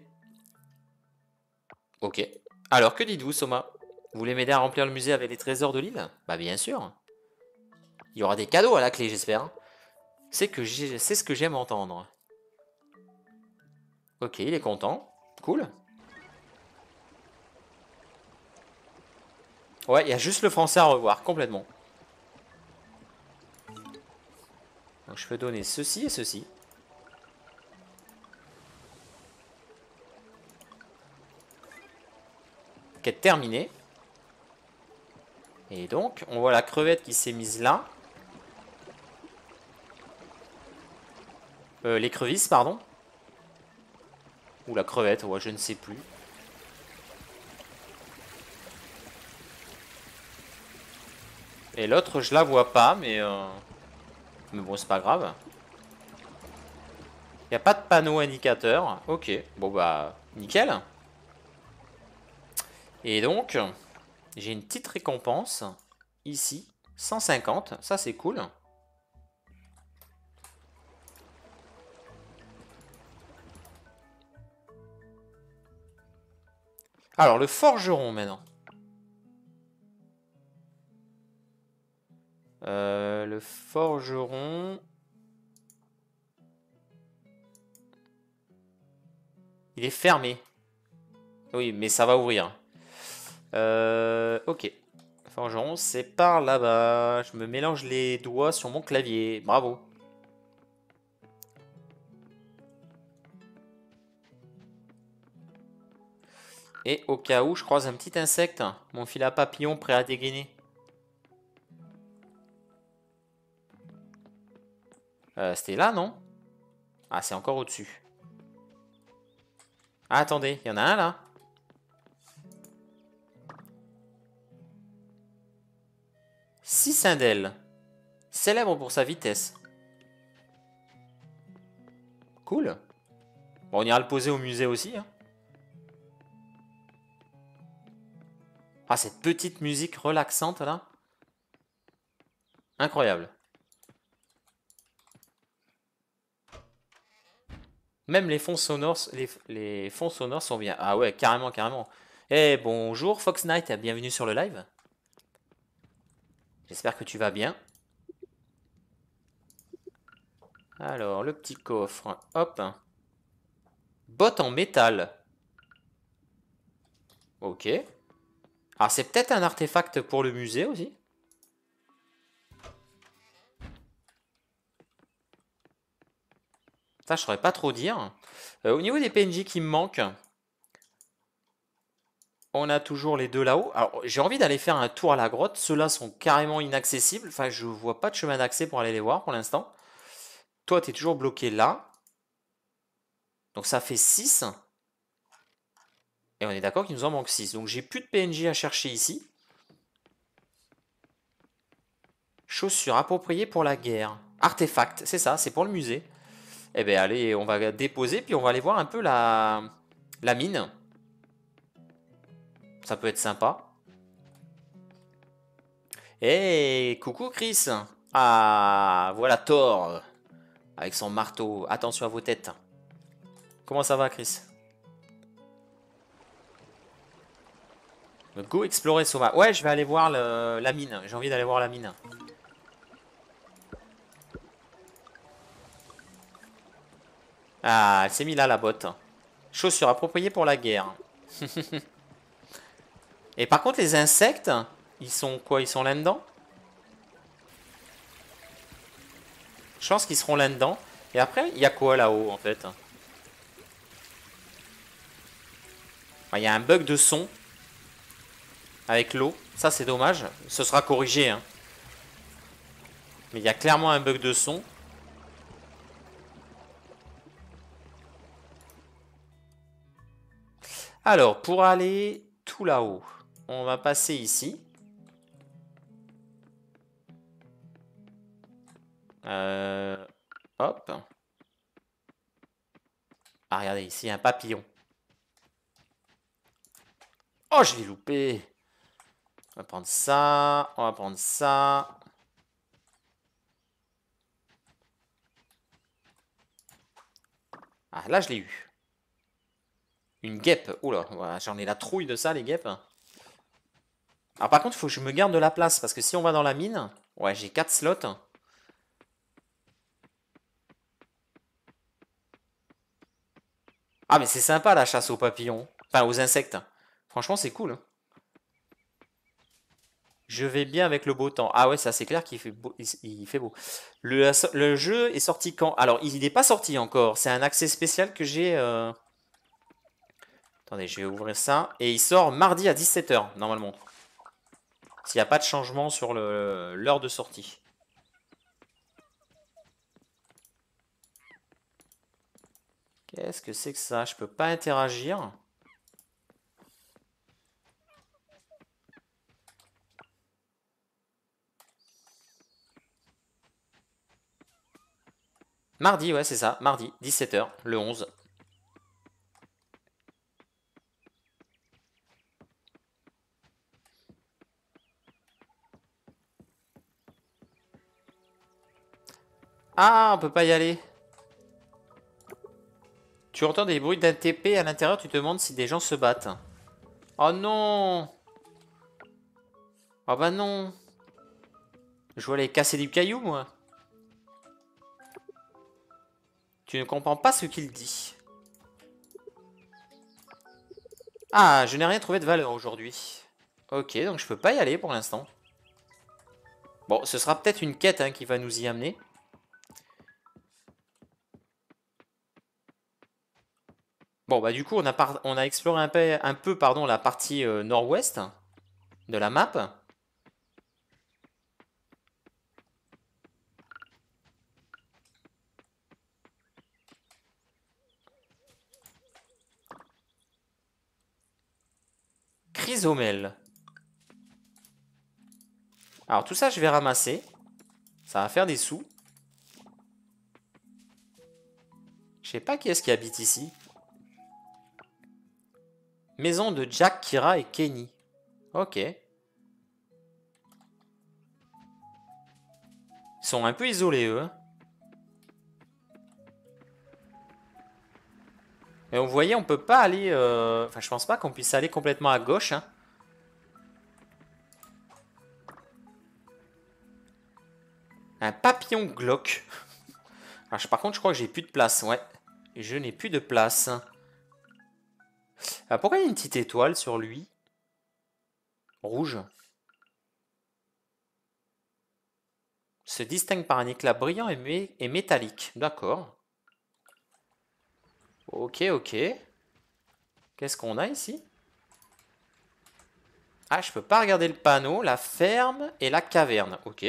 Ok. Alors, que dites-vous, Soma? Vous voulez m'aider à remplir le musée avec les trésors de l'île? Bah bien sûr. Il y aura des cadeaux à la clé, j'espère. C'est que c'est ce que j'aime entendre. Ok, il est content. Cool. Ouais, il y a juste le français à revoir, complètement. Donc je peux donner ceci et ceci. Quête terminée. Et donc, on voit la crevette qui s'est mise là. Euh, l'écrevisse, pardon. Ou la crevette, ouais, je ne sais plus. Et l'autre, je la vois pas, mais... Euh... Mais bon, c'est pas grave. Il n'y a pas de panneau indicateur. Ok, bon bah, nickel. Et donc, j'ai une petite récompense. Ici, cent cinquante. Ça, c'est cool. Alors, le forgeron, maintenant. Euh, le forgeron... Il est fermé. Oui, mais ça va ouvrir. Euh, ok. Forgeron, c'est par là-bas. Je me mélange les doigts sur mon clavier. Bravo. Et au cas où je croise un petit insecte, mon fil à papillon prêt à dégainer. Euh, C'était là, non? Ah, c'est encore au-dessus. Ah, attendez, il y en a un là. Cicindel. Célèbre pour sa vitesse. Cool. Bon, on ira le poser au musée aussi. Hein. Ah, cette petite musique relaxante là. Incroyable. Même les fonds sonores, les, les fonds sonores sont bien. Ah ouais, carrément, carrément. Eh, bonjour Fox Knight, bienvenue sur le live. J'espère que tu vas bien. Alors, le petit coffre, hop. Botte en métal. Ok. Ah, c'est peut-être un artefact pour le musée aussi. Ça, je saurais pas trop dire. Euh, au niveau des P N J qui me manquent, on a toujours les deux là-haut. Alors, j'ai envie d'aller faire un tour à la grotte. Ceux-là sont carrément inaccessibles. Enfin, je vois pas de chemin d'accès pour aller les voir pour l'instant. Toi, tu es toujours bloqué là. Donc, ça fait six. Et on est d'accord qu'il nous en manque six. Donc, j'ai plus de P N J à chercher ici. Chaussures appropriées pour la guerre. Artefact, c'est ça, c'est pour le musée. Eh bien, allez, on va déposer, puis on va aller voir un peu la, la mine. Ça peut être sympa. Hey, coucou Chris. Ah, voilà Thor. Avec son marteau. Attention à vos têtes. Comment ça va, Chris? Go explorer Soma. Ouais, je vais aller voir le, la mine. J'ai envie d'aller voir la mine. Ah, elle s'est mis là, la botte. Chaussures appropriées pour la guerre. Et par contre, les insectes, ils sont quoi? Ils sont là-dedans? Je pense qu'ils seront là-dedans. Et après, il y a quoi là-haut, en fait? Il y a un bug de son avec l'eau. Ça, c'est dommage. Ce sera corrigé. Hein. Mais il y a clairement un bug de son. Alors, pour aller tout là-haut, on va passer ici. Euh, hop. Ah, regardez, ici, il y a un papillon. Oh, je l'ai loupé. On va prendre ça. On va prendre ça. Ah, là, je l'ai eu. Une guêpe. Oula, voilà, j'en ai la trouille de ça, les guêpes. Alors, par contre, il faut que je me garde de la place. Parce que si on va dans la mine... Ouais, j'ai quatre slots. Ah, mais c'est sympa, la chasse aux papillons. Enfin, aux insectes. Franchement, c'est cool. Je vais bien avec le beau temps. Ah ouais, ça c'est clair qu'il fait beau. Il, il fait beau. Le, le jeu est sorti quand? Alors, il n'est pas sorti encore. C'est un accès spécial que j'ai... euh, Attendez, je vais ouvrir ça. Et il sort mardi à dix-sept heures, normalement. S'il n'y a pas de changement sur le- l'heure de sortie. Qu'est-ce que c'est que ça? Je peux pas interagir. Mardi, ouais, c'est ça. Mardi, dix-sept heures, le onze. Ah, on peut pas y aller. Tu entends des bruits d'un T P à l'intérieur, tu te demandes si des gens se battent. Oh non! Oh bah non! Je veux aller casser du caillou, moi. Tu ne comprends pas ce qu'il dit. Ah, je n'ai rien trouvé de valeur aujourd'hui. Ok, donc je peux pas y aller pour l'instant. Bon, ce sera peut-être une quête hein, qui va nous y amener. Bon, bah du coup, on a, par... on a exploré un peu, un peu pardon, la partie euh, nord-ouest de la map. Chrysomel. Alors tout ça, je vais ramasser. Ça va faire des sous. Je sais pas qui est-ce qui habite ici. Maison de Jack, Kira et Kenny. Ok. Ils sont un peu isolés, eux. Et vous voyez, on peut pas aller... euh, Enfin, je pense pas qu'on puisse aller complètement à gauche. Hein. Un papillon glauque. Alors, par contre, je crois que j'ai plus de place. Ouais. Je n'ai plus de place. Ah, pourquoi il y a une petite étoile sur lui? Rouge. Se distingue par un éclat brillant et, mé et métallique. D'accord. Ok, ok. Qu'est-ce qu'on a ici? Ah, je peux pas regarder le panneau. La ferme et la caverne. Ok.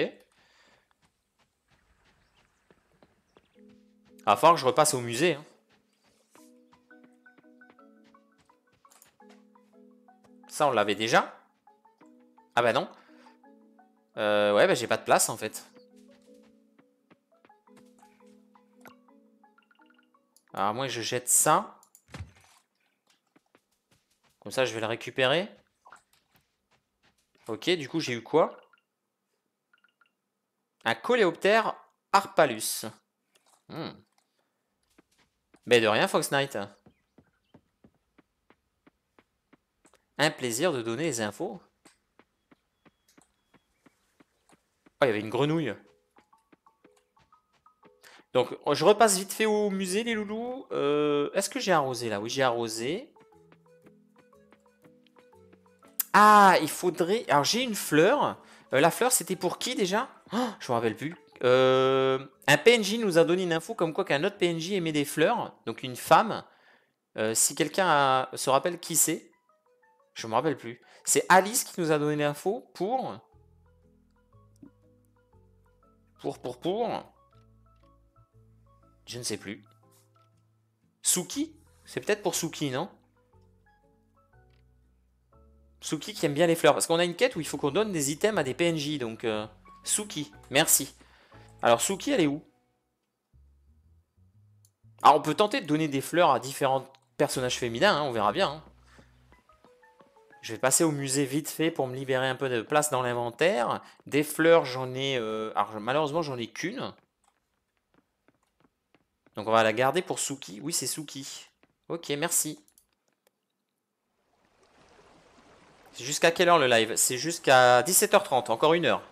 Il va falloir que je repasse au musée. Hein. Ça, on l'avait déjà. Ah bah non. Euh, ouais, bah j'ai pas de place en fait. Alors moi, je jette ça. Comme ça, je vais le récupérer. Ok, du coup, j'ai eu quoi? Un coléoptère Harpalus. Hmm. Mais de rien, Fox Knight. Un plaisir de donner les infos. Oh, il y avait une grenouille. Donc, je repasse vite fait au musée, les loulous. Euh, Est-ce que j'ai arrosé là? Oui, j'ai arrosé. Ah, il faudrait... Alors, j'ai une fleur. Euh, la fleur, c'était pour qui déjà? Oh, je me rappelle plus. Euh, un P N J nous a donné une info comme quoi qu'un autre P N J aimait des fleurs. Donc, une femme. Euh, si quelqu'un a- se rappelle qui c'est, je me rappelle plus. C'est Alice qui nous a donné l'info pour... Pour, pour, pour... Je ne sais plus. Suki? C'est peut-être pour Suki, non? Suki qui aime bien les fleurs. Parce qu'on a une quête où il faut qu'on donne des items à des P N J. Donc, euh, Suki, merci. Alors, Suki, elle est où? Ah, on peut tenter de donner des fleurs à différents personnages féminins, hein, on verra bien. Hein. Je vais passer au musée vite fait pour me libérer un peu de place dans l'inventaire. Des fleurs, j'en ai... euh, alors, malheureusement, j'en ai qu'une. Donc, on va la garder pour Suki. Oui, c'est Suki. Ok, merci. C'est jusqu'à quelle heure le live? C'est jusqu'à dix-sept heures trente, encore une heure.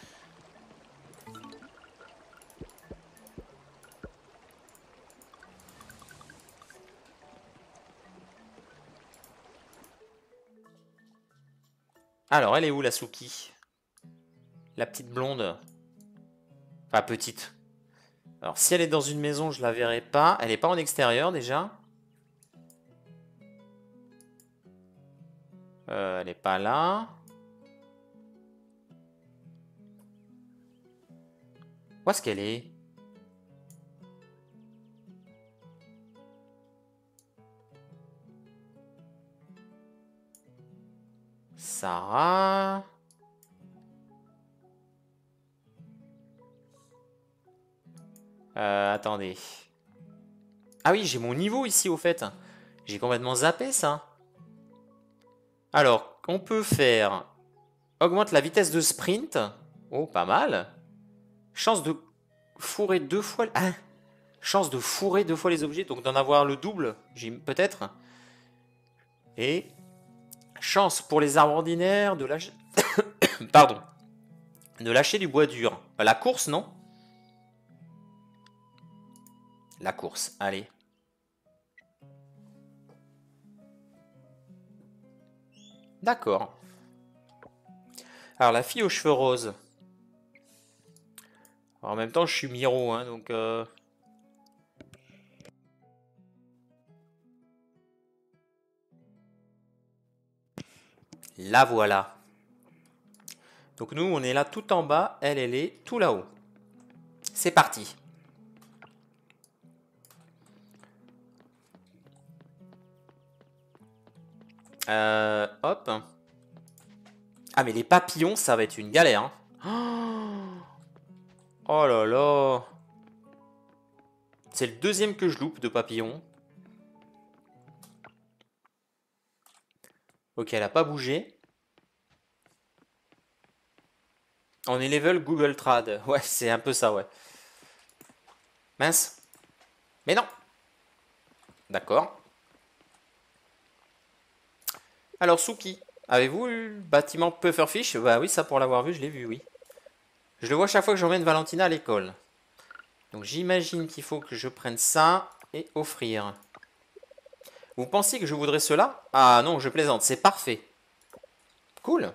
Alors, elle est où la Suki? La petite blonde. Enfin, petite. Alors, si elle est dans une maison, je la verrai pas. Elle n'est pas en extérieur déjà. Euh, elle n'est pas là. Où est-ce qu'elle est? Sarah. Euh, attendez. Ah oui, j'ai mon niveau ici au fait. J'ai complètement zappé ça. Alors, on peut faire... Augmente la vitesse de sprint. Oh, pas mal. Chance de fourrer deux fois... Ah, chance de fourrer deux fois les objets, donc d'en avoir le double, peut-être. Et chance pour les arbres ordinaires de lâcher... Pardon. De lâcher du bois dur. La course, non? La course, allez. D'accord. Alors, la fille aux cheveux roses. Alors, en même temps, je suis Miro, hein, donc... Euh... La voilà. Donc nous, on est là tout en bas, elle, elle est tout là-haut. C'est parti. Euh, hop. Ah, mais les papillons, ça va être une galère. Hein. Oh là là. C'est le deuxième que je loupe de papillons. Ok, elle a pas bougé. On est level Google Trad. Ouais, c'est un peu ça, ouais. Mince. Mais non. D'accord. Alors, Suki, avez-vous eu le bâtiment Pufferfish? Bah oui, ça pour l'avoir vu, je l'ai vu, oui. Je le vois chaque fois que j'emmène Valentina à l'école. Donc j'imagine qu'il faut que je prenne ça et offrir. Vous pensiez que je voudrais cela? Ah non, je plaisante, c'est parfait. Cool.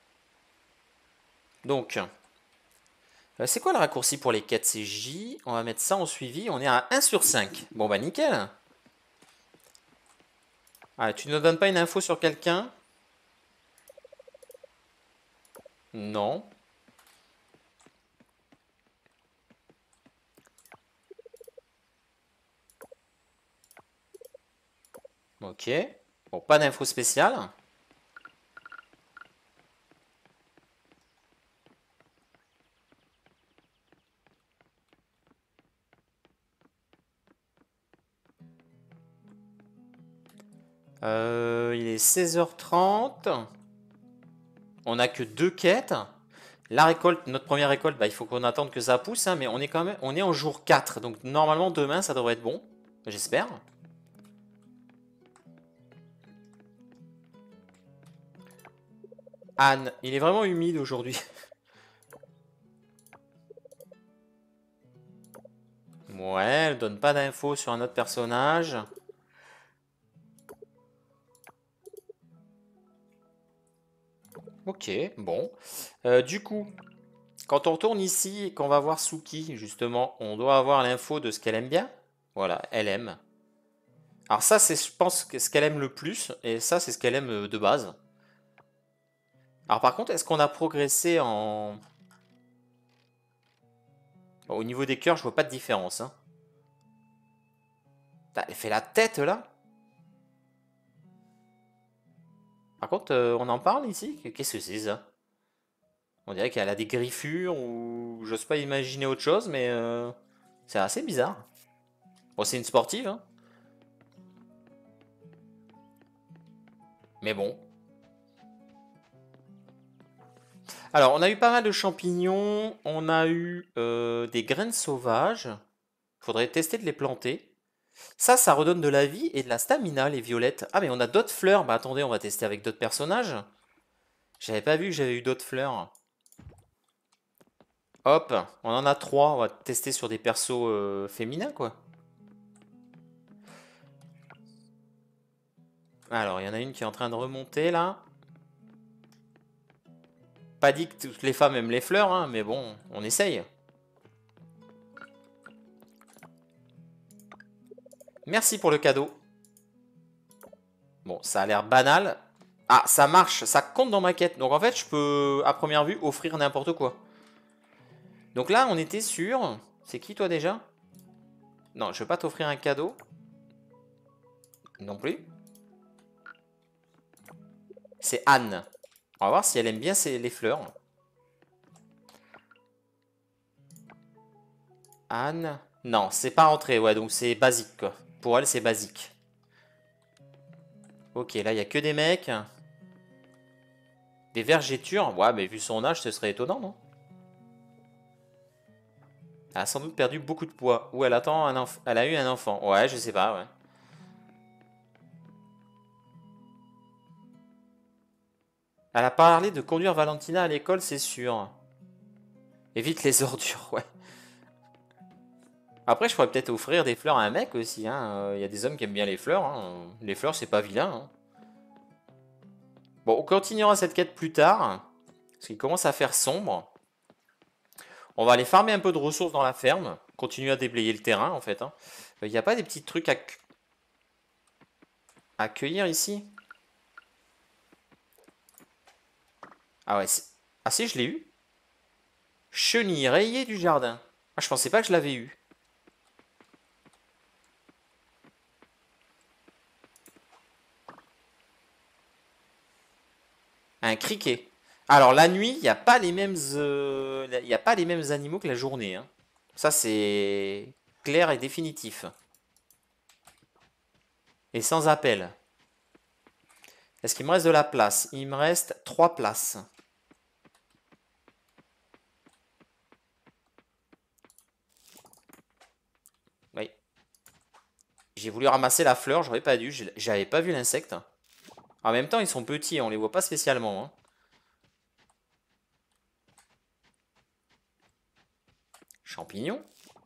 Donc, euh, c'est quoi le raccourci pour les quêtes? C'est J. On va mettre ça en suivi. On est à un sur cinq. Bon bah nickel. Ah, tu ne donnes pas une info sur quelqu'un? Non. Ok. Bon, pas d'info spéciale. Euh, il est seize heures trente. On n'a que deux quêtes. La récolte, notre première récolte, bah, il faut qu'on attende que ça pousse, hein, mais on est quand même, on est en jour quatre, donc normalement demain ça devrait être bon, j'espère. Anne, il est vraiment humide aujourd'hui. Ouais, elle donne pas d'infos sur un autre personnage. Ok, bon. Euh, du coup, quand on retourne ici et qu'on va voir Suki, justement, on doit avoir l'info de ce qu'elle aime bien. Voilà, elle aime. Alors ça, c'est, je pense, que ce qu'elle aime le plus. Et ça, c'est ce qu'elle aime euh, de base. Alors par contre, est-ce qu'on a progressé en... Bon, au niveau des cœurs, je vois pas de différence. Hein. Putain, elle fait la tête, là. Par contre, euh, on en parle ici? Qu'est-ce que c'est, ça? On dirait qu'elle a des griffures ou... J'ose pas imaginer autre chose, mais... euh, c'est assez bizarre. Bon, c'est une sportive, hein. Mais bon. Alors, on a eu pas mal de champignons. On a eu euh, des graines sauvages. Faudrait tester de les planter. Ça, ça redonne de la vie et de la stamina, les violettes. Ah, mais on a d'autres fleurs. Bah attendez, on va tester avec d'autres personnages. J'avais pas vu que j'avais eu d'autres fleurs. Hop, on en a trois. On va tester sur des persos euh, féminins, quoi. Alors, il y en a une qui est en train de remonter, là. Pas dit que toutes les femmes aiment les fleurs, hein, mais bon, on essaye. Merci pour le cadeau. Bon, ça a l'air banal. Ah, ça marche, ça compte dans ma quête. Donc en fait, je peux, à première vue, offrir n'importe quoi. Donc là, on était sur... C'est qui toi déjà? Non, je vais pas t'offrir un cadeau. Non plus. C'est Anne. On va voir si elle aime bien les fleurs. Anne. Non, c'est pas rentré, ouais, donc c'est basique, quoi. Pour elle, c'est basique. Ok, là, il n'y a que des mecs. Des vergétures. Ouais, mais vu son âge, ce serait étonnant, non? Elle a sans doute perdu beaucoup de poids. Ou elle attend un enfant. Elle a eu un enfant. Ouais, je sais pas, ouais. Elle a parlé de conduire Valentina à l'école, c'est sûr. Évite les ordures, ouais. Après, je pourrais peut-être offrir des fleurs à un mec aussi. Il hein. y a des hommes qui aiment bien les fleurs. Hein. Les fleurs, c'est pas vilain. Hein. Bon, on continuera cette quête plus tard. Parce qu'il commence à faire sombre. On va aller farmer un peu de ressources dans la ferme. Continuer à déblayer le terrain, en fait. Il hein. n'y a pas des petits trucs à, à cueillir ici? Ah ouais, ah si, je l'ai eu. Chenille rayée du jardin. Ah, je pensais pas que je l'avais eu. Un criquet. Alors la nuit, il n'y a pas les mêmes, euh, il y a pas les mêmes animaux que la journée. Hein. Ça c'est clair et définitif. Et sans appel. Est-ce qu'il me reste de la place? Il me reste trois places. Oui. J'ai voulu ramasser la fleur, j'aurais pas dû. J'avais pas vu l'insecte. En même temps, ils sont petits, on les voit pas spécialement. Hein. Champignons.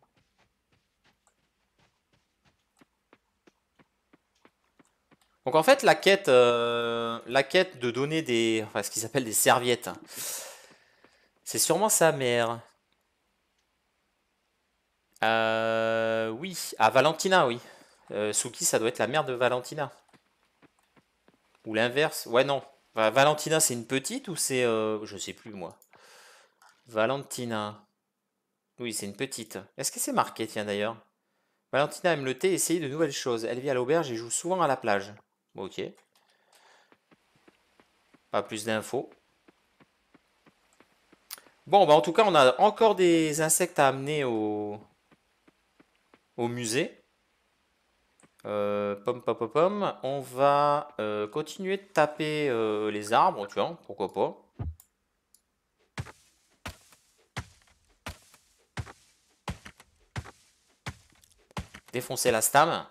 Donc en fait, la quête, euh, la quête de donner des, enfin, ce qu'ils appellent des serviettes, c'est sûrement sa mère. Euh, oui, à Valentina, oui. Euh, Suki, ça doit être la mère de Valentina. Ou l'inverse. Ouais, non. Valentina, c'est une petite ou c'est... euh, je sais plus, moi. Valentina. Oui, c'est une petite. Est-ce que c'est marqué, tiens, d'ailleurs? Valentina aime le thé et essayer de nouvelles choses. Elle vit à l'auberge et joue souvent à la plage. Ok. Pas plus d'infos. Bon, bah en tout cas, on a encore des insectes à amener au, au musée. Euh, pom pom pom pom. On va euh, continuer de taper euh, les arbres, tu vois, pourquoi pas. Défoncer la stame.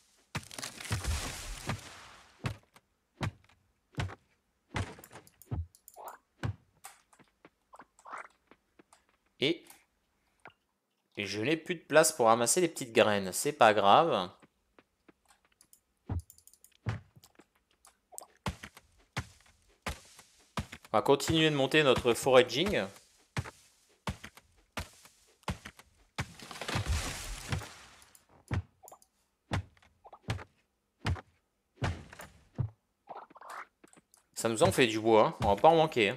Et, et je n'ai plus de place pour ramasser les petites graines. C'est pas grave. On va continuer de monter notre foraging. Ça nous en fait du bois, hein. On va pas en manquer. Hein.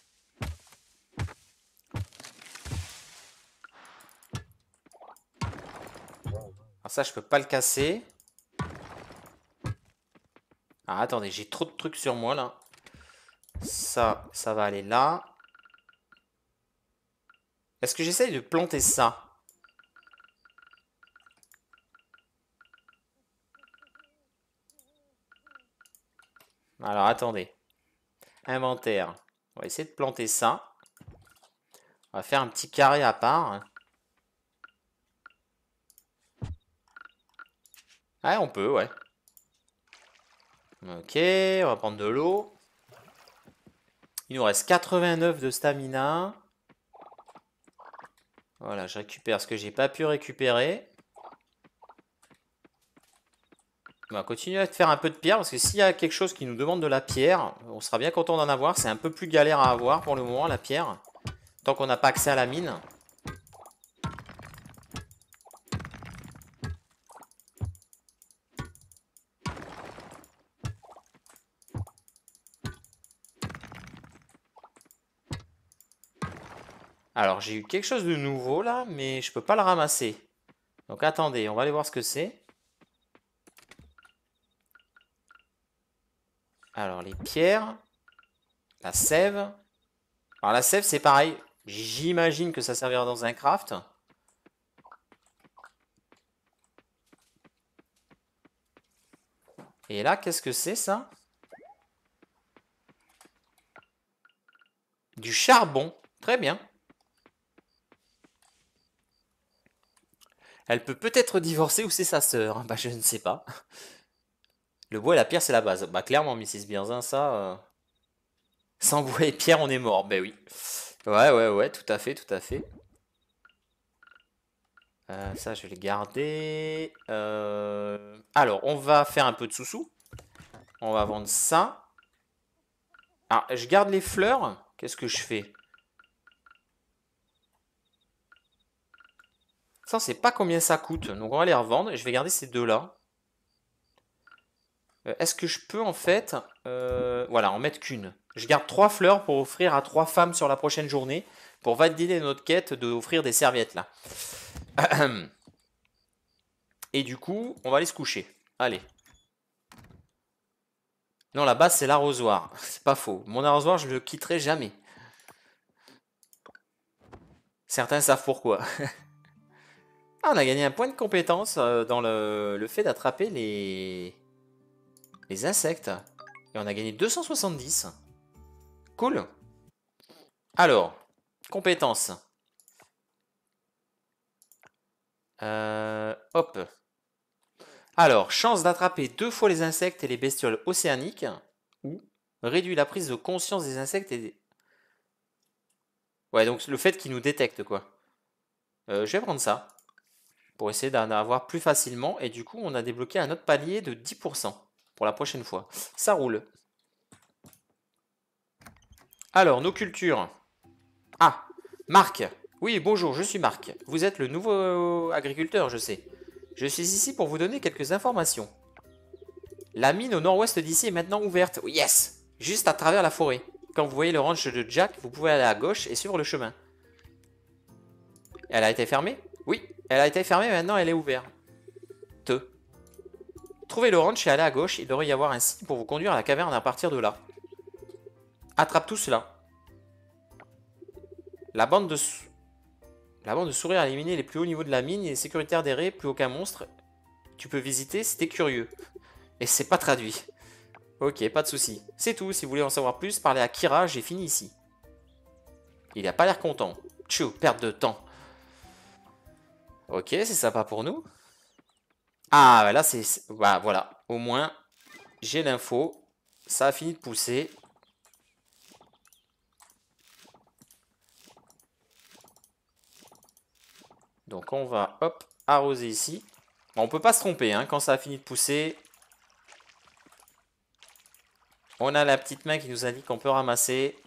Alors ça, je peux pas le casser. Ah, attendez, j'ai trop de trucs sur moi, là. Ça, ça va aller là. Est-ce que j'essaye de planter ça? Alors, attendez. Inventaire. On va essayer de planter ça. On va faire un petit carré à part. Ouais, on peut, ouais. Ok, on va prendre de l'eau. Il nous reste quatre-vingt-neuf de stamina. Voilà, je récupère ce que j'ai pas pu récupérer. On va continuer à faire un peu de pierre, parce que s'il y a quelque chose qui nous demande de la pierre, on sera bien content d'en avoir. C'est un peu plus galère à avoir pour le moment, la pierre. Tant qu'on n'a pas accès à la mine. Alors, j'ai eu quelque chose de nouveau là, mais je peux pas le ramasser. Donc attendez, on va aller voir ce que c'est. Alors, les pierres. La sève. Alors, la sève, c'est pareil. J'imagine que ça servira dans un craft. Et là, qu'est-ce que c'est ça? Du charbon. Très bien. Elle peut peut-être divorcer ou c'est sa sœur. Bah, je ne sais pas. Le bois et la pierre, c'est la base. Bah, clairement, missus Birzin, ça... euh, Sans bois et pierre, on est mort. Bah oui. Ouais, ouais, ouais, tout à fait, tout à fait. Euh, ça, je vais le garder. Euh, Alors, on va faire un peu de sous-sous. On va vendre ça. Ah, je garde les fleurs. Qu'est-ce que je fais? Ça, on sait pas combien ça coûte. Donc, on va les revendre. Et je vais garder ces deux-là. Euh, Est-ce que je peux, en fait... euh, Voilà, en mettre qu'une. Je garde trois fleurs pour offrir à trois femmes sur la prochaine journée. Pour valider notre quête d'offrir des serviettes, là. Et du coup, on va aller se coucher. Allez. Non, la base, c'est l'arrosoir. C'est pas faux. Mon arrosoir, je le quitterai jamais. Certains savent pourquoi. Ah, on a gagné un point de compétence euh, dans le, le fait d'attraper les... les insectes. Et on a gagné deux cent soixante-dix. Cool. Alors, compétences. Euh, hop. Alors, chance d'attraper deux fois les insectes et les bestioles océaniques. Ou réduit la prise de conscience des insectes et des... Ouais, donc le fait qu'ils nous détectent, quoi. Euh, je vais prendre ça. Pour essayer d'en avoir plus facilement. Et du coup, on a débloqué un autre palier de dix pour cent pour la prochaine fois. Ça roule. Alors, nos cultures. Ah, Marc. Oui, bonjour, je suis Marc. Vous êtes le nouveau agriculteur, je sais. Je suis ici pour vous donner quelques informations. La mine au nord-ouest d'ici est maintenant ouverte. Oui, yes! Juste à travers la forêt. Quand vous voyez le ranch de Jack, vous pouvez aller à gauche et suivre le chemin. Elle a été fermée? Oui, elle a été fermée, mais maintenant elle est ouverte. Te. Trouvez le ranch et allez à gauche, il devrait y avoir un signe pour vous conduire à la caverne à partir de là. Attrape tout cela. La bande de... La bande de sourires a éliminé les plus hauts niveaux de la mine, il est sécuritaire d'errer, plus aucun monstre. Tu peux visiter si t'es curieux. Et c'est pas traduit. Ok, pas de souci. C'est tout, si vous voulez en savoir plus, parlez à Kira, j'ai fini ici. Il a pas l'air content. Tchou, perte de temps. Ok, c'est sympa pour nous. Ah, bah là, c'est... Bah, voilà, au moins, j'ai l'info. Ça a fini de pousser. Donc on va, hop, arroser ici. Bon, on peut pas se tromper, hein, quand ça a fini de pousser. On a la petite main qui nous indique qu'on peut ramasser.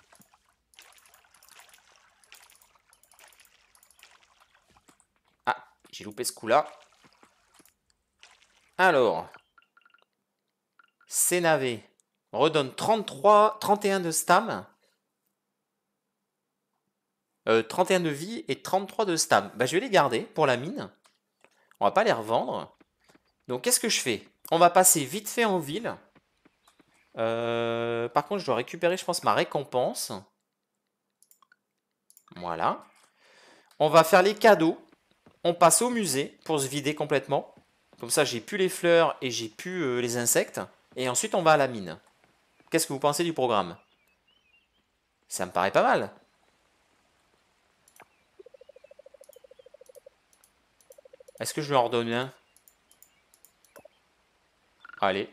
Ah, j'ai loupé ce coup-là. Alors, c'est navet. Redonne trente-trois, trente et un de stam. Euh, trente et un de vie et trente-trois de stam. Bah, je vais les garder pour la mine. On va pas les revendre. Donc, qu'est-ce que je fais? On va passer vite fait en ville. Euh, par contre, je dois récupérer, je pense, ma récompense. Voilà. On va faire les cadeaux. On passe au musée pour se vider complètement. Comme ça, j'ai plus les fleurs et j'ai plus euh, les insectes. Et ensuite, on va à la mine. Qu'est-ce que vous pensez du programme? Ça me paraît pas mal. Est-ce que je lui en redonne un? Allez.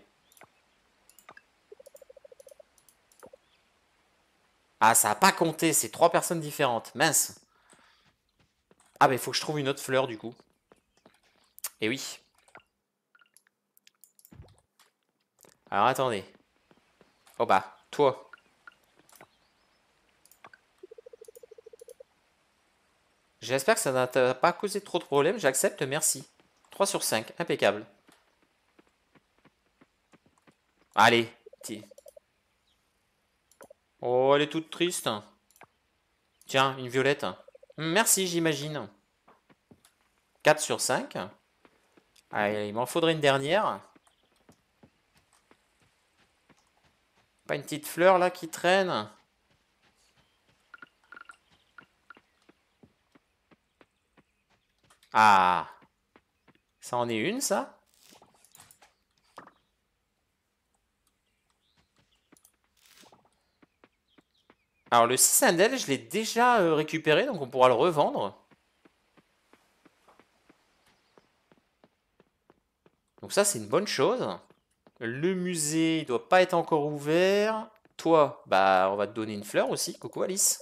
Ah, ça n'a pas compté, c'est trois personnes différentes. Mince. Ah, bah il faut que je trouve une autre fleur du coup. Et oui. Alors attendez. Oh bah, toi. J'espère que ça n'a pas causé trop de problèmes. J'accepte, merci. trois sur cinq, impeccable. Allez. Oh, elle est toute triste. Tiens, une violette. Merci, j'imagine. quatre sur cinq. Allez, il m'en faudrait une dernière. Pas une petite fleur là qui traîne? Ah, ça en est une, ça? Alors le cicindèle, je l'ai déjà euh, récupéré, donc on pourra le revendre. Donc ça, c'est une bonne chose. Le musée, il doit pas être encore ouvert. Toi, bah, on va te donner une fleur aussi. Coucou Alice.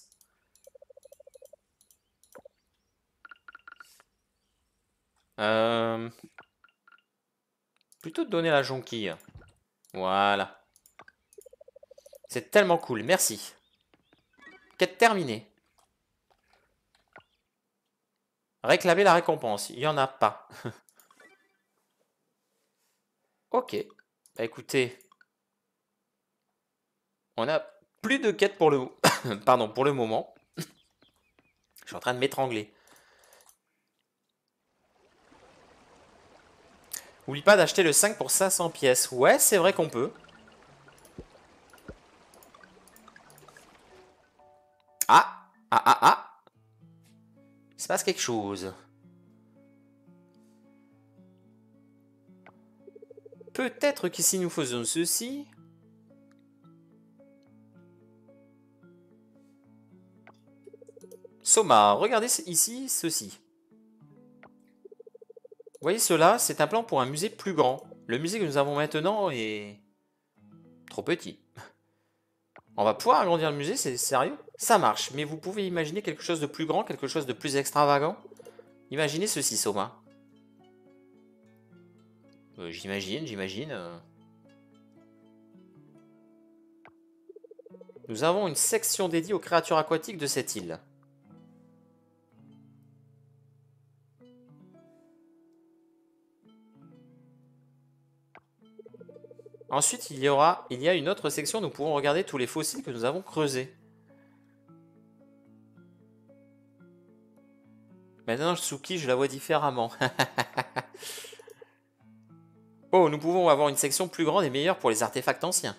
Euh... Plutôt te donner la jonquille. Voilà. C'est tellement cool, merci. Quête terminée. Réclamer la récompense. Il n'y en a pas. Ok. Bah écoutez. On a plus de quêtes pour le... Pardon, pour le moment. Je suis en train de m'étrangler. Oublie pas d'acheter le cinq pour cinq cents pièces. Ouais, c'est vrai qu'on peut. Ah! Ah ah ah! Il se passe quelque chose. Peut-être que si nous faisons ceci... Soma, regardez ici ceci. Vous voyez cela, c'est un plan pour un musée plus grand. Le musée que nous avons maintenant est... trop petit. On va pouvoir agrandir le musée, c'est sérieux? Ça marche, mais vous pouvez imaginer quelque chose de plus grand, quelque chose de plus extravagant? Imaginez ceci, Soma. Euh, j'imagine, j'imagine. euh. Nous avons une section dédiée aux créatures aquatiques de cette île. Ensuite, il y aura, il y a une autre section où nous pouvons regarder tous les fossiles que nous avons creusés. Maintenant, Suki, je la vois différemment. Oh, nous pouvons avoir une section plus grande et meilleure pour les artefacts anciens.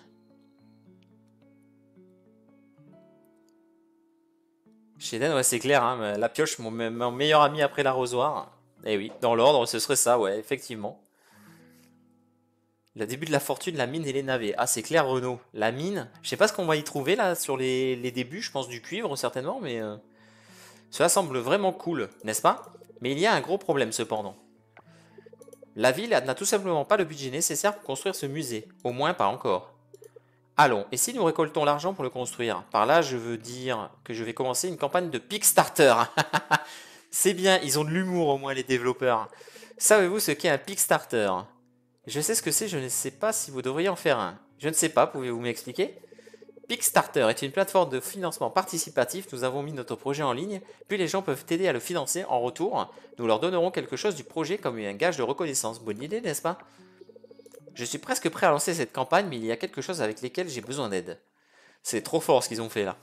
Shaden, ouais, c'est clair, hein, la pioche, mon, mon meilleur ami après l'arrosoir. Eh oui, dans l'ordre, ce serait ça, ouais, effectivement. Le début de la fortune, la mine et les navets. Ah, c'est clair, Renaud. La mine, je sais pas ce qu'on va y trouver là sur les, les débuts, je pense du cuivre certainement, mais euh, cela semble vraiment cool, n'est-ce pas? Mais il y a un gros problème cependant. La ville n'a tout simplement pas le budget nécessaire pour construire ce musée, au moins pas encore. Allons, et si nous récoltons l'argent pour le construire? Par là, je veux dire que je vais commencer une campagne de Kickstarter. C'est bien, ils ont de l'humour au moins les développeurs. Savez-vous ce qu'est un Kickstarter? Je sais ce que c'est, je ne sais pas si vous devriez en faire un. Je ne sais pas, pouvez-vous m'expliquer? Kickstarter est une plateforme de financement participatif, nous avons mis notre projet en ligne, puis les gens peuvent t'aider à le financer. En retour, nous leur donnerons quelque chose du projet comme un gage de reconnaissance. Bonne idée, n'est-ce pas? Je suis presque prêt à lancer cette campagne, mais il y a quelque chose avec lesquels j'ai besoin d'aide. C'est trop fort ce qu'ils ont fait là.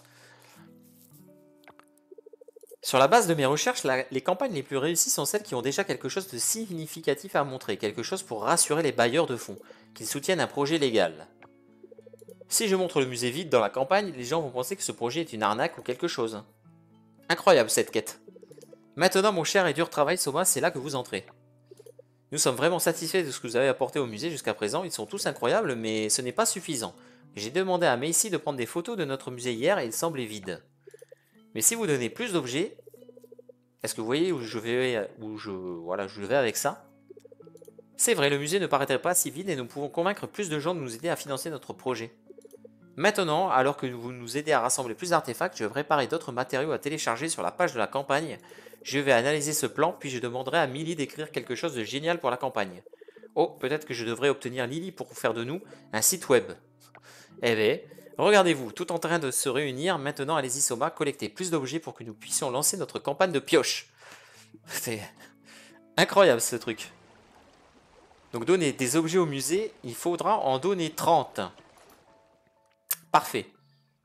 Sur la base de mes recherches, la- les campagnes les plus réussies sont celles qui ont déjà quelque chose de significatif à montrer, quelque chose pour rassurer les bailleurs de fonds, qu'ils soutiennent un projet légal. Si je montre le musée vide dans la campagne, les gens vont penser que ce projet est une arnaque ou quelque chose. Incroyable cette quête. Maintenant mon cher et dur travail Soma, c'est là que vous entrez. Nous sommes vraiment satisfaits de ce que vous avez apporté au musée jusqu'à présent, ils sont tous incroyables, mais ce n'est pas suffisant. J'ai demandé à Macy de prendre des photos de notre musée hier et il semblait vide. Mais si vous donnez plus d'objets, est-ce que vous voyez où je vais, où je, voilà, je vais avec ça? C'est vrai, le musée ne paraîtrait pas si vide et nous pouvons convaincre plus de gens de nous aider à financer notre projet. Maintenant, alors que vous nous aidez à rassembler plus d'artefacts, je vais préparer d'autres matériaux à télécharger sur la page de la campagne. Je vais analyser ce plan, puis je demanderai à Millie d'écrire quelque chose de génial pour la campagne. Oh, peut-être que je devrais obtenir Lily pour faire de nous un site web. Eh bien, regardez-vous, tout en train de se réunir, maintenant allez-y Soma, collectez plus d'objets pour que nous puissions lancer notre campagne de pioche. C'est incroyable ce truc. Donc donner des objets au musée, il faudra en donner trente. Parfait.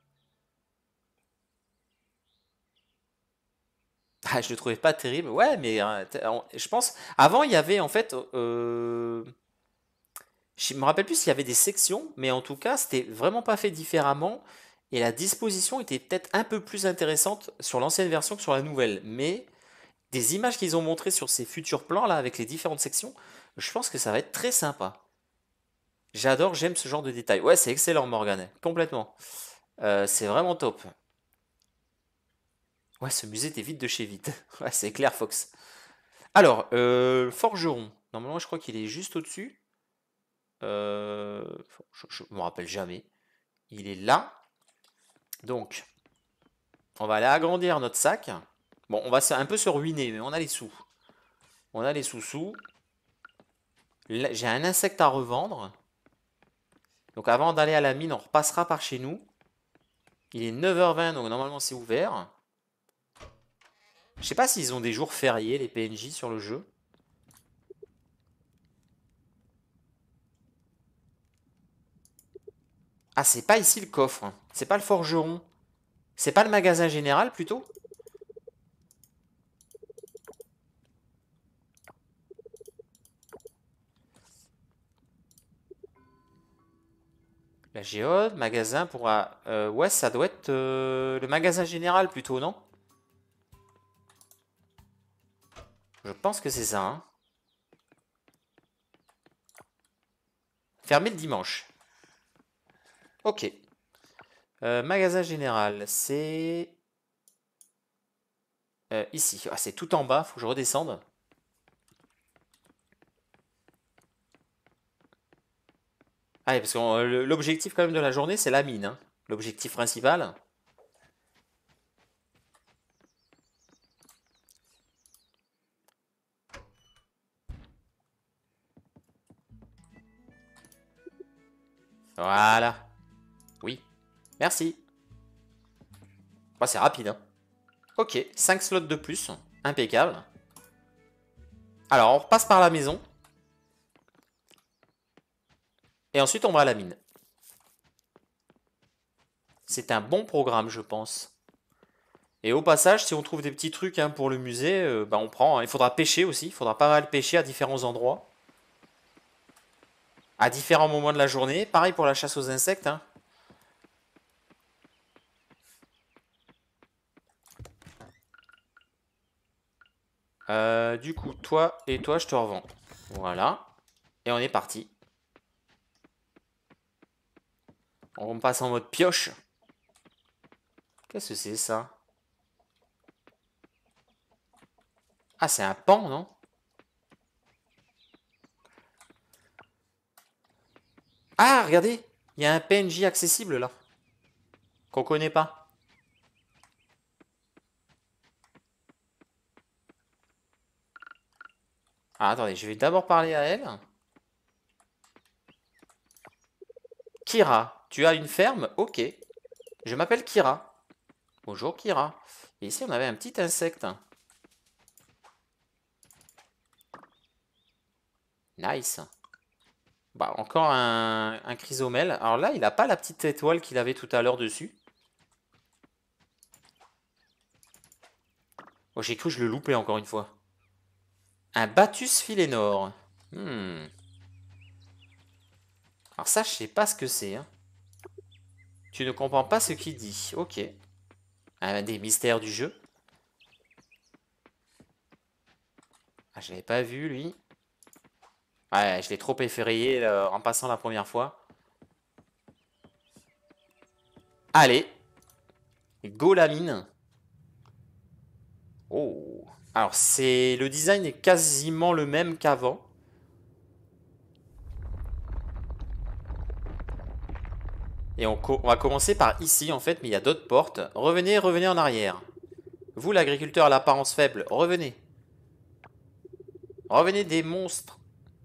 Ah, je le trouvais pas terrible. Ouais, mais euh, je pense... Avant, il y avait en fait... Euh, je me rappelle plus s'il y avait des sections, mais en tout cas, c'était vraiment pas fait différemment. Et la disposition était peut-être un peu plus intéressante sur l'ancienne version que sur la nouvelle. Mais des images qu'ils ont montrées sur ces futurs plans là, avec les différentes sections, je pense que ça va être très sympa. J'adore, j'aime ce genre de détails. Ouais, c'est excellent, Morgane. Complètement. Euh, c'est vraiment top. Ouais, ce musée était vide de chez vide. Ouais, c'est clair, Fox. Alors, euh, le forgeron. Normalement, je crois qu'il est juste au-dessus. Euh, je, ne me rappelle jamais. Il est là. Donc, on va aller agrandir notre sac. Bon, on va un peu se ruiner, mais on a les sous. On a les sous-sous. J'ai un insecte à revendre. Donc, avant d'aller à la mine, on repassera par chez nous. Il est neuf heures vingt, donc normalement, c'est ouvert. Je sais pas s'ils ont des jours fériés, les P N J, sur le jeu. Ah, c'est pas ici le coffre. C'est pas le forgeron. C'est pas le magasin général, plutôt? La géode, magasin pourra... Euh, ouais, ça doit être euh, le magasin général, plutôt, non? Je pense que c'est ça, hein. Fermé le dimanche. Ok. Euh, magasin général, c'est... Euh, ici. Ah, c'est tout en bas, faut que je redescende. Ah oui, parce que euh, l'objectif quand même de la journée, c'est la mine, hein. L'objectif principal. Voilà. Oui. Merci. Bah, c'est rapide, hein. Ok, cinq slots de plus. Impeccable. Alors, on repasse par la maison. Et ensuite, on va à la mine. C'est un bon programme, je pense. Et au passage, si on trouve des petits trucs hein, pour le musée, euh, bah on prend. Hein. Il faudra pêcher aussi. Il faudra pas mal pêcher à différents endroits. À différents moments de la journée. Pareil pour la chasse aux insectes. Hein. Euh, du coup, toi et toi, je te revends. Voilà. Et on est parti. On passe en mode pioche. Qu'est-ce que c'est ça? Ah, c'est un pan, non? Ah, regardez. Il y a un P N J accessible là. Qu'on connaît pas. Ah, attendez, je vais d'abord parler à elle. Kira, tu as une ferme? Ok. Je m'appelle Kira. Bonjour Kira. Et ici, on avait un petit insecte. Nice. Bah, encore un, un chrysomèle. Alors là, il n'a pas la petite étoile qu'il avait tout à l'heure dessus. Oh, j'ai cru que je le loupais encore une fois. Un Bathus Philénor. Hmm. Alors ça, je sais pas ce que c'est. Hein. Tu ne comprends pas ce qu'il dit. Ok. Un des mystères du jeu. Ah, je l'avais pas vu, lui. Ouais, je l'ai trop effrayé euh, en passant la première fois. Allez. Go la mine. Oh. Alors, c'est le design est quasiment le même qu'avant. Et on, on va commencer par ici, en fait, mais il y a d'autres portes. Revenez, revenez en arrière. Vous, l'agriculteur à l'apparence faible, revenez. Revenez des monstres.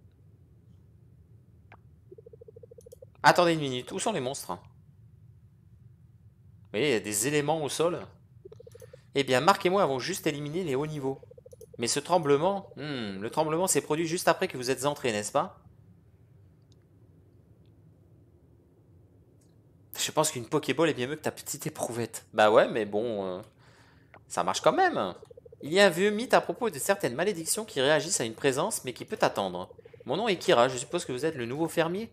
Attendez une minute, où sont les monstres? Vous voyez, il y a des éléments au sol. Eh bien, Marc et moi avons juste éliminé les hauts niveaux. Mais ce tremblement, hmm, le tremblement s'est produit juste après que vous êtes entré, n'est-ce pas? Je pense qu'une Pokéball est bien mieux que ta petite éprouvette. Bah ouais, mais bon, euh, ça marche quand même. Il y a un vieux mythe à propos de certaines malédictions qui réagissent à une présence, mais qui peut attendre. Mon nom est Kira, je suppose que vous êtes le nouveau fermier?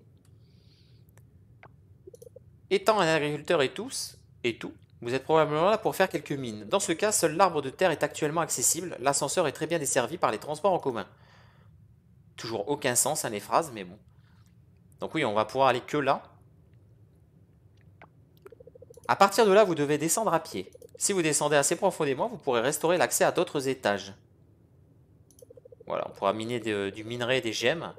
Étant un agriculteur et tous, et tout, vous êtes probablement là pour faire quelques mines. Dans ce cas, seul l'arbre de terre est actuellement accessible. L'ascenseur est très bien desservi par les transports en commun. Toujours aucun sens à mes phrases, mais bon. Donc oui, on va pouvoir aller que là. À partir de là, vous devez descendre à pied. Si vous descendez assez profondément, vous pourrez restaurer l'accès à d'autres étages. Voilà, on pourra miner de- du minerai et des gemmes.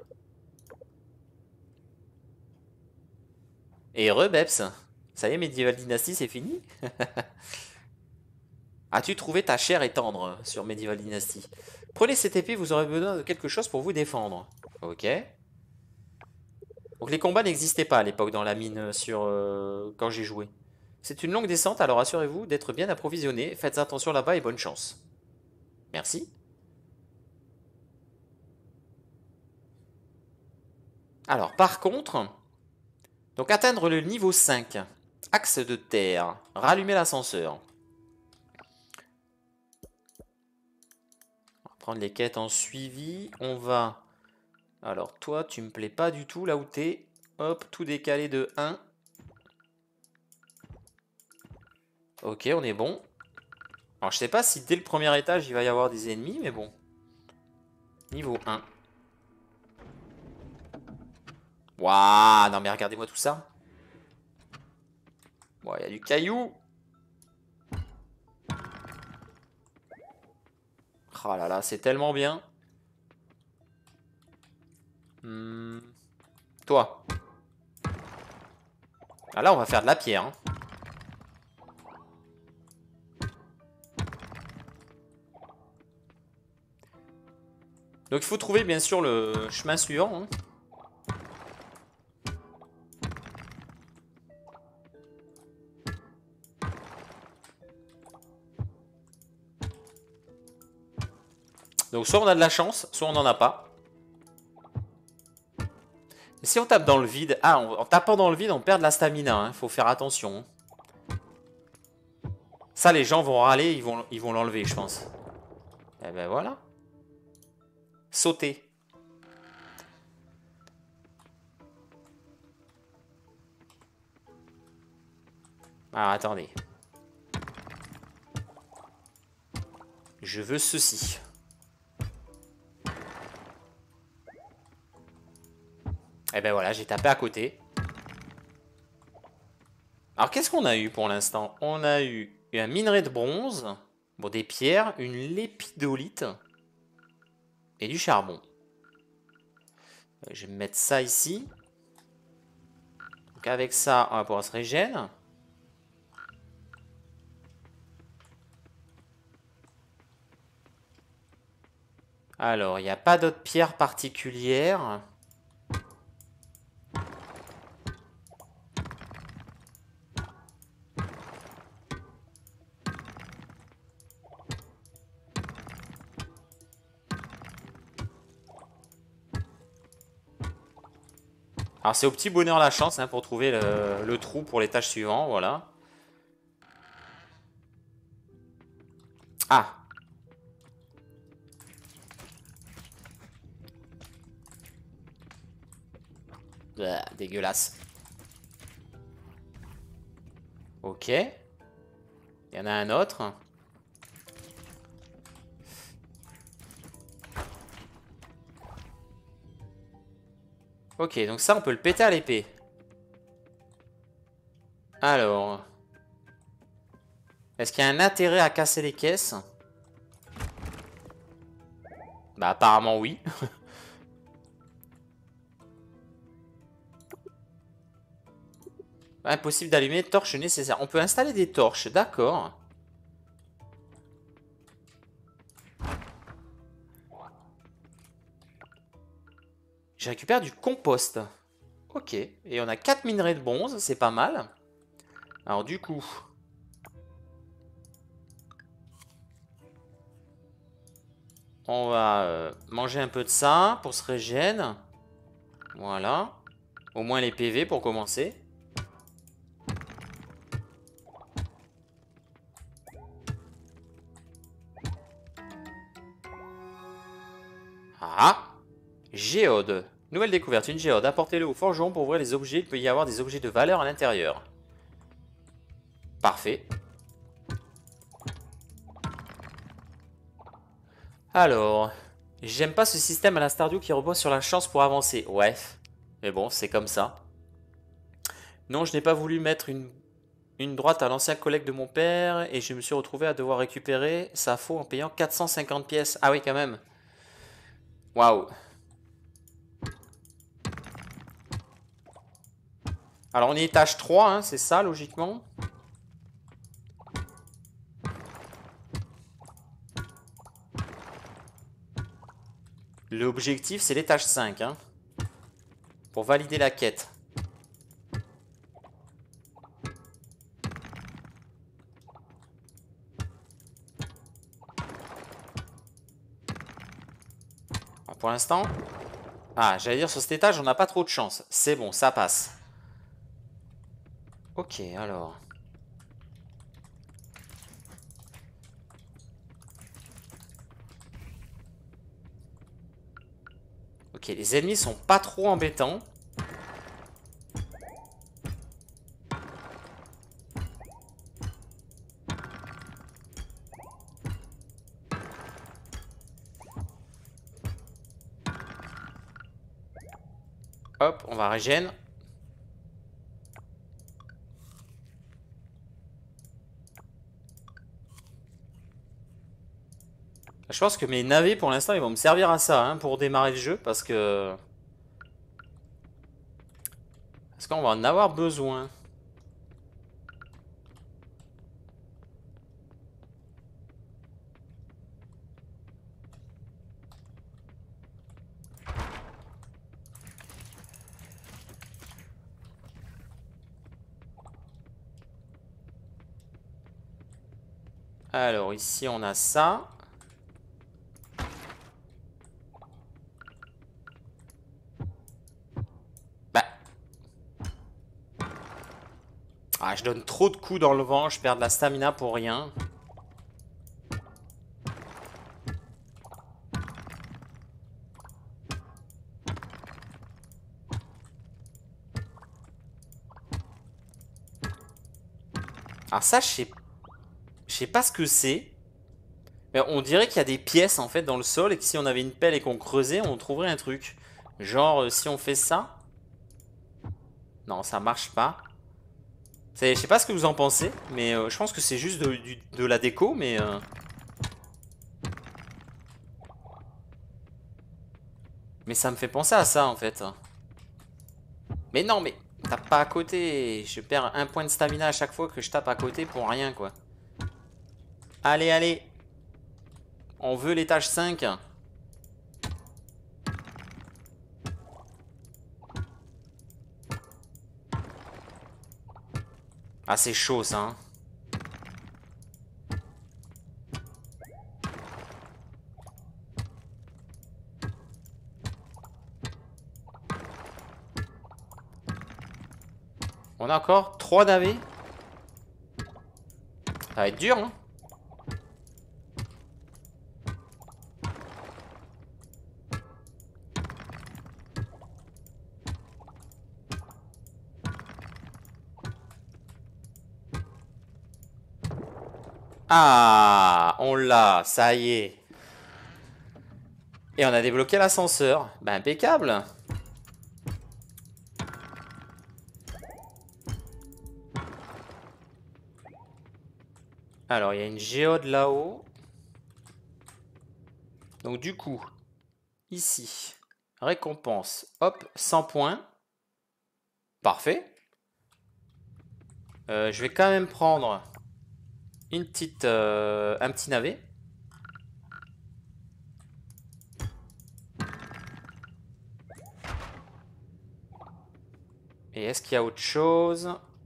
Et rebeps. Ça y est, Medieval Dynasty, c'est fini? As-tu trouvé ta chair et tendre sur Medieval Dynasty? Prenez cette épée, vous aurez besoin de quelque chose pour vous défendre. Ok. Donc les combats n'existaient pas à l'époque dans la mine sur euh, quand j'ai joué. C'est une longue descente, alors assurez-vous d'être bien approvisionné. Faites attention là-bas et bonne chance. Merci. Alors par contre, donc atteindre le niveau cinq. Axe de terre. Rallumer l'ascenseur. On va prendre les quêtes en suivi. On va... Alors toi, tu me plais pas du tout là où t'es. Hop, tout décalé de un. Ok, on est bon. Alors je sais pas si dès le premier étage il va y avoir des ennemis, mais bon. Niveau un. Waouh, non mais regardez-moi tout ça. Bon, il y a du caillou. Oh là là, c'est tellement bien. Hmm. Toi. Ah là, on va faire de la pierre. Hein. Donc il faut trouver bien sûr le chemin suivant. Hein. Donc soit on a de la chance, soit on n'en a pas. Et si on tape dans le vide... Ah, on- en tapant dans le vide, on perd de la stamina. Hein. Faut faire attention. Ça, les gens vont râler, ils vont ils vont l'enlever, je pense. Eh ben voilà. Sauter. Ah, attendez. Je veux ceci. Eh ben voilà, j'ai tapé à côté. Alors, qu'est-ce qu'on a eu pour l'instant? On a eu un minerai de bronze, bon, des pierres, une lépidolite et du charbon. Je vais mettre ça ici. Donc avec ça, on va pouvoir se régénérer. Alors, il n'y a pas d'autres pierres particulières. Alors c'est au petit bonheur la chance hein, pour trouver le, le trou pour l'étage suivant, voilà. Ah. Bah, dégueulasse. Ok. Il y en a un autre. Ok, donc ça, on peut le péter à l'épée. Alors. Est-ce qu'il y a un intérêt à casser les caisses? Bah, apparemment, oui. Impossible d'allumer, torche nécessaire. On peut installer des torches, d'accord. Je récupère du compost. Ok, et on a quatre minerais de bronze, c'est pas mal. Alors du coup... On va euh, manger un peu de ça pour se régénérer. Voilà. Au moins les P V pour commencer. Ah! Géode. Nouvelle découverte, une géode. Apportez-le au forgeron pour ouvrir les objets. Il peut y avoir des objets de valeur à l'intérieur. Parfait. Alors, j'aime pas ce système à la Stardew qui repose sur la chance pour avancer. Ouais, mais bon, c'est comme ça. Non, je n'ai pas voulu mettre une, une droite à l'ancien collègue de mon père et je me suis retrouvé à devoir récupérer sa faux en payant quatre cent cinquante pièces. Ah oui, quand même. Waouh. Alors, on est étage trois, hein, c'est ça, logiquement. L'objectif, c'est l'étage cinq, hein, pour valider la quête. Alors, pour l'instant... Ah, j'allais dire, sur cet étage, on n'a pas trop de chance. C'est bon, ça passe. Ok, alors... Ok, les ennemis sont pas trop embêtants. Hop, on va régène. Je pense que mes navets, pour l'instant, ils vont me servir à ça, hein, pour démarrer le jeu, parce que... Parce qu'on va en avoir besoin. Alors, ici, on a ça. Bah. Ah, je donne trop de coups dans le vent, je perds de la stamina pour rien. Alors ça, je sais... Je sais pas ce que c'est. Mais on dirait qu'il y a des pièces, en fait, dans le sol, et que si on avait une pelle et qu'on creusait, on trouverait un truc. Genre, euh, si on fait ça... Non, ça marche pas. Je sais pas ce que vous en pensez, mais euh, je pense que c'est juste de, du- de la déco, mais... euh, Mais ça me fait penser à ça, en fait. Mais non, mais tape pas à côté. Je perds un point de stamina à chaque fois que je tape à côté pour rien, quoi. Allez, allez. On veut l'étage cinq. Ah, c'est chaud, ça, hein. On a encore trois navets. Ça va être dur, hein. Ah, on l'a, ça y est. Et on a débloqué l'ascenseur. Bah, impeccable. Alors, il y a une géode là-haut. Donc, du coup, ici, récompense. Hop, cent points. Parfait. Euh, je vais quand même prendre une petite, euh, un petit navet. Et est-ce qu'il y a autre chose?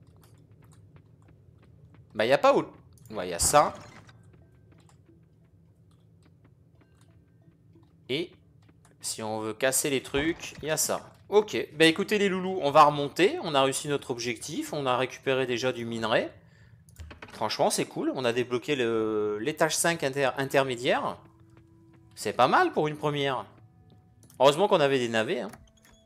Bah, il n'y a pas autre. Ouais, il y a ça. Et si on veut casser les trucs, il y a ça. Ok, bah écoutez les loulous, on va remonter. On a réussi notre objectif. On a récupéré déjà du minerai. Franchement, c'est cool. On a débloqué l'étage cinq inter intermédiaire. C'est pas mal pour une première. Heureusement qu'on avait des navets. Hein.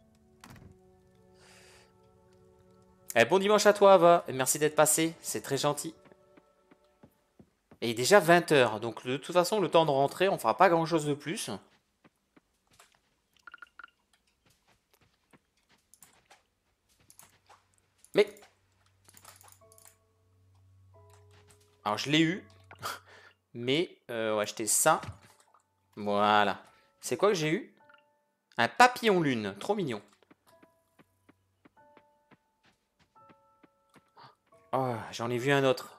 Eh, bon dimanche à toi, Ava. Merci d'être passé. C'est très gentil. Et il est déjà vingt heures. Donc, de toute façon, le temps de rentrer, on fera pas grand chose de plus. Mais. Alors, je l'ai eu. Mais, euh, on va acheter ça. Voilà. C'est quoi que j'ai eu? Un papillon lune. Trop mignon. Oh, j'en ai vu un autre.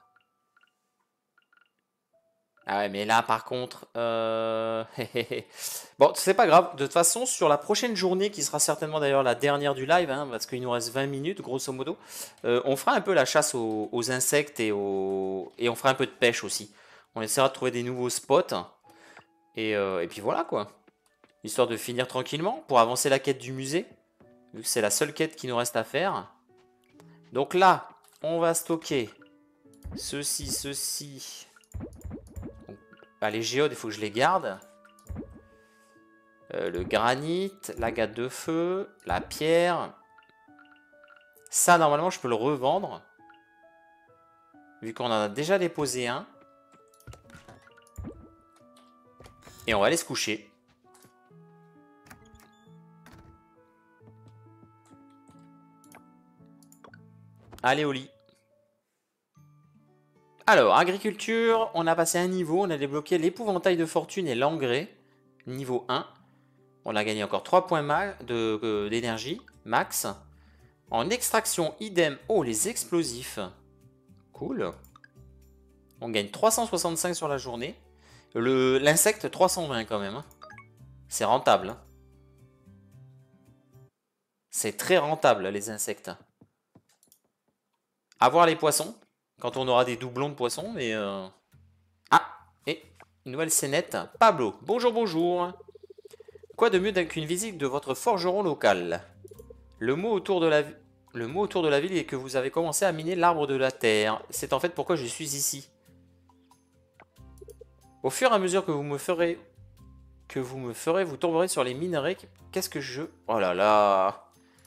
Ah ouais, mais là, par contre... Euh... bon, c'est pas grave. De toute façon, sur la prochaine journée, qui sera certainement d'ailleurs la dernière du live, hein, parce qu'il nous reste vingt minutes, grosso modo, euh, on fera un peu la chasse aux, aux insectes et, aux... et on fera un peu de pêche aussi. On essaiera de trouver des nouveaux spots. Et, euh, et puis voilà, quoi. Histoire de finir tranquillement pour avancer la quête du musée. Vu que c'est la seule quête qui nous reste à faire. Donc là, on va stocker ceci, ceci... Bah, les géodes, il faut que je les garde. Euh, le granit, l'agate de feu, la pierre. Ça, normalement, je peux le revendre. Vu qu'on en a déjà déposé un. Et on va aller se coucher. Allez au lit. Alors, agriculture, on a passé un niveau. On a débloqué l'épouvantail de fortune et l'engrais. Niveau un. On a gagné encore trois points d'énergie euh, max. En extraction, idem. Oh, les explosifs. Cool. On gagne trois cent soixante-cinq sur la journée. L'insecte, trois cent vingt quand même. Hein. C'est rentable. Hein. C'est très rentable, les insectes. À voir les poissons. Quand on aura des doublons de poissons. Mais euh... Ah, et une nouvelle scénette. Pablo, bonjour, bonjour. Quoi de mieux qu'une visite de votre forgeron local? Le mot autour de la, le mot autour de la ville est que vous avez commencé à miner l'arbre de la terre. C'est en fait pourquoi je suis ici. Au fur et à mesure que vous me ferez, que vous me ferez, vous tomberez sur les minerais. Qu'est-ce que je... Oh là là.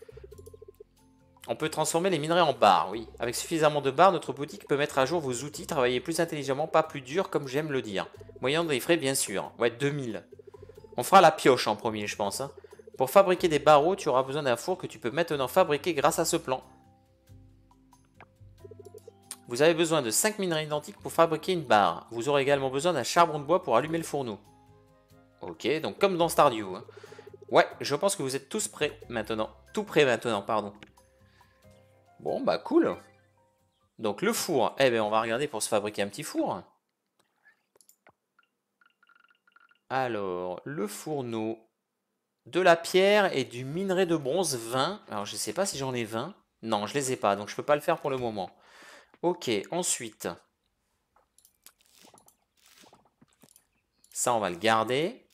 On peut transformer les minerais en barres, oui. Avec suffisamment de barres, notre boutique peut mettre à jour vos outils, travailler plus intelligemment, pas plus dur, comme j'aime le dire. Moyennant des frais, bien sûr. Ouais, deux mille. On fera la pioche en premier, je pense. Hein. Pour fabriquer des barreaux, tu auras besoin d'un four que tu peux maintenant fabriquer grâce à ce plan. Vous avez besoin de cinq minerais identiques pour fabriquer une barre. Vous aurez également besoin d'un charbon de bois pour allumer le fourneau. Ok, donc comme dans Stardew. Hein. Ouais, je pense que vous êtes tous prêts maintenant. Tout prêt maintenant, pardon. Bon, bah cool. Donc le four, eh bien on va regarder pour se fabriquer un petit four. Alors, le fourneau, de la pierre et du minerai de bronze vingt. Alors je ne sais pas si j'en ai vingt. Non, je les ai pas, donc je peux pas le faire pour le moment. Ok, ensuite. Ça, on va le garder.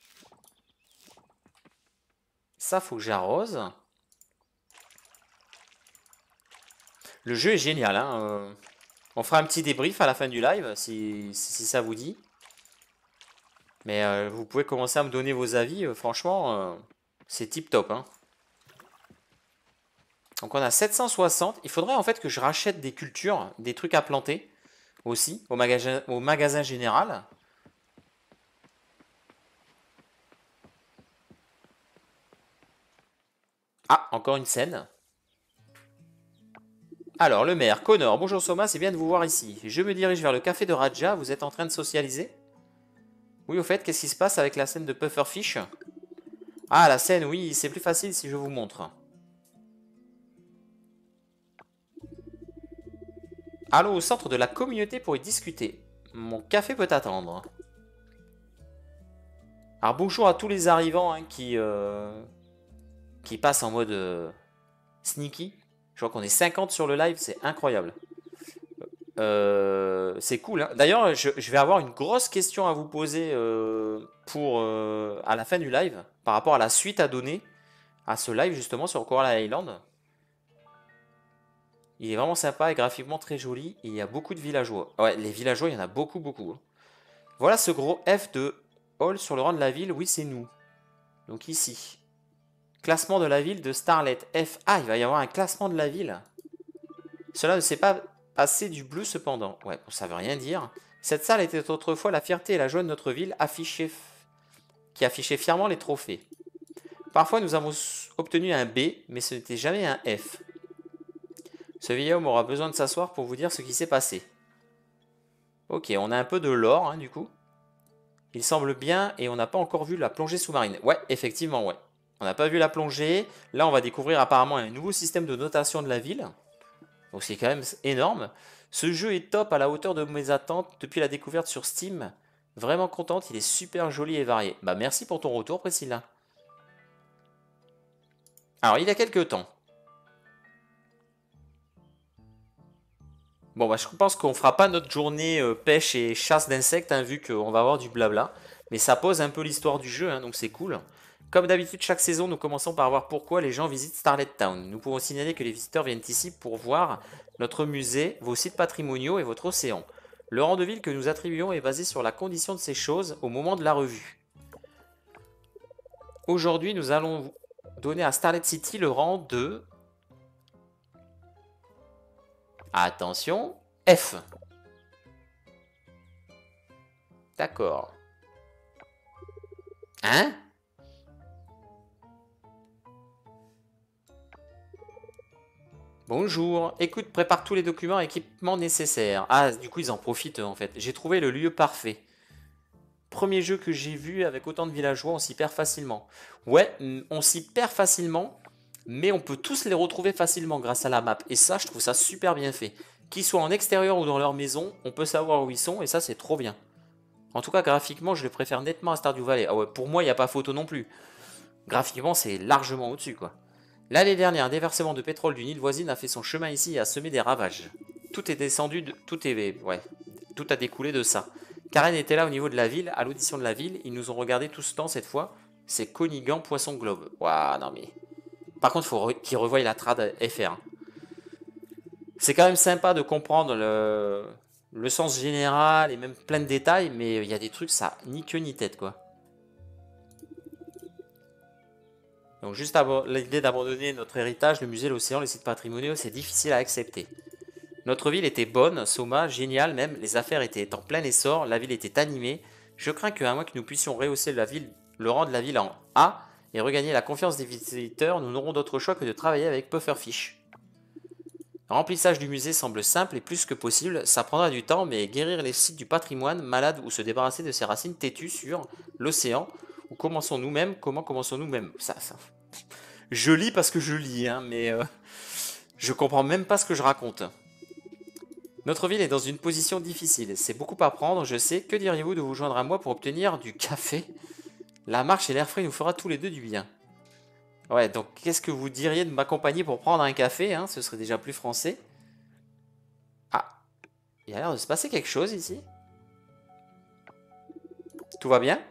Ça, faut que j'arrose. Le jeu est génial, hein. euh, On fera un petit débrief à la fin du live, si, si ça vous dit. Mais euh, vous pouvez commencer à me donner vos avis. euh, franchement, euh, c'est tip top, hein. Donc on a sept cent soixante. Il faudrait en fait que je rachète des cultures, des trucs à planter aussi, au magasin, au magasin général. Ah, encore une scène. Alors, le maire, Connor, bonjour Soma, c'est bien de vous voir ici. Je me dirige vers le café de Raja, vous êtes en train de socialiser? Oui, au fait, qu'est-ce qui se passe avec la scène de Pufferfish? Ah, la scène, oui, c'est plus facile si je vous montre. Allons au centre de la communauté pour y discuter. Mon café peut attendre. Alors, bonjour à tous les arrivants hein, qui, euh, qui passent en mode euh, sneaky. Je vois qu'on est cinquante sur le live, c'est incroyable. Euh, c'est cool, hein. D'ailleurs, je, je vais avoir une grosse question à vous poser euh, pour euh, à la fin du live par rapport à la suite à donner à ce live justement sur Coral Island. Il est vraiment sympa et graphiquement très joli. Et il y a beaucoup de villageois. Ouais, les villageois, il y en a beaucoup, beaucoup, hein. Voilà ce gros F de Hall sur le rang de la ville. Oui, c'est nous. Donc ici. Classement de la ville de Starlet. F. Ah, il va y avoir un classement de la ville. Cela ne s'est pas passé du bleu cependant. Ouais, bon, ça veut rien dire. Cette salle était autrefois la fierté et la joie de notre ville, affichée, qui affichait fièrement les trophées. Parfois, nous avons obtenu un B, mais ce n'était jamais un F. Ce vieil homme aura besoin de s'asseoir pour vous dire ce qui s'est passé. Ok, on a un peu de lore, hein, du coup. Il semble bien, et on n'a pas encore vu la plongée sous-marine. Ouais, effectivement, ouais. On n'a pas vu la plongée. Là, on va découvrir apparemment un nouveau système de notation de la ville. Donc c'est quand même énorme. Ce jeu est top à la hauteur de mes attentes depuis la découverte sur Steam. Vraiment contente, il est super joli et varié. Bah merci pour ton retour Priscilla. Alors il y a quelques temps. Bon bah je pense qu'on fera pas notre journée euh, pêche et chasse d'insectes hein, vu qu'on va avoir du blabla. Mais ça pose un peu l'histoire du jeu, hein, donc c'est cool. Comme d'habitude, chaque saison, nous commençons par voir pourquoi les gens visitent Starlet Town. Nous pouvons signaler que les visiteurs viennent ici pour voir notre musée, vos sites patrimoniaux et votre océan. Le rang de ville que nous attribuons est basé sur la condition de ces choses au moment de la revue. Aujourd'hui, nous allons donner à Starlet City le rang de... Attention, F. D'accord. Hein? Bonjour, écoute, prépare tous les documents et équipements nécessaires. Ah, du coup, ils en profitent en fait. J'ai trouvé le lieu parfait. Premier jeu que j'ai vu avec autant de villageois, on s'y perd facilement. Ouais, mm, on s'y perd facilement, mais on peut tous les retrouver facilement grâce à la map. Et ça, je trouve ça super bien fait. Qu'ils soient en extérieur ou dans leur maison, on peut savoir où ils sont et ça, c'est trop bien. En tout cas, graphiquement, je le préfère nettement à Stardew Valley. Ah ouais, pour moi, il n'y a pas photo non plus. Graphiquement, c'est largement au-dessus, quoi. L'année dernière, un déversement de pétrole d'une île voisine a fait son chemin ici et a semé des ravages. Tout est descendu, de... tout est... ouais, tout a découlé de ça. Karen était là au niveau de la ville, à l'audition de la ville, ils nous ont regardé tout ce temps cette fois. C'est Conigan Poisson Globe. Waouh, non mais... Par contre, il faut re... qu'ils revoient la trad F R. C'est quand même sympa de comprendre le... le sens général et même plein de détails, mais il y a des trucs, ça ni queue ni tête, quoi. Donc juste l'idée d'abandonner notre héritage, le musée, l'océan, les sites patrimoniaux, c'est difficile à accepter. Notre ville était bonne, Soma, géniale même, les affaires étaient en plein essor, la ville était animée. Je crains qu'à moins que nous puissions rehausser la ville, le rang de la ville en A et regagner la confiance des visiteurs, nous n'aurons d'autre choix que de travailler avec Pufferfish. Le remplissage du musée semble simple et plus que possible, ça prendra du temps, mais guérir les sites du patrimoine malade ou se débarrasser de ces racines têtues sur l'océan, ou commençons nous-mêmes, comment commençons nous-mêmes ça, ça. Je lis parce que je lis, hein, mais euh, je comprends même pas ce que je raconte. Notre ville est dans une position difficile, c'est beaucoup à prendre, je sais. Que diriez-vous de vous joindre à moi pour obtenir du café? La marche et l'air frais nous fera tous les deux du bien. Ouais, donc qu'est-ce que vous diriez de m'accompagner pour prendre un café, hein? Ce serait déjà plus français. Ah, il y a l'air de se passer quelque chose ici. Tout va bien?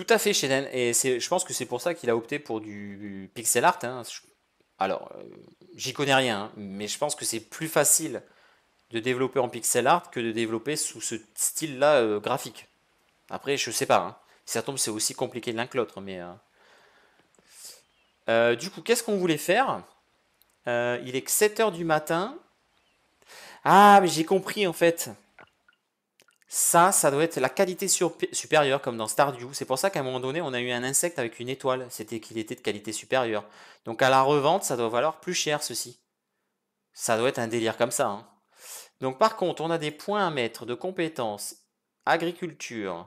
Tout à fait, Sheden. Et c'est, je pense que c'est pour ça qu'il a opté pour du pixel art, hein. Je- Alors, euh, j'y connais rien, hein, mais je pense que c'est plus facile de développer en pixel art que de développer sous ce style-là euh, graphique. Après, je sais pas, hein. Si ça tombe, c'est aussi compliqué l'un que l'autre. Mais euh, euh, du coup, qu'est-ce qu'on voulait faire? Euh, il est que sept heures du matin. Ah, mais j'ai compris en fait. Ça, ça doit être la qualité sur- supérieure, comme dans Stardew. C'est pour ça qu'à un moment donné, on a eu un insecte avec une étoile. C'était qu'il était de qualité supérieure. Donc à la revente, ça doit valoir plus cher, ceci. Ça doit être un délire comme ça, hein. Donc par contre, on a des points à mettre de compétences. Agriculture.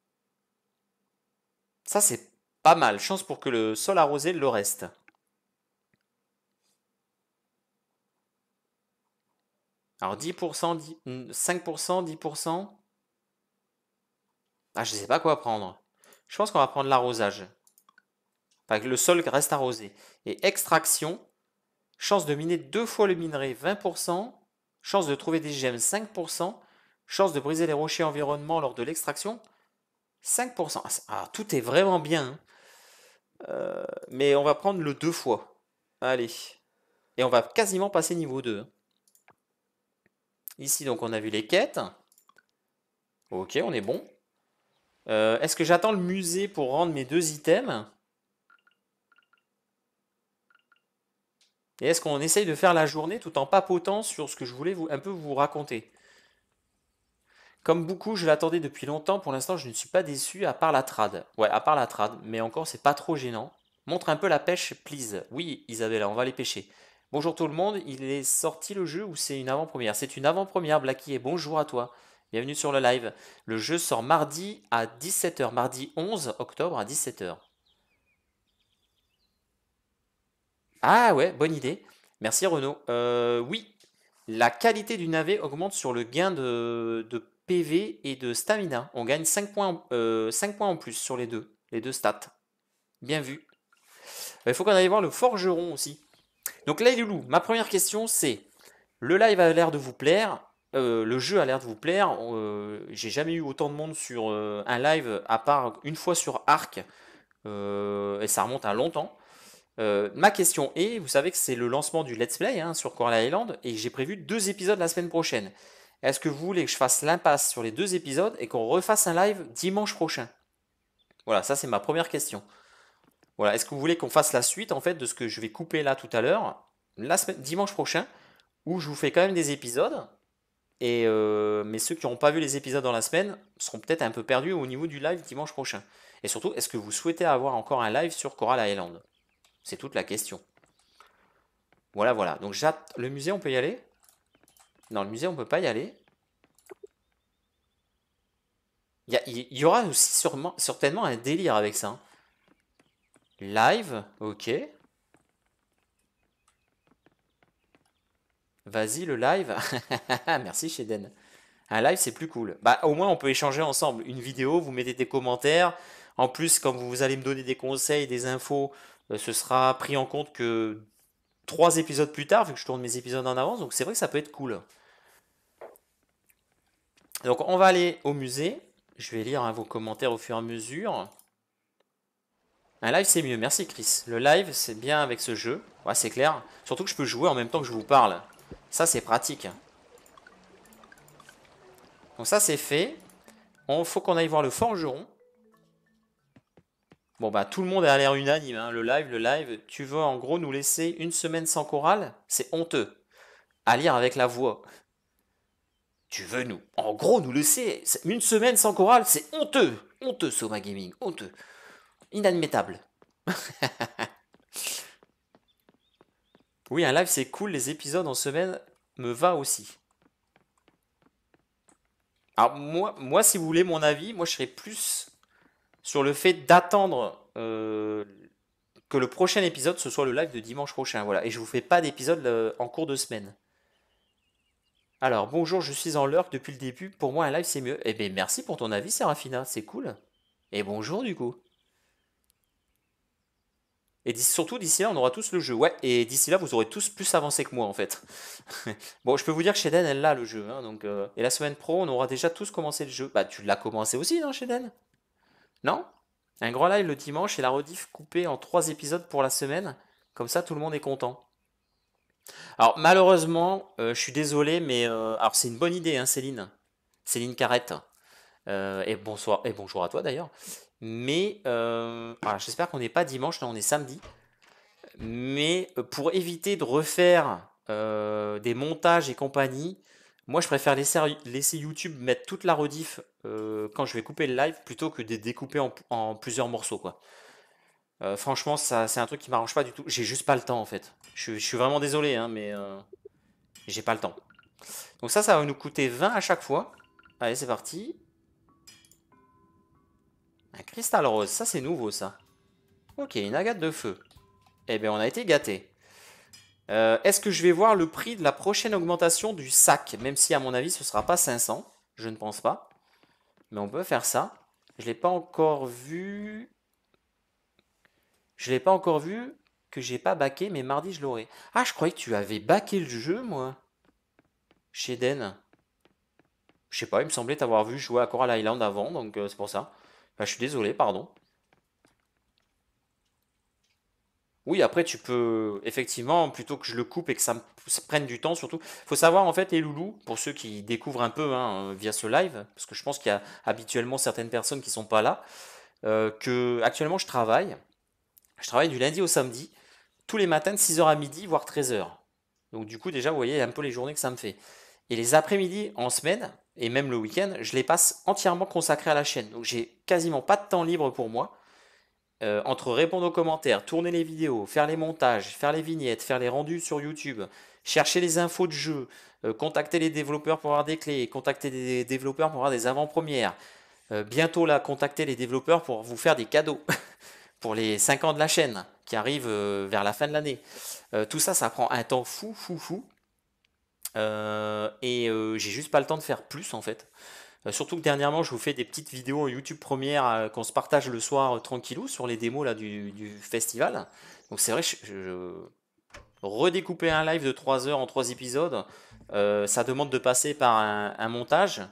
Ça, c'est pas mal. Chance pour que le sol arrosé le reste. Alors dix pour cent, dix- cinq pour cent, dix pour cent. Ah, je sais pas quoi prendre. Je pense qu'on va prendre l'arrosage. Enfin, que le sol reste arrosé. Et extraction. Chance de miner deux fois le minerai, vingt pour cent. Chance de trouver des gemmes, cinq pour cent. Chance de briser les rochers environnement lors de l'extraction, cinq pour cent. Ah, tout est vraiment bien, hein. Euh, mais on va prendre le deux fois. Allez. Et on va quasiment passer niveau deux, hein. Ici, donc, on a vu les quêtes. Ok, on est bon. Euh, Est-ce que j'attends le musée pour rendre mes deux items? Et est-ce qu'on essaye de faire la journée tout en papotant sur ce que je voulais vous, un peu vous raconter? Comme beaucoup, je l'attendais depuis longtemps. Pour l'instant, je ne suis pas déçu, à part la trad. Ouais, à part la trad. Mais encore, c'est pas trop gênant. Montre un peu la pêche, please. Oui, Isabella, on va les pêcher. Bonjour tout le monde. Il est sorti le jeu ou c'est une avant-première? C'est une avant-première, Blacky, et bonjour à toi. Bienvenue sur le live. Le jeu sort mardi à dix-sept heures. Mardi onze octobre à dix-sept heures. Ah ouais, bonne idée. Merci Renaud. Euh, oui, la qualité du navet augmente sur le gain de, de P V et de stamina. On gagne cinq points, en- euh, cinq points en plus sur les deux, les deux stats. Bien vu. Il faut qu'on aille voir le forgeron aussi. Donc là, les loulous, ma première question c'est, le live a l'air de vous plaire, euh, le jeu a l'air de vous plaire. Euh, j'ai jamais eu autant de monde sur euh, un live à part une fois sur Arc, euh, et ça remonte à longtemps. Euh, ma question est, vous savez que c'est le lancement du Let's Play, hein, sur Coral Island et j'ai prévu deux épisodes la semaine prochaine. Est-ce que vous voulez que je fasse l'impasse sur les deux épisodes et qu'on refasse un live dimanche prochain? Voilà, ça c'est ma première question. Voilà, est-ce que vous voulez qu'on fasse la suite en fait de ce que je vais couper là tout à l'heure, la semaine, dimanche prochain, où je vous fais quand même des épisodes, et euh, mais ceux qui n'auront pas vu les épisodes dans la semaine seront peut-être un peu perdus au niveau du live dimanche prochain. Et surtout, est-ce que vous souhaitez avoir encore un live sur Coral Island? C'est toute la question. Voilà, voilà. Donc j'attends. Le musée, on peut y aller? Non, le musée, on peut pas y aller. Il y, a- il y aura aussi sûrement, certainement un délire avec ça, hein. Live, ok. Vas-y, le live. Merci, Sheden. Un live, c'est plus cool. Bah, au moins, on peut échanger ensemble. Une vidéo, vous mettez des commentaires. En plus, quand vous allez me donner des conseils, des infos, euh, ce sera pris en compte que trois épisodes plus tard, vu que je tourne mes épisodes en avance. Donc, c'est vrai que ça peut être cool. Donc, on va aller au musée. Je vais lire, hein, vos commentaires au fur et à mesure. Un live c'est mieux, merci Chris. Le live c'est bien avec ce jeu, ouais c'est clair. Surtout que je peux jouer en même temps que je vous parle. Ça c'est pratique. Donc ça c'est fait. Il faut qu'on aille voir le forgeron. Bon bah tout le monde a l'air unanime, hein. Le live, le live. Tu veux en gros nous laisser une semaine sans chorale? C'est honteux. À lire avec la voix. Tu veux nous, en gros nous laisser une semaine sans chorale? C'est honteux. Honteux Soma Gaming, honteux. Inadmettable. Oui un live c'est cool, les épisodes en semaine me va aussi. Alors moi, moi, si vous voulez mon avis, moi je serais plus sur le fait d'attendre euh, que le prochain épisode ce soit le live de dimanche prochain. Voilà. Et je vous fais pas d'épisode euh, en cours de semaine. Alors bonjour, je suis en lurk depuis le début. Pour moi un live c'est mieux. Eh bien merci pour ton avis Serafina, c'est cool. Et bonjour du coup. Et d'ici- surtout d'ici là on aura tous le jeu. Ouais, et d'ici là vous aurez tous plus avancé que moi en fait. Bon, je peux vous dire que Sheden elle l'a le jeu, hein, donc, euh, et la semaine pro on aura déjà tous commencé le jeu. Bah tu l'as commencé aussi non Sheden? Non? Un grand live le dimanche et la rediff coupée en trois épisodes pour la semaine. Comme ça, tout le monde est content. Alors, malheureusement, euh, je suis désolé, mais euh, alors c'est une bonne idée, hein, Céline. Céline Carrette. Euh, et bonsoir et bonjour à toi d'ailleurs. Mais euh, voilà, j'espère qu'on n'est pas dimanche, là on est samedi. Mais euh, pour éviter de refaire euh, des montages et compagnie, moi je préfère laisser, laisser YouTube mettre toute la rediff euh, quand je vais couper le live plutôt que de découper en, en plusieurs morceaux quoi. Euh, franchement, ça c'est un truc qui m'arrange pas du tout. J'ai juste pas le temps en fait. Je, je suis vraiment désolé, hein, mais euh, j'ai pas le temps. Donc ça, ça va nous coûter vingt à chaque fois. Allez, c'est parti. Un cristal rose, ça c'est nouveau ça. Ok, une agate de feu. Eh bien, on a été gâtés. Euh, Est-ce que je vais voir le prix de la prochaine augmentation du sac? Même si, à mon avis, ce sera pas cinq cents. Je ne pense pas. Mais on peut faire ça. Je l'ai pas encore vu. Je l'ai pas encore vu que j'ai pas baqué, mais mardi je l'aurai. Ah, je croyais que tu avais baqué le jeu, moi. Chez Den. Je sais pas, il me semblait t'avoir vu jouer à Coral Island avant, donc euh, c'est pour ça. Bah, je suis désolé, pardon. Oui, après tu peux effectivement, plutôt que je le coupe et que ça me prenne du temps, surtout, faut savoir en fait les loulous, pour ceux qui découvrent un peu hein, via ce live, parce que je pense qu'il y a habituellement certaines personnes qui sont pas là, euh, que actuellement je travaille, je travaille du lundi au samedi, tous les matins de six heures à midi, voire treize heures. Donc du coup déjà vous voyez un peu les journées que ça me fait. Et les après-midi en semaine, et même le week-end, je les passe entièrement consacrés à la chaîne. Donc j'ai quasiment pas de temps libre pour moi. Euh, entre répondre aux commentaires, tourner les vidéos, faire les montages, faire les vignettes, faire les rendus sur YouTube, chercher les infos de jeu, euh, contacter les développeurs pour avoir des clés, contacter des développeurs pour avoir des avant-premières, euh, bientôt là, contacter les développeurs pour vous faire des cadeaux pour les cinq ans de la chaîne qui arrivent euh, vers la fin de l'année. Euh, tout ça, ça prend un temps fou, fou, fou. Euh, et euh, j'ai juste pas le temps de faire plus en fait. Euh, surtout que dernièrement, je vous fais des petites vidéos YouTube première euh, qu'on se partage le soir euh, tranquillou sur les démos là, du, du festival. Donc c'est vrai, je, je- redécouper un live de trois heures en trois épisodes, euh, ça demande de passer par un, un montage.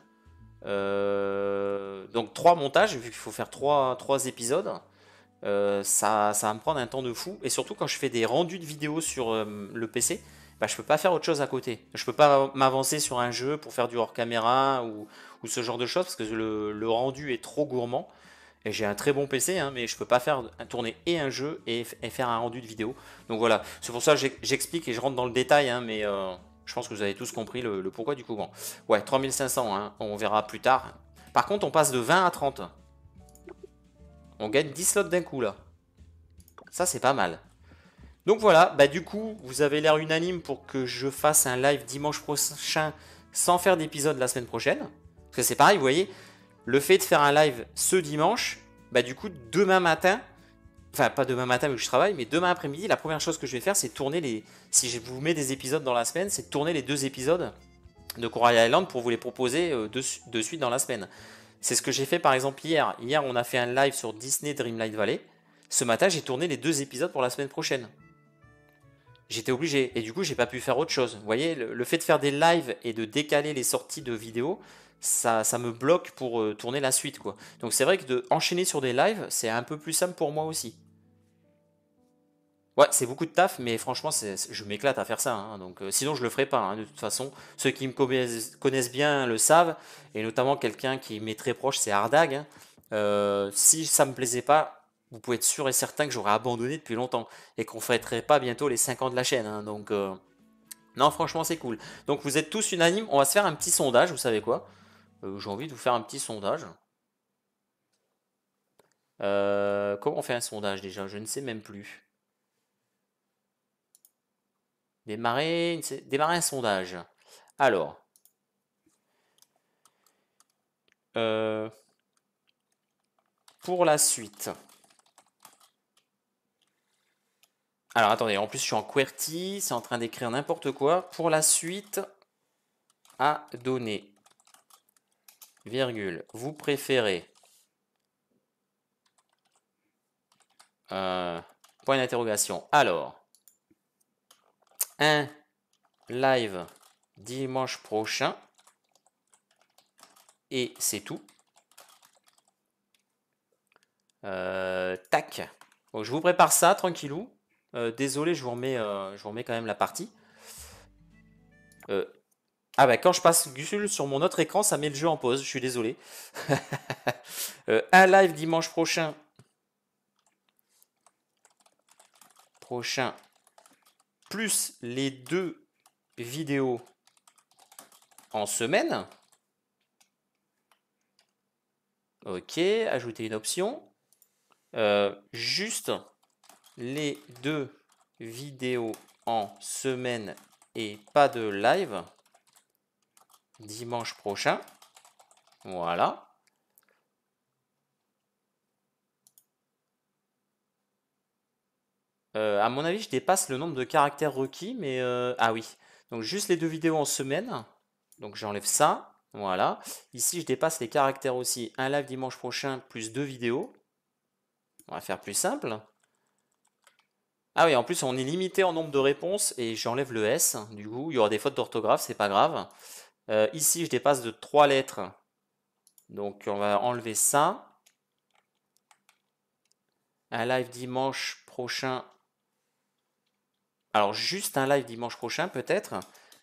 Euh, donc trois montages, vu qu'il faut faire trois, trois épisodes. Euh, ça, ça va me prendre un temps de fou. Et surtout quand je fais des rendus de vidéos sur euh, le P C, bah, je peux pas faire autre chose à côté. Je peux pas m'avancer sur un jeu pour faire du hors caméra ou, ou ce genre de choses parce que le, le rendu est trop gourmand. Et j'ai un très bon P C, hein, mais je peux pas faire tourner et un jeu et, et faire un rendu de vidéo. Donc voilà, c'est pour ça que j'explique et je rentre dans le détail, hein, mais euh, je pense que vous avez tous compris le, le pourquoi du comment. Ouais, trois mille cinq cents, hein, on verra plus tard. Par contre, on passe de vingt à trente. On gagne dix slots d'un coup là. Ça, c'est pas mal. Donc voilà, bah du coup, vous avez l'air unanime pour que je fasse un live dimanche prochain sans faire d'épisode la semaine prochaine. Parce que c'est pareil, vous voyez, le fait de faire un live ce dimanche, bah du coup, demain matin, enfin pas demain matin vu que je travaille, mais demain après-midi, la première chose que je vais faire, c'est tourner les... Si je vous mets des épisodes dans la semaine, c'est de tourner les deux épisodes de Coral Island pour vous les proposer euh, de, de suite dans la semaine. C'est ce que j'ai fait par exemple hier. Hier, on a fait un live sur Disney Dreamlight Valley. Ce matin, j'ai tourné les deux épisodes pour la semaine prochaine. J'étais obligé. Et du coup, j'ai pas pu faire autre chose. Vous voyez, le, le fait de faire des lives et de décaler les sorties de vidéos, ça, ça me bloque pour euh, tourner la suite, quoi. Donc c'est vrai que de enchaîner sur des lives, c'est un peu plus simple pour moi aussi. Ouais, c'est beaucoup de taf, mais franchement, c'est- c'est- je m'éclate à faire ça, hein. Donc, euh, sinon, je le ferais pas, hein, de toute façon. Ceux qui me connaissent, connaissent bien le savent, et notamment quelqu'un qui m'est très proche, c'est Ardag, hein. Euh, si ça me plaisait pas, vous pouvez être sûr et certain que j'aurais abandonné depuis longtemps, et qu'on fêterait pas bientôt les cinq ans de la chaîne, hein. Donc, euh, non, franchement, c'est cool. Donc, vous êtes tous unanimes. On va se faire un petit sondage, vous savez quoi? Euh, j'ai envie de vous faire un petit sondage. Euh, comment on fait un sondage déjà? Je ne sais même plus. Démarrer, une- démarrer un sondage. Alors, euh, pour la suite. Alors attendez, en plus je suis en QWERTY, c'est en train d'écrire n'importe quoi. Pour la suite, à donner, virgule, vous préférez, euh, point d'interrogation. Alors, un live dimanche prochain, et c'est tout. Euh, tac. Bon, je vous prépare ça, tranquillou. Euh, désolé, je vous remets, euh, je vous remets quand même la partie. Euh, ah bah quand je passe Gusule sur mon autre écran, ça met le jeu en pause, je suis désolé. Euh, un live dimanche prochain. Prochain. Plus les deux vidéos en semaine. Ok, ajouter une option. Euh, juste les deux vidéos en semaine et pas de live dimanche prochain. Voilà. Euh, à mon avis, je dépasse le nombre de caractères requis, mais euh, ah oui. Donc juste les deux vidéos en semaine. Donc j'enlève ça. Voilà. Ici, je dépasse les caractères aussi. Un live dimanche prochain plus deux vidéos. On va faire plus simple. Ah oui, en plus, on est limité en nombre de réponses et j'enlève le S. Du coup, il y aura des fautes d'orthographe, c'est pas grave. Euh, ici, je dépasse de trois lettres. Donc on va enlever ça. Un live dimanche prochain. Alors juste un live dimanche prochain peut-être.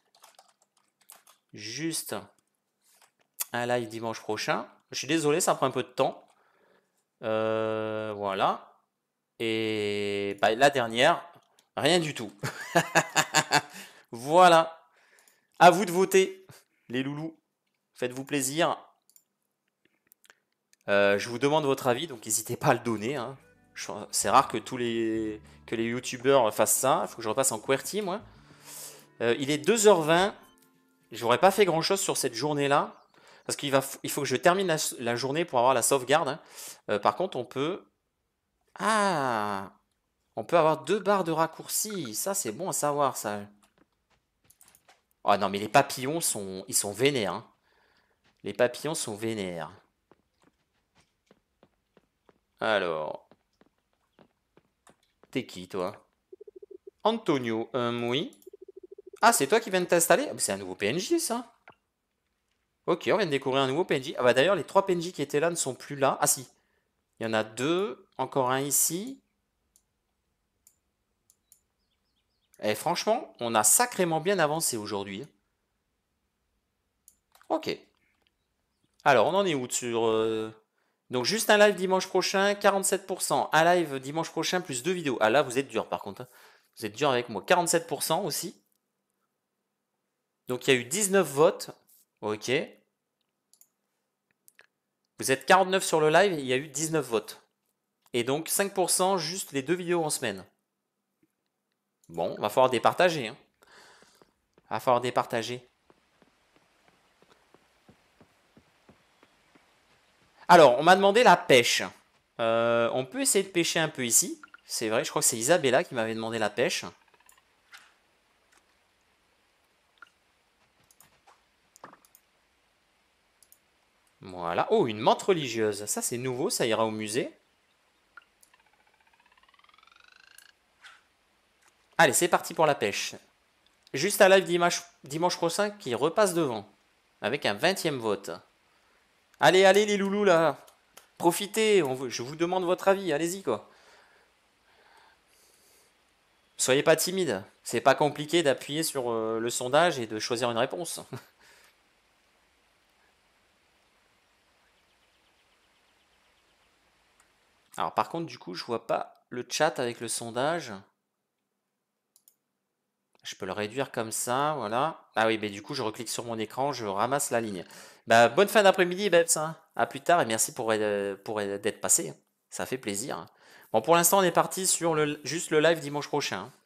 Juste un live dimanche prochain. Je suis désolé, ça prend un peu de temps. Euh, voilà. Et bah, la dernière, rien du tout. Voilà. À vous de voter, les loulous. Faites-vous plaisir. Euh, je vous demande votre avis, donc n'hésitez pas à le donner, hein. C'est rare que tous les que les youtubeurs fassent ça. Il faut que je repasse en QWERTY, moi. Euh, il est deux heures vingt. J'aurais pas fait grand chose sur cette journée-là. Parce qu'il va, il faut que je termine la, la journée pour avoir la sauvegarde, hein. Euh, par contre, on peut. Ah! On peut avoir deux barres de raccourci. Ça, c'est bon à savoir, ça. Oh non, mais les papillons sont. Ils sont vénères, hein. Les papillons sont vénères. Alors. T'es qui, toi? Antonio. Euh, oui. Ah, c'est toi qui viens de t'installer? Ah, c'est un nouveau P N J, ça. Ok, on vient de découvrir un nouveau P N J. Ah bah d'ailleurs, les trois P N J qui étaient là ne sont plus là. Ah si, il y en a deux. Encore un ici. Et franchement, on a sacrément bien avancé aujourd'hui. Ok. Alors, on en est où sur... euh, Donc juste un live dimanche prochain, quarante-sept pour cent. Un live dimanche prochain plus deux vidéos. Ah là, vous êtes dur par contre, hein. Vous êtes dur avec moi. quarante-sept pour cent aussi. Donc il y a eu dix-neuf votes. Ok. Vous êtes quarante-neuf sur le live et il y a eu dix-neuf votes. Et donc cinq pour cent juste les deux vidéos en semaine. Bon, va falloir départager, hein. Va falloir départager. Alors, on m'a demandé la pêche. Euh, on peut essayer de pêcher un peu ici. C'est vrai, je crois que c'est Isabella qui m'avait demandé la pêche. Voilà. Oh, une menthe religieuse. Ça, c'est nouveau, ça ira au musée. Allez, c'est parti pour la pêche. Juste un live dimanche, dimanche prochain qui repasse devant. Avec un vingtième vote. Allez, allez les loulous là. Profitez, on veut- je vous demande votre avis, allez-y quoi. Soyez pas timide. C'est pas compliqué d'appuyer sur euh, le sondage et de choisir une réponse. Alors par contre, du coup, je vois pas le chat avec le sondage. Je peux le réduire comme ça, voilà. Ah oui, mais du coup, je reclique sur mon écran, je ramasse la ligne. Bah, bonne fin d'après-midi, Babs, hein. À plus tard et merci pour, euh, pour euh, d'être passé. Ça fait plaisir. Bon, pour l'instant, on est parti sur le, juste le live dimanche prochain, hein.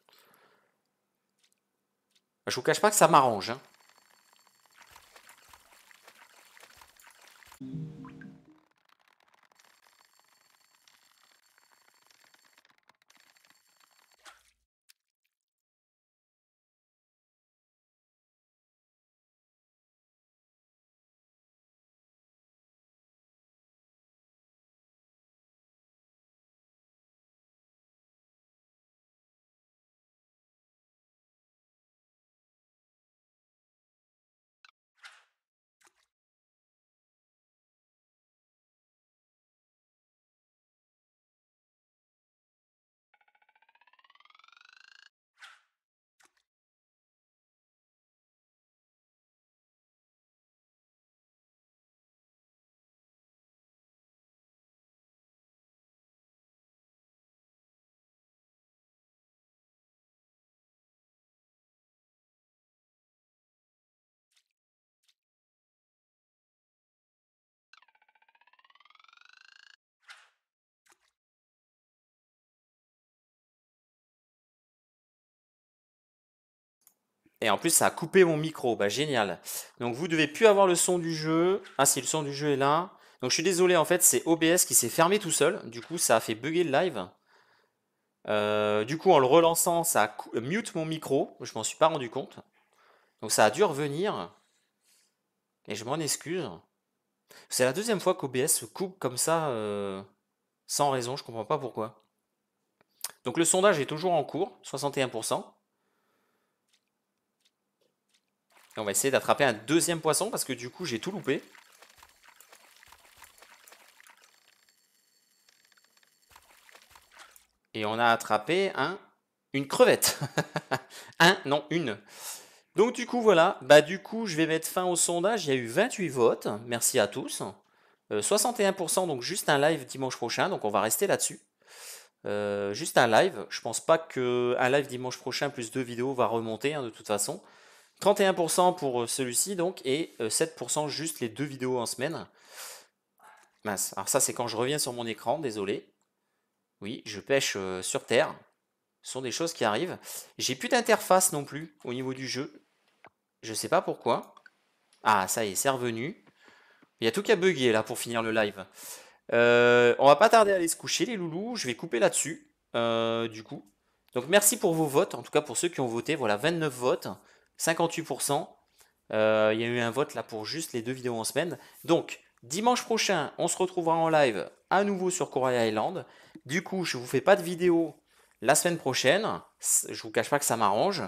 Je vous cache pas que ça m'arrange, hein. Et en plus, ça a coupé mon micro. Bah, génial. Donc, vous devez plus avoir le son du jeu. Ah, si, le son du jeu est là. Donc, je suis désolé, en fait, c'est O B S qui s'est fermé tout seul. Du coup, ça a fait bugger le live. Euh, du coup, en le relançant, ça a cou- mute mon micro. Je m'en suis pas rendu compte. Donc, ça a dû revenir. Et je m'en excuse. C'est la deuxième fois qu'O B S se coupe comme ça, euh, sans raison. Je comprends pas pourquoi. Donc, le sondage est toujours en cours, soixante et un pour cent. Et on va essayer d'attraper un deuxième poisson parce que du coup, j'ai tout loupé. Et on a attrapé un, une crevette. Un, non, une. Donc du coup, voilà. Bah du coup, je vais mettre fin au sondage. Il y a eu vingt-huit votes. Merci à tous. Euh, soixante et un pour cent, donc juste un live dimanche prochain. Donc on va rester là-dessus. Euh, juste un live. Je pense pas que un live dimanche prochain plus deux vidéos va remonter hein, de toute façon. trente et un pour cent pour celui-ci donc et euh, sept pour cent juste les deux vidéos en semaine. Mince. Alors ça c'est quand je reviens sur mon écran. Désolé. Oui, je pêche euh, sur Terre. Ce sont des choses qui arrivent. J'ai plus d'interface non plus au niveau du jeu. Je sais pas pourquoi. Ah, ça y est, c'est revenu. Il y a tout qui a bugué là pour finir le live. Euh, on va pas tarder à aller se coucher les loulous. Je vais couper là-dessus. euh, du coup. Donc merci pour vos votes. En tout cas pour ceux qui ont voté. Voilà, vingt-neuf votes. cinquante-huit pour cent. Euh, il y a eu un vote là pour juste les deux vidéos en semaine. Donc dimanche prochain, on se retrouvera en live à nouveau sur Corail Island. Du coup, je vous fais pas de vidéo la semaine prochaine. Je vous cache pas que ça m'arrange.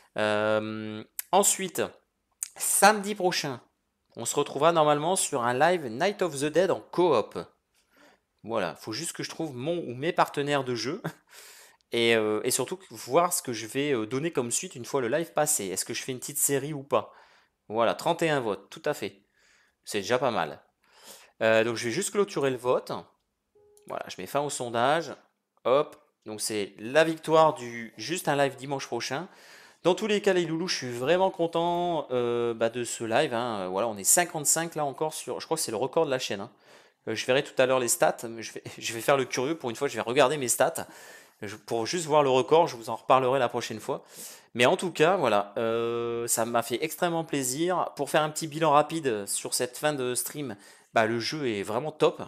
Euh, ensuite, samedi prochain, on se retrouvera normalement sur un live Night of the Dead en coop. Voilà, faut juste que je trouve mon ou mes partenaires de jeu et, euh, et surtout voir ce que je vais euh, donner comme suite une fois le live passé. Est-ce que je fais une petite série ou pas? Voilà, trente et un votes, tout à fait. C'est déjà pas mal. Euh, donc je vais juste clôturer le vote. Voilà, je mets fin au sondage. Hop, donc c'est la victoire du juste un live dimanche prochain. Dans tous les cas, les loulous, je suis vraiment content euh, bah, de ce live. Hein. Euh, Voilà, on est cinquante-cinq là encore sur. Je crois que c'est le record de la chaîne. Hein. Euh, je verrai tout à l'heure les stats. Mais je vais, je vais faire le curieux pour une fois. Je vais regarder mes stats je- pour juste voir le record. Je vous en reparlerai la prochaine fois. Mais en tout cas, voilà, euh, ça m'a fait extrêmement plaisir. Pour faire un petit bilan rapide sur cette fin de stream, bah, le jeu est vraiment top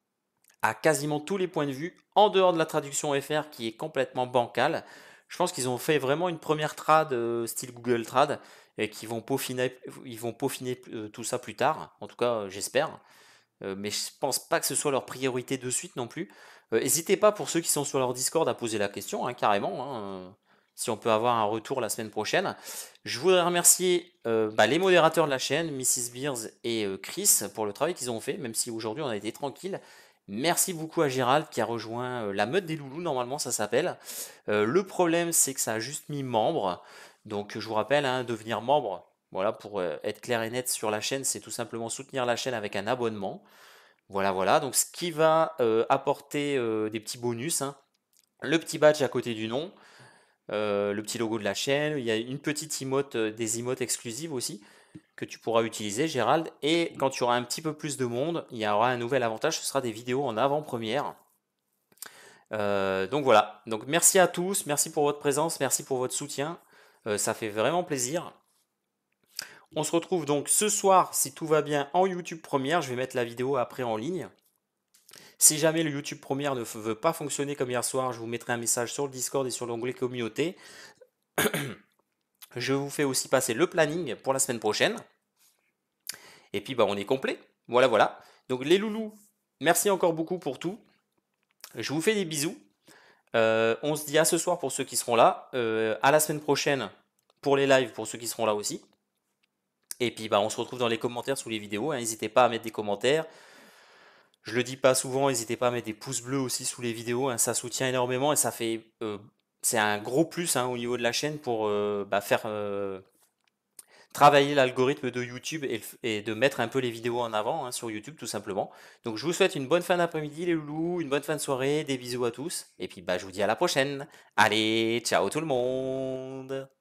à quasiment tous les points de vue, en dehors de la traduction F R qui est complètement bancale. Je pense qu'ils ont fait vraiment une première trad euh, style Google Trad et qu'ils vont peaufiner, ils vont peaufiner euh, tout ça plus tard. En tout cas, euh, j'espère. Euh, mais je pense pas que ce soit leur priorité de suite non plus. Euh, N'hésitez pas pour ceux qui sont sur leur Discord à poser la question, hein, carrément. Hein, euh, si on peut avoir un retour la semaine prochaine. Je voudrais remercier euh, bah, les modérateurs de la chaîne, missus Beers et euh, Chris, pour le travail qu'ils ont fait, même si aujourd'hui on a été tranquille. Merci beaucoup à Gérald qui a rejoint euh, la meute des loulous, normalement ça s'appelle. Euh, le problème c'est que ça a juste mis membre. Donc je vous rappelle, hein, devenir membre, voilà, pour euh, être clair et net sur la chaîne, c'est tout simplement soutenir la chaîne avec un abonnement. Voilà, voilà. Donc ce qui va euh, apporter euh, des petits bonus, hein. Le petit badge à côté du nom, euh, le petit logo de la chaîne, il y a une petite emote, euh, des emotes exclusives aussi que tu pourras utiliser, Gérald. Et quand tu auras un petit peu plus de monde, il y aura un nouvel avantage, ce sera des vidéos en avant-première. Euh, donc voilà. Donc merci à tous, merci pour votre présence, merci pour votre soutien. Euh, ça fait vraiment plaisir. On se retrouve donc ce soir, si tout va bien, en YouTube Première. Je vais mettre la vidéo après en ligne. Si jamais le YouTube Première ne veut pas fonctionner comme hier soir, je vous mettrai un message sur le Discord et sur l'onglet communauté. Je vous fais aussi passer le planning pour la semaine prochaine. Et puis bah on est complet. Voilà, voilà. Donc les loulous, merci encore beaucoup pour tout. Je vous fais des bisous. Euh, on se dit à ce soir pour ceux qui seront là. Euh, à la semaine prochaine pour les lives pour ceux qui seront là aussi. Et puis bah on se retrouve dans les commentaires sous les vidéos. Hein. N'hésitez pas à mettre des commentaires. Je le dis pas souvent, n'hésitez pas à mettre des pouces bleus aussi sous les vidéos, hein, ça soutient énormément et ça fait, euh, c'est un gros plus hein, au niveau de la chaîne pour euh, bah, faire euh, travailler l'algorithme de YouTube et, et de mettre un peu les vidéos en avant hein, sur YouTube tout simplement. Donc je vous souhaite une bonne fin d'après-midi les loulous, une bonne fin de soirée, des bisous à tous et puis bah je vous dis à la prochaine. Allez, ciao tout le monde.